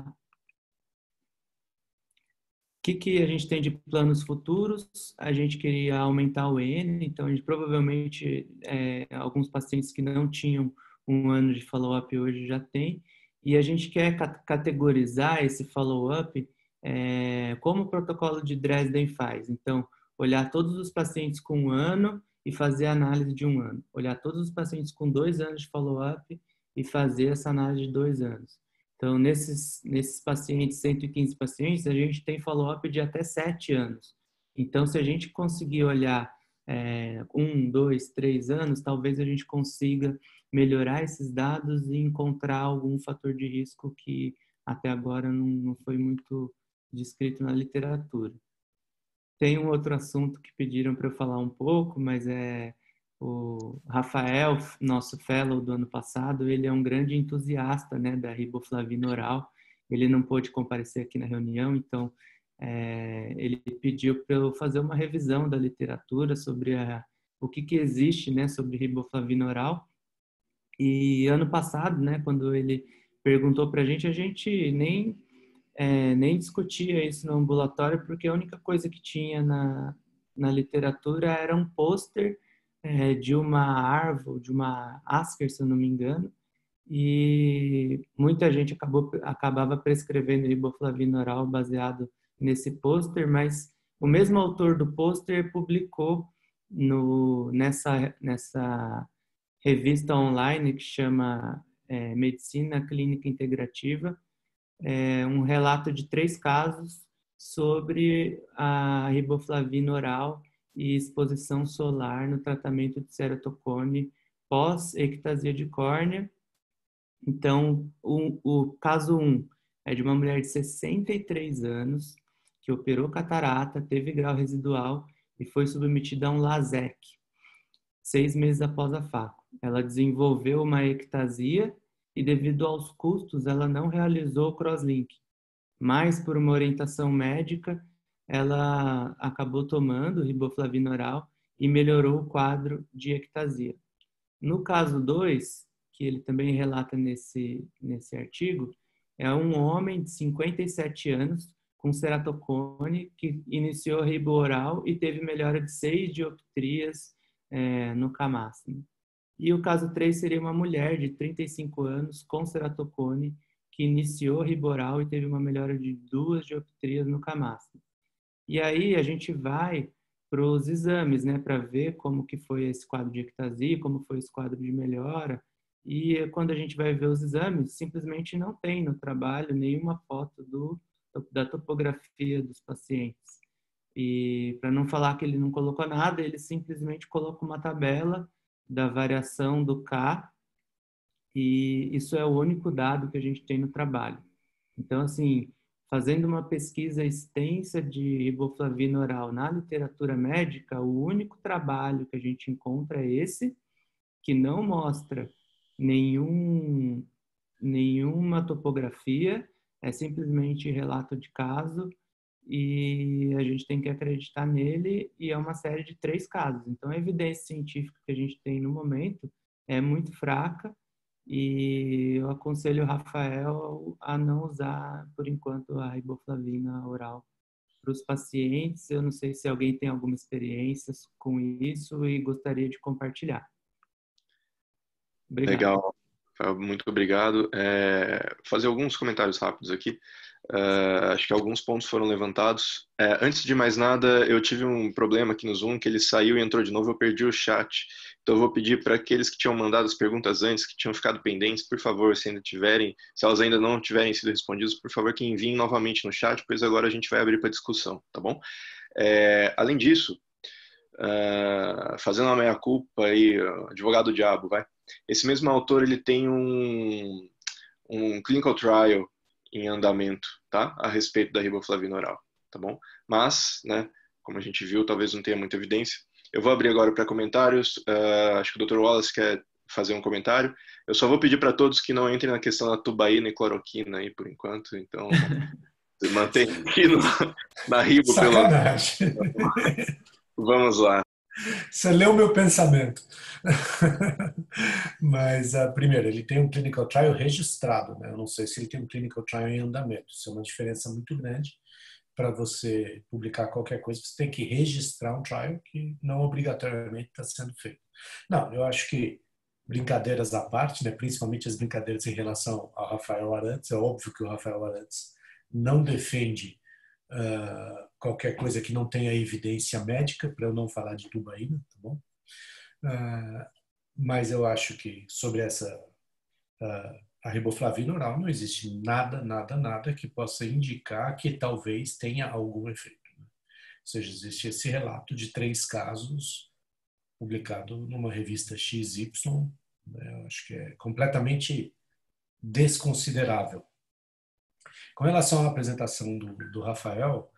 O que, que a gente tem de planos futuros? A gente queria aumentar o N, então a gente provavelmente, é, alguns pacientes que não tinham um ano de follow-up hoje já tem, e a gente quer categorizar esse follow-up é, como o protocolo de Dresden faz. Então, olhar todos os pacientes com um ano e fazer a análise de um ano. Olhar todos os pacientes com dois anos de follow-up e fazer essa análise de dois anos. Então, nesses, nesses pacientes, cento e quinze pacientes, a gente tem follow-up de até sete anos. Então, se a gente conseguir olhar é, um, dois, três anos, talvez a gente consiga melhorar esses dados e encontrar algum fator de risco que até agora não, não foi muito descrito na literatura. Tem um outro assunto que pediram para eu falar um pouco, mas é o Rafael, nosso fellow do ano passado, ele é um grande entusiasta, né, da riboflavina oral. Ele não pôde comparecer aqui na reunião, então é, ele pediu para eu fazer uma revisão da literatura sobre a, o que, que existe, né, sobre riboflavina oral. E ano passado, né, quando ele perguntou para a gente, a gente nem, é, nem discutia isso no ambulatório, porque a única coisa que tinha na, na literatura era um pôster é, de uma árvore, de uma Asker, se eu não me engano, e muita gente acabou, acabava prescrevendo riboflavina oral baseado nesse pôster, mas o mesmo autor do pôster publicou no, nessa, nessa revista online que chama é, Medicina Clínica Integrativa, é, um relato de três casos sobre a riboflavina oral e exposição solar no tratamento de ceratocone pós-ectasia de córnea. Então, o, o caso um é de uma mulher de sessenta e três anos que operou catarata, teve grau residual e foi submetida a um LASEC, seis meses após a FACO. Ela desenvolveu uma ectasia e, devido aos custos, ela não realizou o crosslink. Mas, por uma orientação médica, ela acabou tomando riboflavina oral e melhorou o quadro de ectasia. No caso dois, que ele também relata nesse, nesse artigo, é um homem de cinquenta e sete anos com ceratocone que iniciou ribo oral e teve melhora de seis dioptrias é, no CAMASM. E o caso três seria uma mulher de trinta e cinco anos com ceratocone que iniciou ribo oral e teve uma melhora de duas dioptrias no CAMASM. E aí a gente vai para os exames, né, para ver como que foi esse quadro de ectasia, como foi esse quadro de melhora. E quando a gente vai ver os exames, simplesmente não tem no trabalho nenhuma foto do, da topografia dos pacientes. E para não falar que ele não colocou nada, ele simplesmente colocou uma tabela da variação do K, e isso é o único dado que a gente tem no trabalho. Então, assim, fazendo uma pesquisa extensa de riboflavina oral na literatura médica, o único trabalho que a gente encontra é esse, que não mostra nenhum, nenhuma topografia, é simplesmente relato de caso, e a gente tem que acreditar nele, e é uma série de três casos. Então, a evidência científica que a gente tem no momento é muito fraca, e eu aconselho o Rafael a não usar, por enquanto, a riboflavina oral para os pacientes. Eu não sei se alguém tem alguma experiência com isso e gostaria de compartilhar. Obrigado. Legal, muito obrigado. É, fazer alguns comentários rápidos aqui. Uh, acho que alguns pontos foram levantados. Uh, antes de mais nada, eu tive um problema aqui no Zoom, que ele saiu e entrou de novo, eu perdi o chat. Então eu vou pedir para aqueles que tinham mandado as perguntas antes, que tinham ficado pendentes, por favor, se ainda tiverem, se elas ainda não tiverem sido respondidas, por favor, que enviem novamente no chat, pois agora a gente vai abrir para discussão, tá bom? Uh, além disso, uh, fazendo uma meia-culpa aí, advogado diabo, vai. Esse mesmo autor, ele tem um, um clinical trial em andamento, tá? A respeito da riboflavina oral, tá bom? Mas, né, como a gente viu, talvez não tenha muita evidência. Eu vou abrir agora para comentários. Uh, acho que o doutor Wallace quer fazer um comentário. Eu só vou pedir para todos que não entrem na questão da tubaína e cloroquina aí, por enquanto. Então, mantém aqui no, na ribo. Sacanagem. Pelo... Vamos lá. Você leu o meu pensamento. Mas, uh, primeiro, ele tem um clinical trial registrado, né? Eu não sei se ele tem um clinical trial em andamento. Isso é uma diferença muito grande. Para você publicar qualquer coisa, você tem que registrar um trial que não obrigatoriamente está sendo feito. Não, eu acho que, brincadeiras à parte, né? Principalmente as brincadeiras em relação ao Rafael Arantes, é óbvio que o Rafael Arantes não defende Uh, qualquer coisa que não tenha evidência médica, para eu não falar de tubaína, tá bom? Uh, mas eu acho que sobre essa uh, a riboflavina oral não existe nada, nada, nada que possa indicar que talvez tenha algum efeito, né? Ou seja, existe esse relato de três casos publicado numa revista X Y, né? Eu acho que é completamente desconsiderável. Com relação à apresentação do, do Rafael,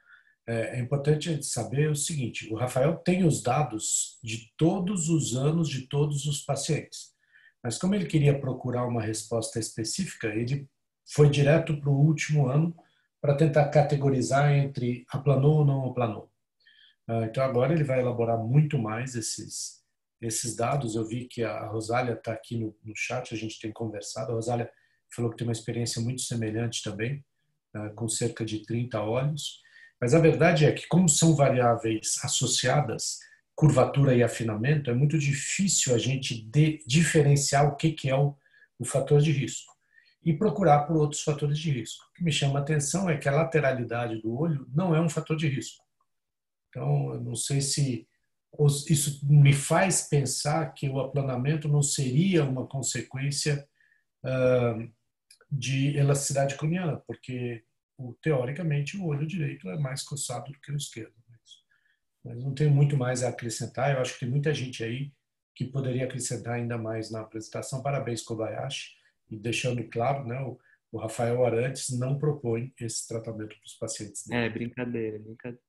é importante a gente saber o seguinte, o Rafael tem os dados de todos os anos de todos os pacientes, mas como ele queria procurar uma resposta específica, ele foi direto para o último ano para tentar categorizar entre aplanou ou não aplanou. Então agora ele vai elaborar muito mais esses, esses dados. Eu vi que a Rosália está aqui no, no chat, a gente tem conversado. A Rosália falou que tem uma experiência muito semelhante também, com cerca de trinta óleos. Mas a verdade é que, como são variáveis associadas, curvatura e afinamento, é muito difícil a gente de, diferenciar o que, que é o, o fator de risco e procurar por outros fatores de risco. O que me chama a atenção é que a lateralidade do olho não é um fator de risco. Então, eu não sei se isso me faz pensar que o aplanamento não seria uma consequência uh, de elasticidade craniana, porque, teoricamente, o olho direito é mais coçado do que o esquerdo. Mas não tenho muito mais a acrescentar. Eu acho que tem muita gente aí que poderia acrescentar ainda mais na apresentação. Parabéns, Kobayashi. E deixando claro, né, o, o Rafael Arantes não propõe esse tratamento para os pacientes dele. É, brincadeira, brincadeira.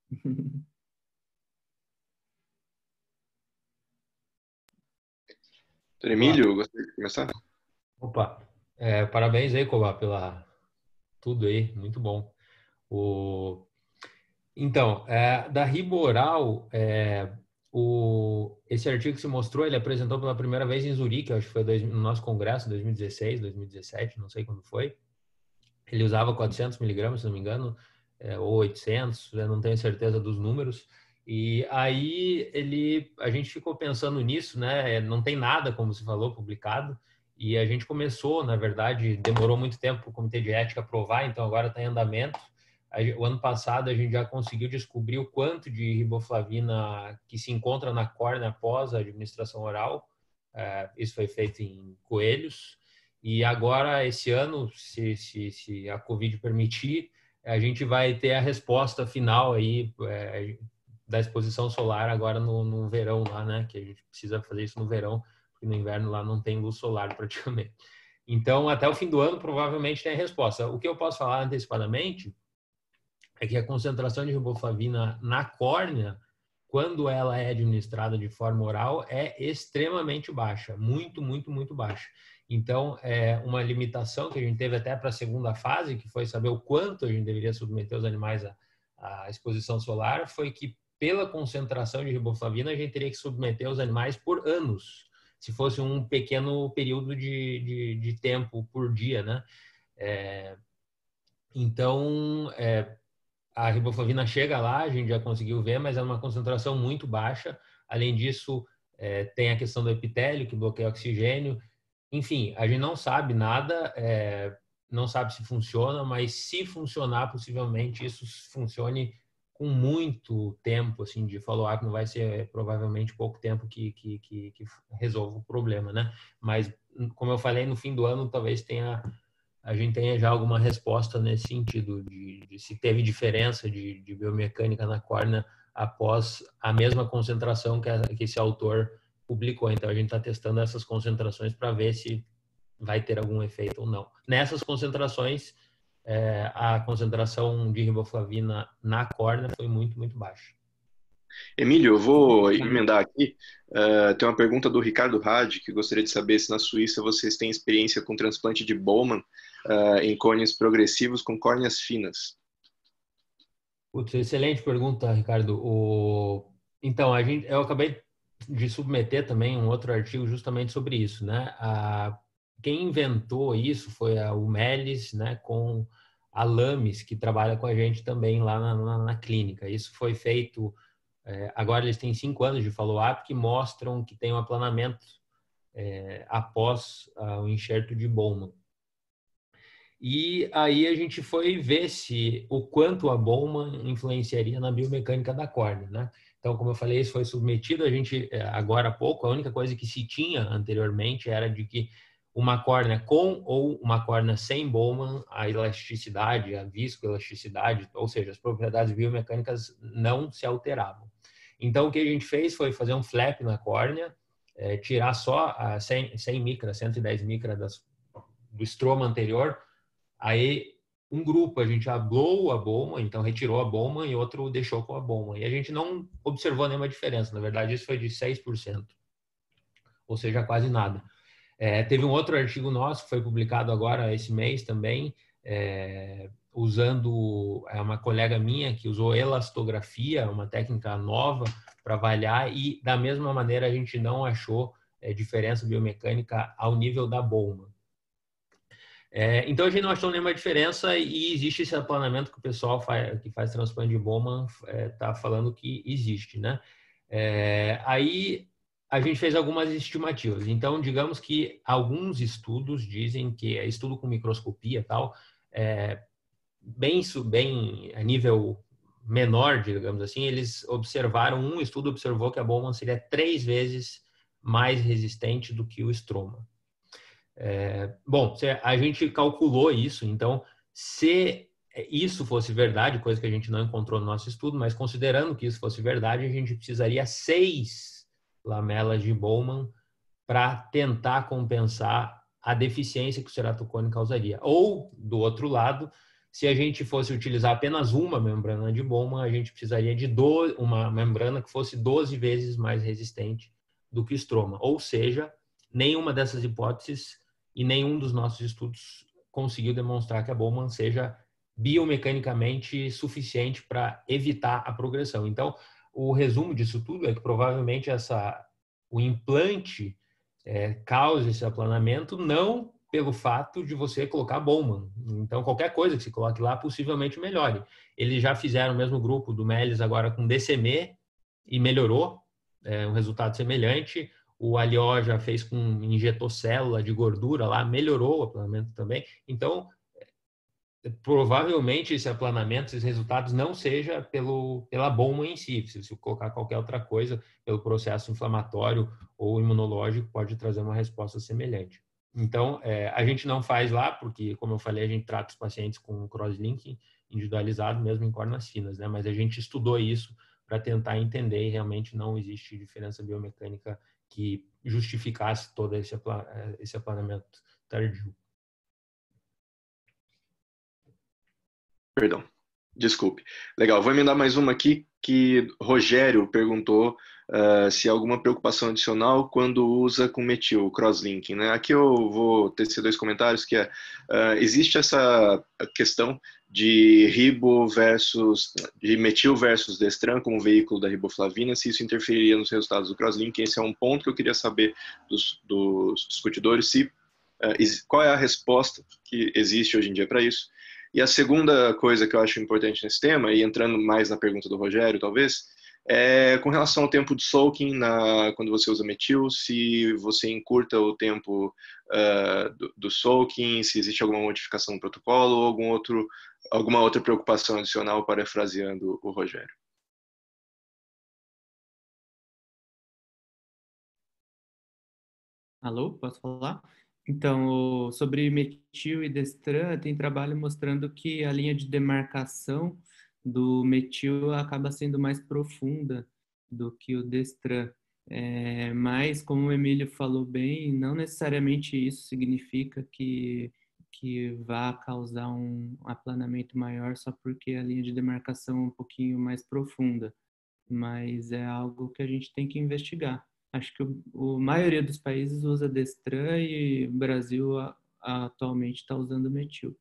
doutor Emílio, gostaria de começar? Opa, é, parabéns aí, Koba, pela tudo aí, muito bom. O... Então, é, da Riboral, é, o... esse artigo que se mostrou, ele apresentou pela primeira vez em Zurique, acho que foi dois, no nosso congresso, dois mil e dezesseis, dois mil e dezessete, não sei quando foi. Ele usava quatrocentos miligramas, se não me engano, é, ou oitocentos, eu não tenho certeza dos números. E aí ele, a gente ficou pensando nisso, né? Não tem nada, como se falou, publicado. E a gente começou, na verdade, demorou muito tempo para o Comitê de Ética aprovar, então agora está em andamento. O ano passado a gente já conseguiu descobrir o quanto de riboflavina que se encontra na córnea após a administração oral. Isso foi feito em coelhos. E agora, esse ano, se, se, se a Covid permitir, a gente vai ter a resposta final aí é, da exposição solar agora no, no verão lá, né? Que a gente precisa fazer isso no verão, porque no inverno lá não tem luz solar praticamente. Então, até o fim do ano, provavelmente tem a resposta. O que eu posso falar antecipadamente é que a concentração de riboflavina na córnea, quando ela é administrada de forma oral, é extremamente baixa, muito, muito, muito baixa. Então, é uma limitação que a gente teve até para a segunda fase, que foi saber o quanto a gente deveria submeter os animais à, à exposição solar, foi que pela concentração de riboflavina a gente teria que submeter os animais por anos, se fosse um pequeno período de, de, de tempo por dia, né? É, então, é, a riboflavina chega lá, a gente já conseguiu ver, mas é uma concentração muito baixa. Além disso, é, tem a questão do epitélio, que bloqueia o oxigênio. Enfim, a gente não sabe nada, é, não sabe se funciona, mas se funcionar, possivelmente isso funcione com muito tempo assim, de follow-up, não vai ser provavelmente pouco tempo que, que, que, que resolva o problema, né? Mas, como eu falei, no fim do ano talvez tenha, a gente tenha já alguma resposta nesse sentido, de, de se teve diferença de, de biomecânica na córnea após a mesma concentração que, a, que esse autor publicou. Então, a gente está testando essas concentrações para ver se vai ter algum efeito ou não. Nessas concentrações, é, a concentração de riboflavina na córnea foi muito, muito baixa. Emílio, eu vou emendar aqui. Uh, tem uma pergunta do Ricardo Hadi, que gostaria de saber se na Suíça vocês têm experiência com transplante de Bowman uh, em córneas progressivos com córneas finas. Putz, excelente pergunta, Ricardo. O... Então, a gente, eu acabei de submeter também um outro artigo justamente sobre isso, né? A, quem inventou isso foi a, o Melis, né, com a Lames, que trabalha com a gente também lá na, na, na clínica. Isso foi feito, é, agora eles têm cinco anos de follow-up que mostram que tem um aplanamento é, após a, o enxerto de Bowman. E aí a gente foi ver se o quanto a Bowman influenciaria na biomecânica da córnea, né? Então, como eu falei, isso foi submetido, a gente, agora há pouco, a única coisa que se tinha anteriormente era de que uma córnea com ou uma córnea sem Bowman, a elasticidade, a viscoelasticidade, ou seja, as propriedades biomecânicas não se alteravam. Então, o que a gente fez foi fazer um flap na córnea, é, tirar só a cem, cem micras, cento e dez micras das, do estroma anterior, aí um grupo a gente ablou a Bowman, então retirou a Bowman, e outro deixou com a Bowman. E a gente não observou nenhuma diferença. Na verdade, isso foi de seis por cento, ou seja, quase nada. É, teve um outro artigo nosso que foi publicado agora esse mês também, é, usando é, uma colega minha que usou elastografia, uma técnica nova para avaliar, e da mesma maneira a gente não achou é, diferença biomecânica ao nível da Bowman. É, então a gente não achou nenhuma diferença, e existe esse aplanamento que o pessoal faz, que faz transplante de Bowman está é, falando que existe, né? É, aí a gente fez algumas estimativas. Então, digamos que alguns estudos dizem que é estudo com microscopia e tal, é, bem, bem a nível menor, digamos assim, eles observaram, um estudo observou que a Bowman seria três vezes mais resistente do que o estroma. É, bom, a gente calculou isso, então, se isso fosse verdade, coisa que a gente não encontrou no nosso estudo, mas considerando que isso fosse verdade, a gente precisaria seis lamelas de Bowman para tentar compensar a deficiência que o ceratocone causaria. Ou, do outro lado, se a gente fosse utilizar apenas uma membrana de Bowman, a gente precisaria de doze, uma membrana que fosse doze vezes mais resistente do que o estroma. Ou seja, nenhuma dessas hipóteses e nenhum dos nossos estudos conseguiu demonstrar que a Bowman seja biomecanicamente suficiente para evitar a progressão. Então, o resumo disso tudo é que provavelmente essa, o implante é, causa esse aplanamento não pelo fato de você colocar Bowman. Então, qualquer coisa que você coloque lá possivelmente melhore. Eles já fizeram o mesmo grupo do Melis agora com D C M E e melhorou, é, um resultado semelhante. O Alió já fez com injetou célula de gordura lá, melhorou o aplanamento também. Então, provavelmente esse aplanamento, esses resultados não seja pelo, pela Bowman em si. Se você colocar qualquer outra coisa, pelo processo inflamatório ou imunológico, pode trazer uma resposta semelhante. Então, é, a gente não faz lá, porque, como eu falei, a gente trata os pacientes com crosslinking individualizado, mesmo em córneas finas, né? Mas a gente estudou isso para tentar entender, e realmente não existe diferença biomecânica que justificasse todo esse, esse aplanamento tardio. Perdão, desculpe. Legal, vou emendar mais uma aqui, que Rogério perguntou uh, se há alguma preocupação adicional quando usa com metil, crosslinking, né? Aqui eu vou tecer dois comentários, que é, uh, existe essa questão de ribo versus, de metil versus destran como veículo da riboflavina, se isso interferiria nos resultados do crosslinking. Esse é um ponto que eu queria saber dos, dos discutidores, se, uh, qual é a resposta que existe hoje em dia para isso. E a segunda coisa que eu acho importante nesse tema, e entrando mais na pergunta do Rogério, talvez, é com relação ao tempo de soaking na, quando você usa metil, se você encurta o tempo uh, do, do soaking, se existe alguma modificação no protocolo ou algum outro, alguma outra preocupação adicional, parafraseando o Rogério. Alô, posso falar? Então, sobre metil e destran, tem trabalho mostrando que a linha de demarcação do metil acaba sendo mais profunda do que o destran. É, mas, como o Emílio falou bem, não necessariamente isso significa que, que vá causar um aplanamento maior só porque a linha de demarcação é um pouquinho mais profunda. Mas é algo que a gente tem que investigar. Acho que a maioria dos países usa destran e o Brasil a, a, atualmente está usando metil.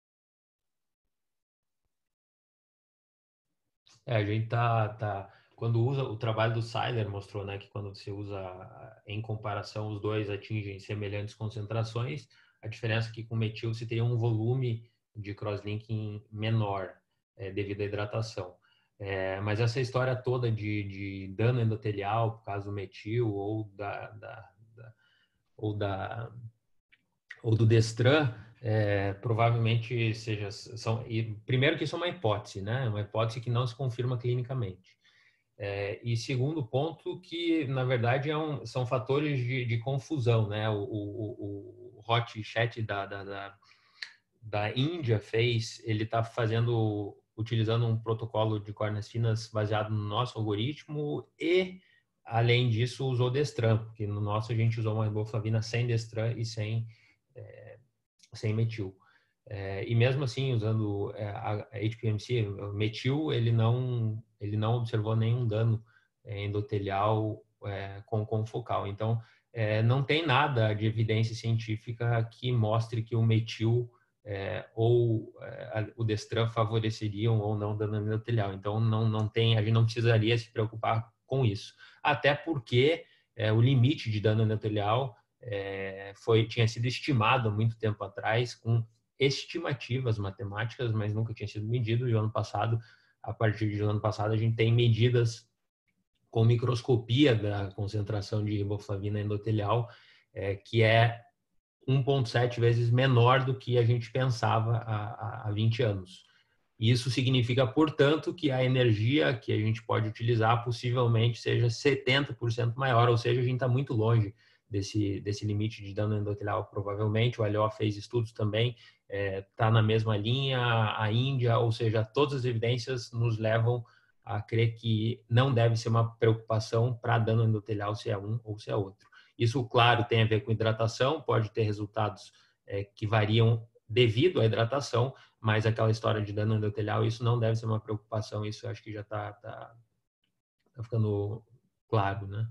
É, a gente tá, tá quando usa o trabalho do Seiler mostrou, né, que quando você usa em comparação os dois atingem semelhantes concentrações, a diferença é que com metil você teria um volume de crosslinking menor é, devido à hidratação. É, mas essa história toda de, de dano endotelial por causa do metil ou da, da, da ou da ou do destran, é, provavelmente seja são e, primeiro que isso é uma hipótese, né? Uma hipótese que não se confirma clinicamente. É, e segundo ponto que na verdade é um, são fatores de, de confusão, né? O, o, o Hot Chat da, da, da, da Índia fez, ele está fazendo utilizando um protocolo de córneas finas baseado no nosso algoritmo e, além disso, usou destran, porque no nosso a gente usou uma riboflavina sem destran e sem, é, sem metil. É, e mesmo assim, usando a H P M C, o metil, ele não, ele não observou nenhum dano endotelial é, com confocal. Então, é, não tem nada de evidência científica que mostre que o metil é, ou é, o Destran favoreceriam ou não dano endotelial. Então, não, não tem, a gente não precisaria se preocupar com isso. Até porque é, o limite de dano endotelial é, foi, tinha sido estimado há muito tempo atrás com estimativas matemáticas, mas nunca tinha sido medido. E o ano passado, a partir do ano passado, a gente tem medidas com microscopia da concentração de riboflavina endotelial, é, que é um vírgula sete vezes menor do que a gente pensava há, há vinte anos. Isso significa, portanto, que a energia que a gente pode utilizar possivelmente seja setenta por cento maior, ou seja, a gente está muito longe desse, desse limite de dano endotelial, provavelmente. O L O fez estudos também, está é, na mesma linha, a Índia, ou seja, todas as evidências nos levam a crer que não deve ser uma preocupação para dano endotelial se é um ou se é outro. Isso, claro, tem a ver com hidratação, pode ter resultados é, que variam devido à hidratação, mas aquela história de dano endotelial, isso não deve ser uma preocupação, isso acho que já está tá, tá ficando claro, né?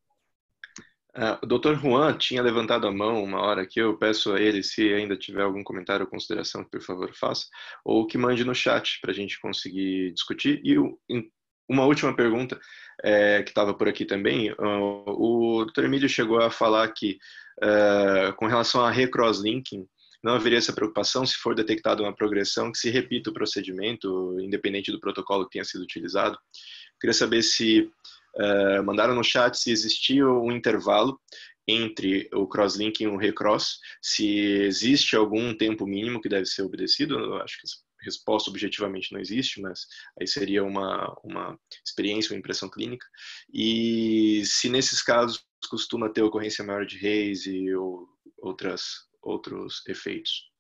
Uh, o doutor Juan tinha levantado a mão uma hora aqui, eu peço a ele, se ainda tiver algum comentário ou consideração, que por favor faça, ou que mande no chat para a gente conseguir discutir. E uma última pergunta, é, que estava por aqui também, uh, o doutor Emílio chegou a falar que, uh, com relação a recrosslinking, não haveria essa preocupação se for detectada uma progressão que se repita o procedimento, independente do protocolo que tenha sido utilizado. Queria saber se uh, mandaram no chat se existia um intervalo entre o crosslinking e o recross, se existe algum tempo mínimo que deve ser obedecido. Eu acho que a resposta objetivamente não existe, mas aí seria uma, uma experiência, uma impressão clínica. E se nesses casos costuma ter ocorrência maior de haze ou outras outros efeitos.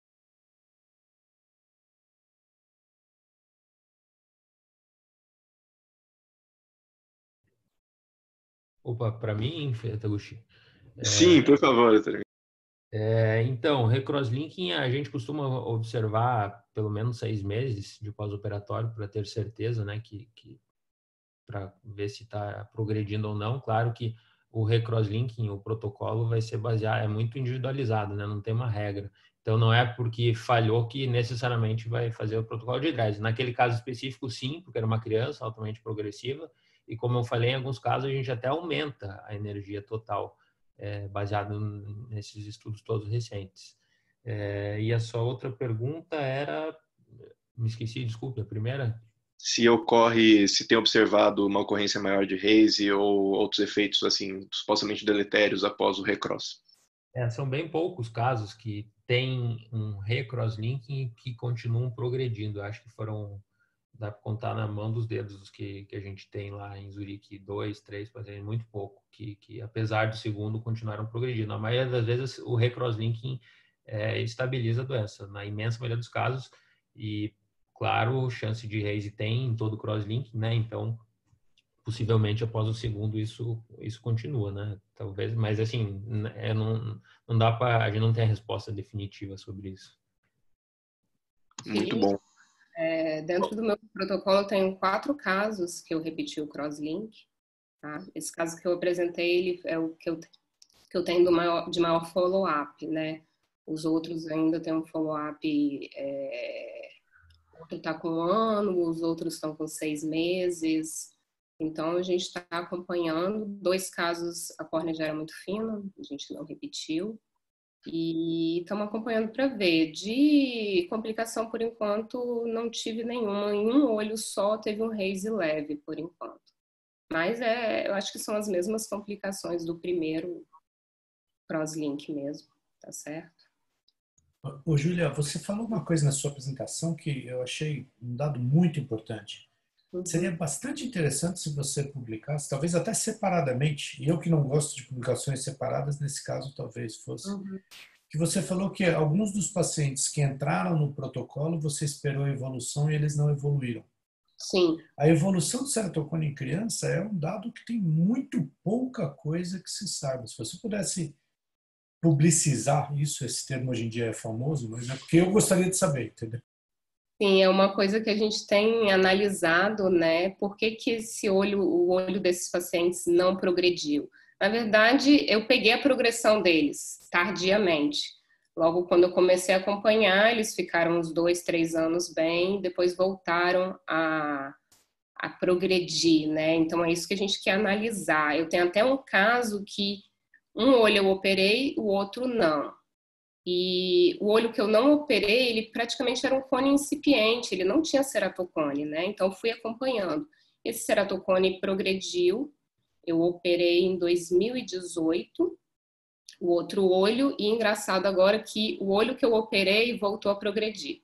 Opa, para mim, Taguchi? É, Sim, por favor, doutor. É, então, recrosslinking a gente costuma observar pelo menos seis meses de pós-operatório para ter certeza, né, que, que para ver se está progredindo ou não. Claro que o recrosslinking, o protocolo vai ser baseado, é muito individualizado, né? Não tem uma regra. Então, não é porque falhou que necessariamente vai fazer o protocolo de hidrólise. Naquele caso específico, sim, porque era uma criança altamente progressiva. E como eu falei, em alguns casos a gente até aumenta a energia total, é, baseado nesses estudos todos recentes. É, e a sua outra pergunta era... Me esqueci, desculpe, a primeira... Se ocorre, se tem observado uma ocorrência maior de haze ou outros efeitos assim supostamente deletérios após o recross. É, são bem poucos casos que tem um recrosslinking que continuam progredindo. Acho que foram, dá para contar na mão dos dedos os que, que a gente tem lá em Zurique, dois, três, muito pouco, que, que apesar do segundo continuaram progredindo. A maioria das vezes o recrosslinking é, estabiliza a doença, na imensa maioria dos casos, e claro, chance de haze tem em todo crosslinking, né? Então, possivelmente após o segundo isso isso continua, né? Talvez, mas assim, é, não não dá para, a gente não tem a resposta definitiva sobre isso. Muito bom. É, dentro do meu protocolo eu tenho quatro casos que eu repeti o crosslink, tá? Esse caso que eu apresentei ele é o que eu que eu tenho do maior, de maior follow-up, né? Os outros ainda tem um follow-up, é, outro está com um ano, os outros estão com seis meses. Então, a gente está acompanhando. Dois casos, a córnea já era muito fina, a gente não repetiu. E estamos acompanhando para ver. De complicação, por enquanto, não tive nenhuma. Em um olho só teve um haze leve, por enquanto. Mas é, eu acho que são as mesmas complicações do primeiro crosslink mesmo, tá certo? Ô, Júlia, você falou uma coisa na sua apresentação que eu achei um dado muito importante. Uhum. Seria bastante interessante se você publicasse, talvez até separadamente, e eu que não gosto de publicações separadas, nesse caso talvez fosse, uhum. que você falou que alguns dos pacientes que entraram no protocolo, você esperou a evolução e eles não evoluíram. Sim. A evolução do ceratocone em criança é um dado que tem muito pouca coisa que se sabe. Se você pudesse publicizar isso? Esse termo hoje em dia é famoso, mas é porque eu gostaria de saber, entendeu? Sim, é uma coisa que a gente tem analisado, né? Por que que esse olho, o olho desses pacientes não progrediu? Na verdade, eu peguei a progressão deles tardiamente. Logo quando eu comecei a acompanhar, eles ficaram uns dois, três anos bem, depois voltaram a, a progredir, né? Então é isso que a gente quer analisar. Eu tenho até um caso que um olho eu operei, o outro não. E o olho que eu não operei, ele praticamente era um cone incipiente, ele não tinha ceratocone, né? Então fui acompanhando. Esse ceratocone progrediu, eu operei em dois mil e dezoito, o outro olho, e engraçado agora que o olho que eu operei voltou a progredir.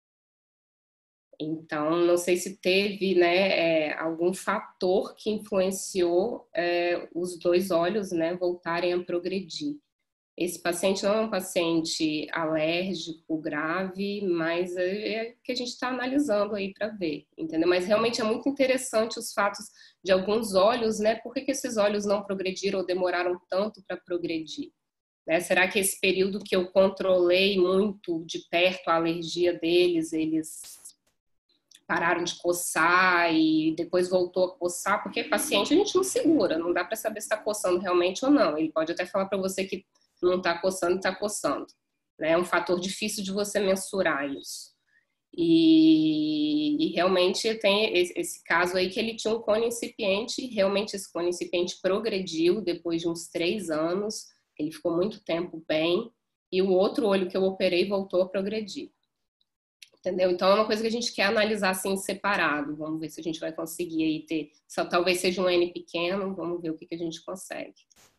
Então, não sei se teve, né, é, algum fator que influenciou é, os dois olhos, né, voltarem a progredir. Esse paciente não é um paciente alérgico grave, mas é que a gente está analisando aí para ver, entendeu? Mas realmente é muito interessante os fatos de alguns olhos, né? Por que que esses olhos não progrediram ou demoraram tanto para progredir? Né? Será que esse período que eu controlei muito de perto a alergia deles, eles pararam de coçar e depois voltou a coçar? Porque paciente a gente não segura, não dá para saber se está coçando realmente ou não. Ele pode até falar para você que não está coçando, está coçando. Né? É um fator difícil de você mensurar isso. E, e realmente tem esse, esse caso aí que ele tinha um cone incipiente, e realmente esse cone incipiente progrediu depois de uns três anos, ele ficou muito tempo bem, e o outro olho que eu operei voltou a progredir. Entendeu? Então é uma coisa que a gente quer analisar assim separado. Vamos ver se a gente vai conseguir aí ter, só, talvez seja um N pequeno, vamos ver o que, que a gente consegue.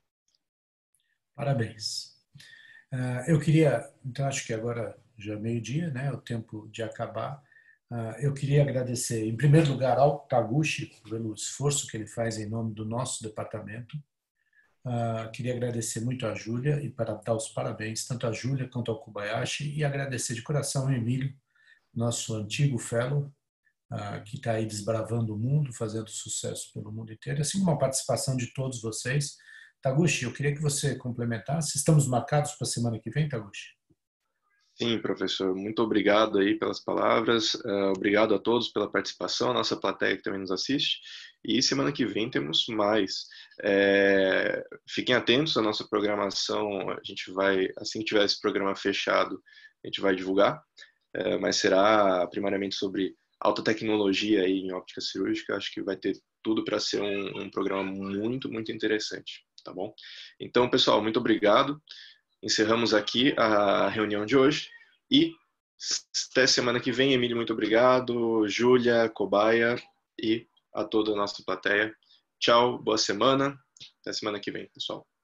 Parabéns. Uh, eu queria, então acho que agora já é meio-dia, né? O tempo de acabar. Uh, eu queria agradecer, em primeiro lugar, ao Taguchi pelo esforço que ele faz em nome do nosso departamento. Uh, queria agradecer muito a Júlia e para dar os parabéns, tanto a Júlia quanto ao Kobayashi, e agradecer de coração ao Emílio, nosso antigo fellow, uh, que está aí desbravando o mundo, fazendo sucesso pelo mundo inteiro, assim como a participação de todos vocês. Taguchi, eu queria que você complementasse. Estamos marcados para a semana que vem, Taguchi? Sim, professor. Muito obrigado aí pelas palavras. Uh, obrigado a todos pela participação, a nossa plateia que também nos assiste. E semana que vem temos mais. É, fiquem atentos à nossa programação. A gente vai, assim que tiver esse programa fechado, a gente vai divulgar. É, mas será primariamente sobre alta tecnologia aí em óptica cirúrgica. Acho que vai ter tudo para ser um, um programa muito, muito interessante. Tá bom? Então, pessoal, muito obrigado. Encerramos aqui a reunião de hoje e até semana que vem. Emílio, muito obrigado. Júlia, Cobaia e a toda a nossa plateia. Tchau, boa semana. Até semana que vem, pessoal.